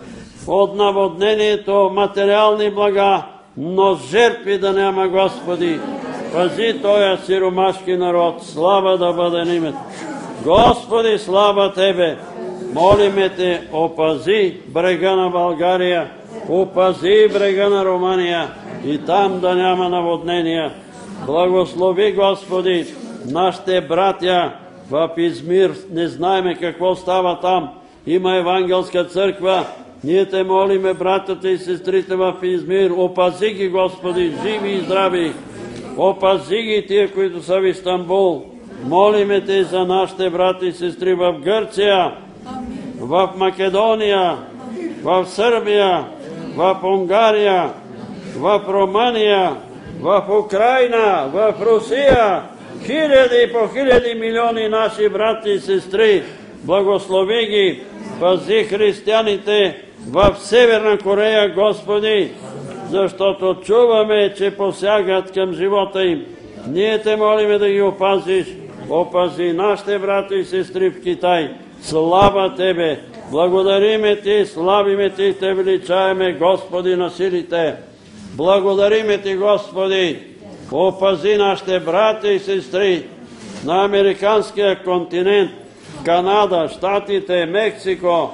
от наводнението материални блага, но жертви да няма, Господи. Пази този сиромашки народ, слава да бъде името. Господи, слава Тебе. Молиме Те, опази брега на България, опази брега на Румъния и там да няма наводнения. Благослови, Господи, нашите братя в Измир. Не знаеме какво става там. Има евангелска църква. Ние Те молиме, братята и сестрите в Измир. Опази ги, Господи, живи и здрави. Опази ги тия, които са в Истанбул. Молиме Те за нашите брати и сестри в Гърция, в Македония, в Сърбия, в Унгария, в Румъния, в Украина, в Русия. Хиляди и по хиляди милиони наши брати и сестри. Благослови ги. Пази християните в Северна Корея, Господи, защото чуваме, че посягат към живота им. Ние Те молиме да ги опазиш. Опази нашите брати и сестри в Китай. Слава Тебе! Благодариме Ти, славиме Ти и Те величаеме, Господи на силите. Благодариме Ти, Господи. Опази нашите брати и сестри на американския континент, Канада, Щатите, Мексико,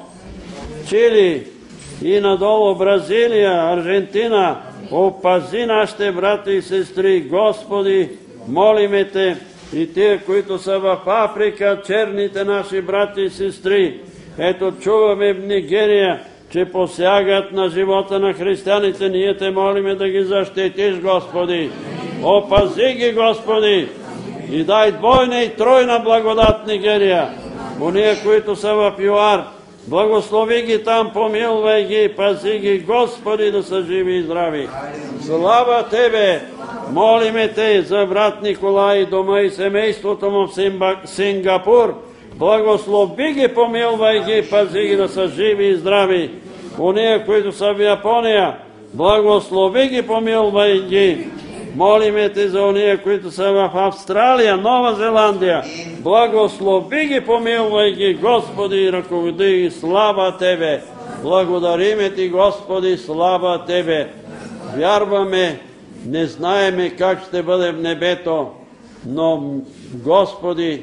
Чили и надолу Бразилия, Аржентина. Опази нашите брати и сестри, Господи, молиме Те и тия, които са в Африка, черните наши брати и сестри. Ето чуваме в Нигерия, че посягат на живота на християните. Ние Те молиме да ги защитиш, Господи. Опази ги, Господи, и дай двойна и тройна благодат Нигерия. Уния, които са в ЮАР, благослови ги там, помилвай ги, пази ги, Господи, да са живи и здрави. Слава Тебе! Молиме Те за брат Николай, дома и семейството му в Сингапур. Благослови ги, помилвай ги, пази ги да са живи и здрави. Уния, които са в Япония, благослови ги, помилвай ги. Молиме Те за уния, които са в Австралия, Нова Зеландия. Благослови ги, помилвай ги, Господи, и ръководи ги. Слава Тебе! Благодариме Ти, Господи, слава Тебе! Вярваме, не знаеме как ще бъде в небето, но, Господи,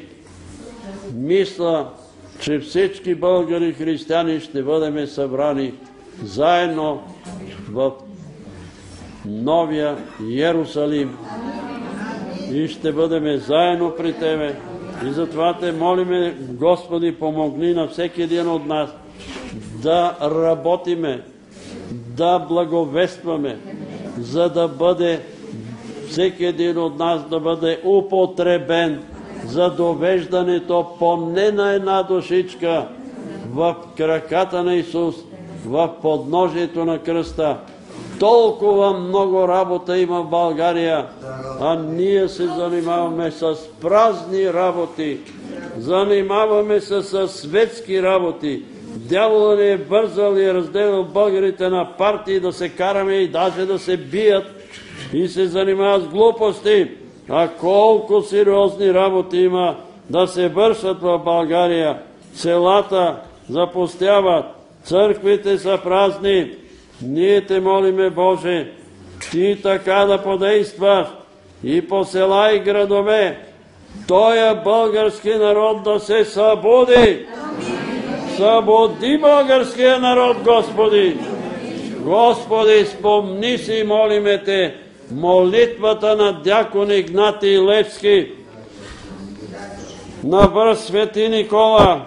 мисля, че всички българи християни ще бъдем събрани заедно в Новия Йерусалим и ще бъдем заедно при Тебе. И затова Те молиме, Господи, помогни на всеки един от нас да работиме, да благовестваме, за да бъде всеки един от нас да бъде употребен за довеждането поне на една душичка в краката на Исус, в подножието на кръста. Толкова много работа има в България, а ние се занимаваме с празни работи, занимаваме се с светски работи. Дяволът ни е бързал и разделил българите на партии да се караме и даже да се бият и се занимават с глупости. А колко сериозни работи има да се вършат в България. Селата запустяват, църквите са празни. Ние Те молиме, Боже, Ти така да подействаш и по села и градове, тоя български народ да се събуди. Събуди българския народ, Господи! Господи, спомни си, молиме Те, молитвата на дякон Игнатий Левски, на брат Свети Никола.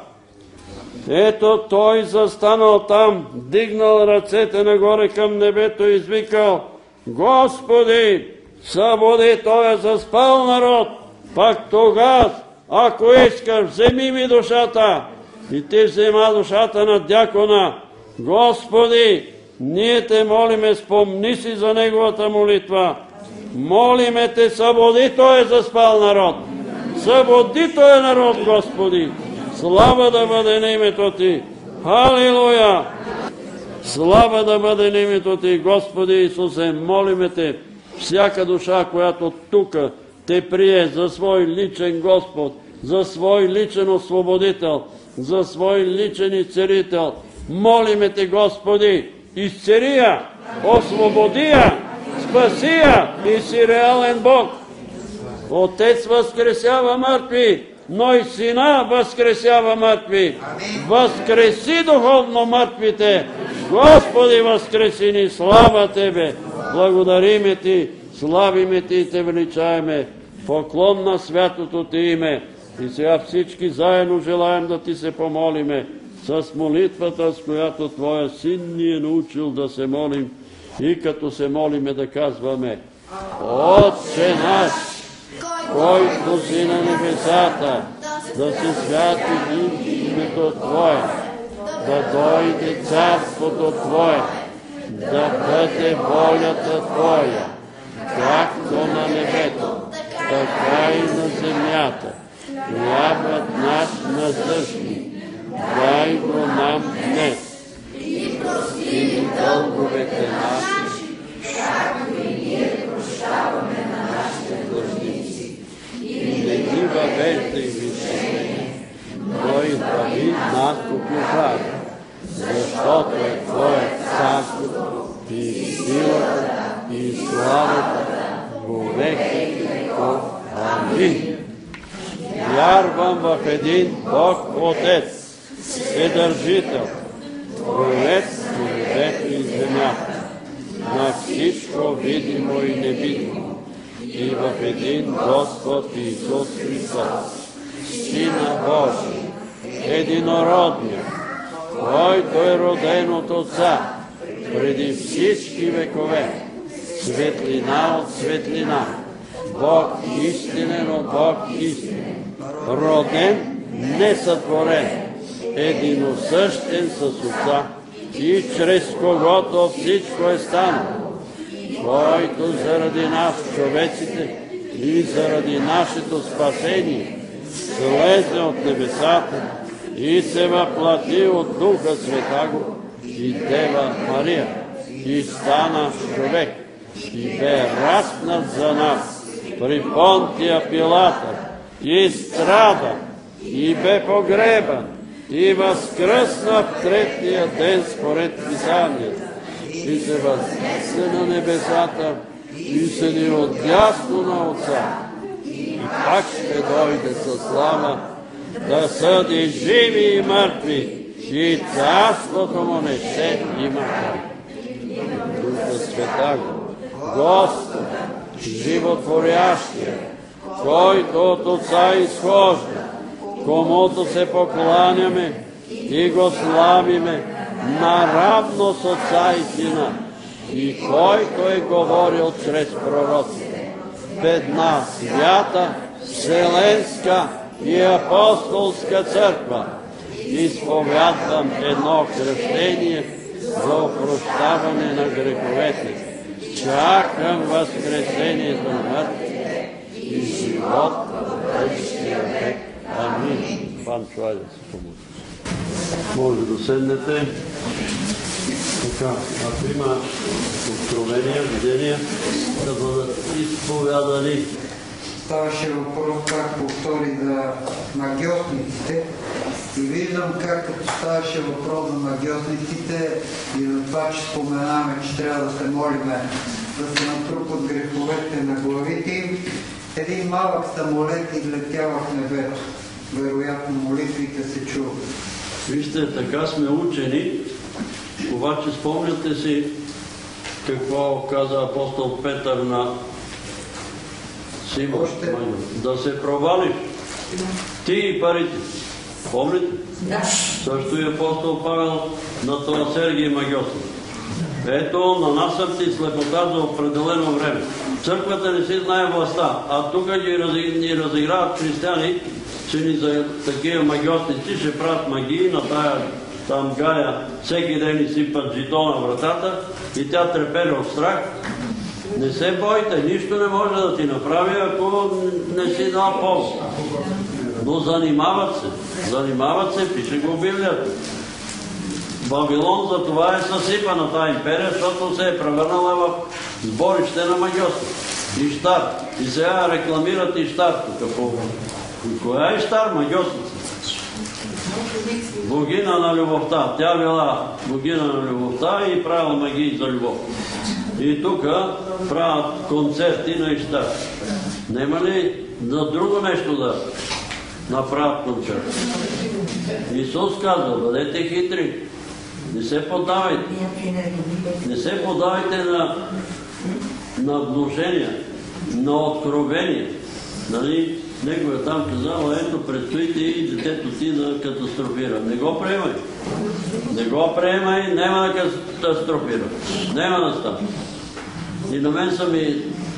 Ето той застанал там, дигнал ръцете нагоре към небето и извикал: Господи, събуди този заспал народ, пак тогава, ако искаш, вземи ми душата. И ти взема душата на дякона. Господи, ние Те молиме, спомни си за неговата молитва. Молиме Те, събуди този заспал народ. Събуди този народ, Господи. Слава да бъде на името Ти. Халилуя! Слава да бъде на името Ти, Господи Исусе, молиме Те, всяка душа, която тук Те прие за свой личен Господ, за свой личен освободител, за свой личен изцелител, молиме Те, Господи, изцели я, освободи я, спаси я, и си реален Бог. Отец възкресява мъртви, но и Сина възкресява мъртви. Възкреси духовно мъртвите. Господи, възкреси ни, слава Тебе. Благодариме Ти, славиме Ти и Те величаеме. Поклон на святото Ти име. И сега всички заедно желаем да Ти се помолиме с молитвата, с която Твоя Син ни е научил да се молим. И като се молиме да казваме: Отче наш, който си на небесата, да се святи името Твое, да дойде царството Твое, да бъде волята Твоя, както на небето, така и на земята. Хлябът наш насъщни, дай го нам днес, и прости ни дълговете наши, както и ние прощаваме на нашите длъжници. И не ни въвеждай в изкушение, но избави нас от лукавия, защото е Твое царство и силата и славата во веки веков. Амин. Вярвам в един Бог Отец, Вседържител, Творец на небето и земята, на всичко видимо и невидимо, и в един Господ Исус Христос, Сина Божий, единородния, който е роден от Отца преди всички векове, светлина от светлина, Бог истинен от Бог истинен, роден, несътворен, единосъщен с Отца, и чрез когото всичко е станало, който заради нас, човеците, и заради нашето спасение, слезе от небесата и се въплати от Духа Святаго и Дева Мария, и стана човек, и бе разпнат за нас при Понтия Пилата, и страда, и бе погребан, и възкръсна в третия ден според Писанието, и се възнесе на небесата, и седи отдясно на Отца, и пак ще дойде със слава да съди живи и мъртви, и царството му не ще има край. Духа Святаго, Господ, животворящия, който от Отца изхожда, комуто се покланяме и го славиме наравно с Отца и Сина, и който е говорил чрез пророците, в една свята, вселенска и апостолска църква изповядвам едно кръщение за опрощаване на греховете. Чакам възкресението на мъртвите и живот в вечния век. Амин. Пан Чуай да се помоли. Може да седнете. Така, ако има откровения, видения, да бъдат изповядани. Ставаше въпрос как повтори за магиосниците и виждам как като ставаше въпрос за магиосниците и за това, че споменаваме, че трябва да се молиме да се натрупат греховете на главите им, един малък самолет излетява в небето. Вероятно молитвите се чуват. Вижте, така сме учени, обаче спомняте си какво каза апостол Петър на Симон? Да се провалиш. Ти и парите. Помните? Да. Също и апостол Павел на това Сергий Магьосов. Ето, нанасям ти слепота за определено време. Църквата не си знае властта, а тук ни разиграват християни, че ни за такива магьосници ще правят магии на тая там Галя, всеки ден ни сипат жито на вратата и тя трепери от страх. Не се бойте, нищо не може да ти направи, ако не си дал повод. Но занимават се, пише го в Библията. Вавилон за това е съсипана тази империя, защото се е превърнала в сборище на магьоси. Иштар. И сега рекламират Иштар тук. Коя е Иштар? Магьосница. Богиня на любовта. Тя била богиня на любовта и правила магии за любов. И тук правят концерти на Иштар. Нема ли за друго нещо да направят концерт? Исус казва, бъдете хитри. Не се поддавайте. Не се поддавайте на внушения, на откровения. Нали? Него е там казал, ето предстоите и детето ти да катастрофира. Не го приемай. Не го приемай, няма да катастрофира. Няма да стане. И на мен са ми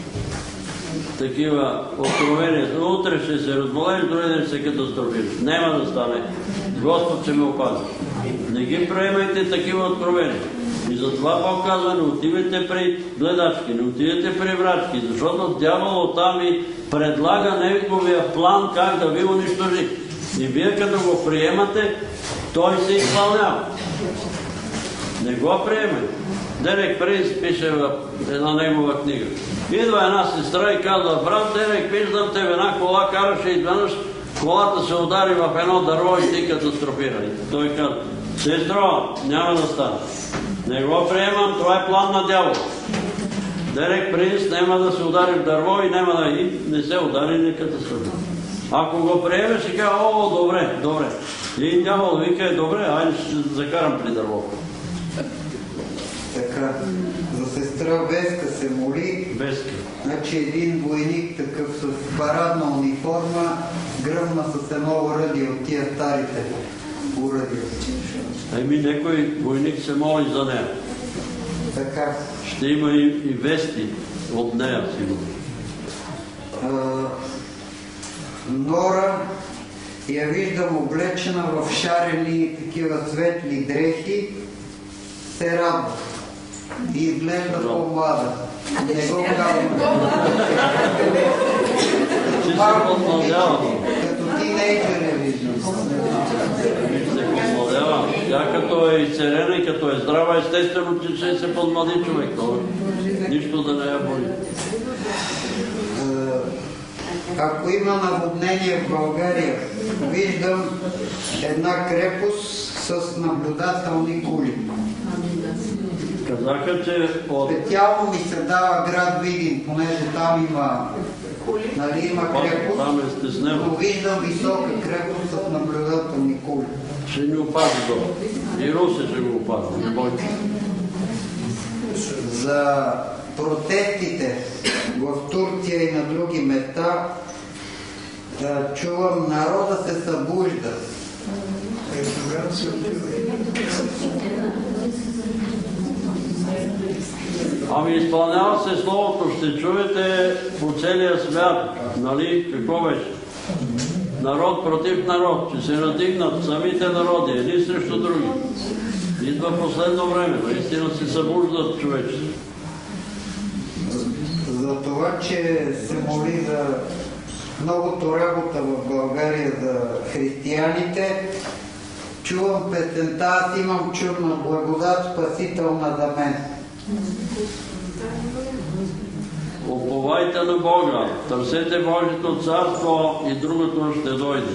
такива откровения. Утре ще се разболеш, други ден ще се катастрофираш. Няма да стане. Господ ще ме опази. Не ги приемайте такива откровения. И затова Бог казва, не отивайте при гледачки, не отивайте при врачки, защото дявол оттам ви предлага неговия план как да ви унищожи. И вие като го приемате, той се изпълнява. Не го приемайте. Дерек Принц пише в една негова книга. Идва една сестра и казва, брат Дерек, виждам те в една кола караше и изведнъж колата се удари в едно дърво и ти катастрофира. Той казва, сестро, няма да стане. Не го приемам, това е план на дявола. Дерек Принц няма да се удари в дърво и няма да не се удари, не катастрофира. Ако го приемеш, ще кажа, о, добре, добре. И дявол вика, добре, айде ще закарам при дървото. Така, за сестра Веска се моли. Веска. Значи един войник такъв с парадна униформа гръмна с едно оръдие от тия старите оръдия. Еми, някой войник се моли за нея. Така. Ще има и вести от нея, сигурно. Нора я виждам облечена в шарени такива светли дрехи, се радва и изглежда по-млада. Не го казвам. Като тинейджър я виждам. Тя като е изцелена и като е здрава, естествено, че ще се подмлади човек. Нищо да не я боли. Ако има наводнение в България, виждам една крепост с наблюдателни кули. Казаха, че... Специално ми се дава град Видин, понеже там има, нали, има крепост, но виждам висока крепост с наблюдателни кули. Ще ни опази това. И Русе ще го опази, не бойте. За протестите в Турция и на други места чувам, народа се събужда. Ами изпълнява се словото, ще чуете по целия свят, нали, какво беше? Народ против народ, че се надигнат самите народи, едни срещу други. Идва последно време, наистина се събуждат човечество. За това, че се моли за многото работа в България за християните, чувам песента, аз имам чудна благодат, спасителна за мен. Уповайте на Бога, търсете Божието царство и другото ще дойде.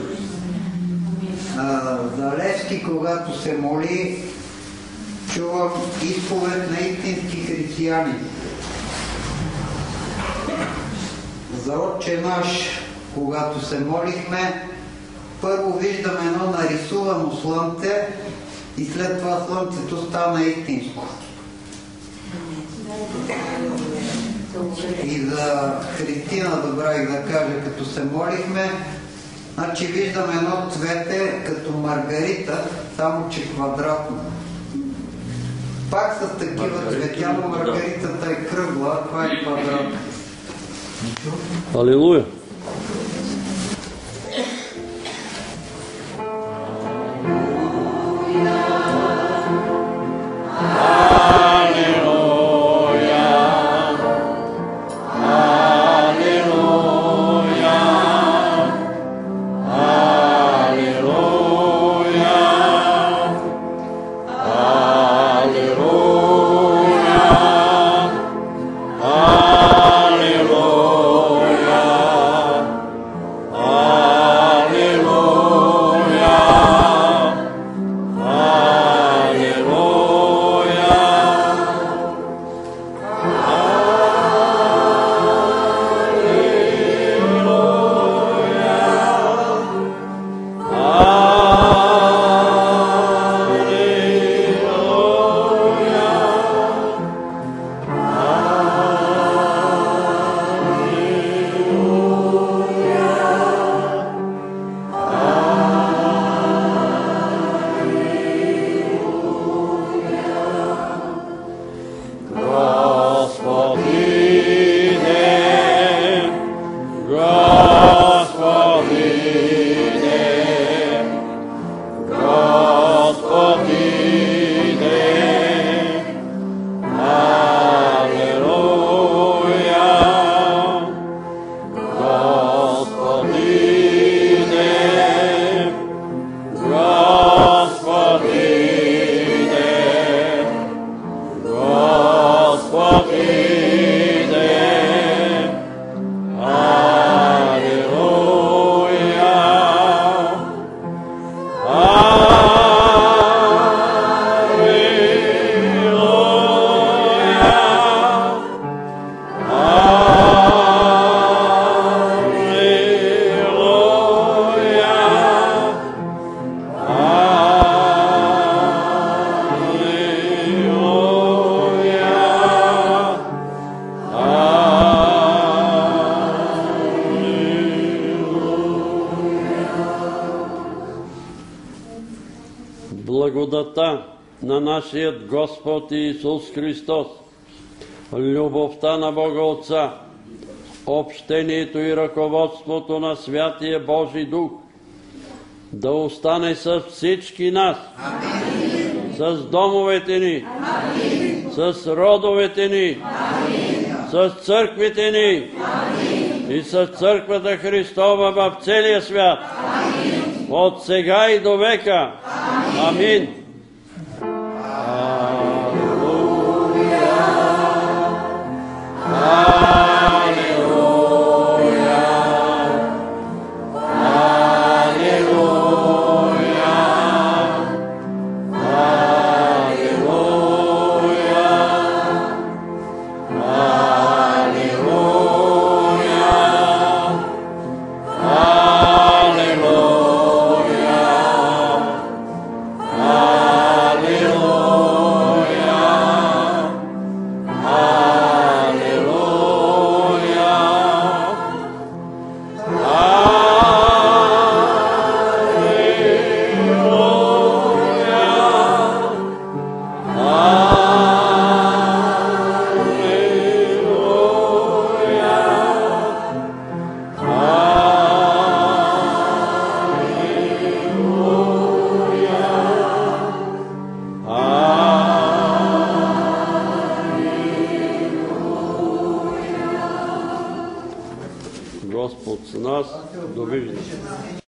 За Левски, когато се моли, чувам изповед на истински християни. За Отче наш, когато се молихме, първо виждаме едно нарисувано слънце и след това слънцето стана истинско. И за Христина забравих да кажа, като се молихме, значи виждам едно цвете като маргарита, само че квадратно. Пак с такива цветя, но маргаритата е кръгла, това е квадрат. Алилуя! Благодата на нашият Господ Исус Христос, любовта на Бога Отца, общението и ръководството на Святия Божи Дух да остане с всички нас, с домовете ни, с родовете ни, с църквите ни и с църквата Христова в целия свят, от сега и до века. Амин. Господ с нас. Довиждане.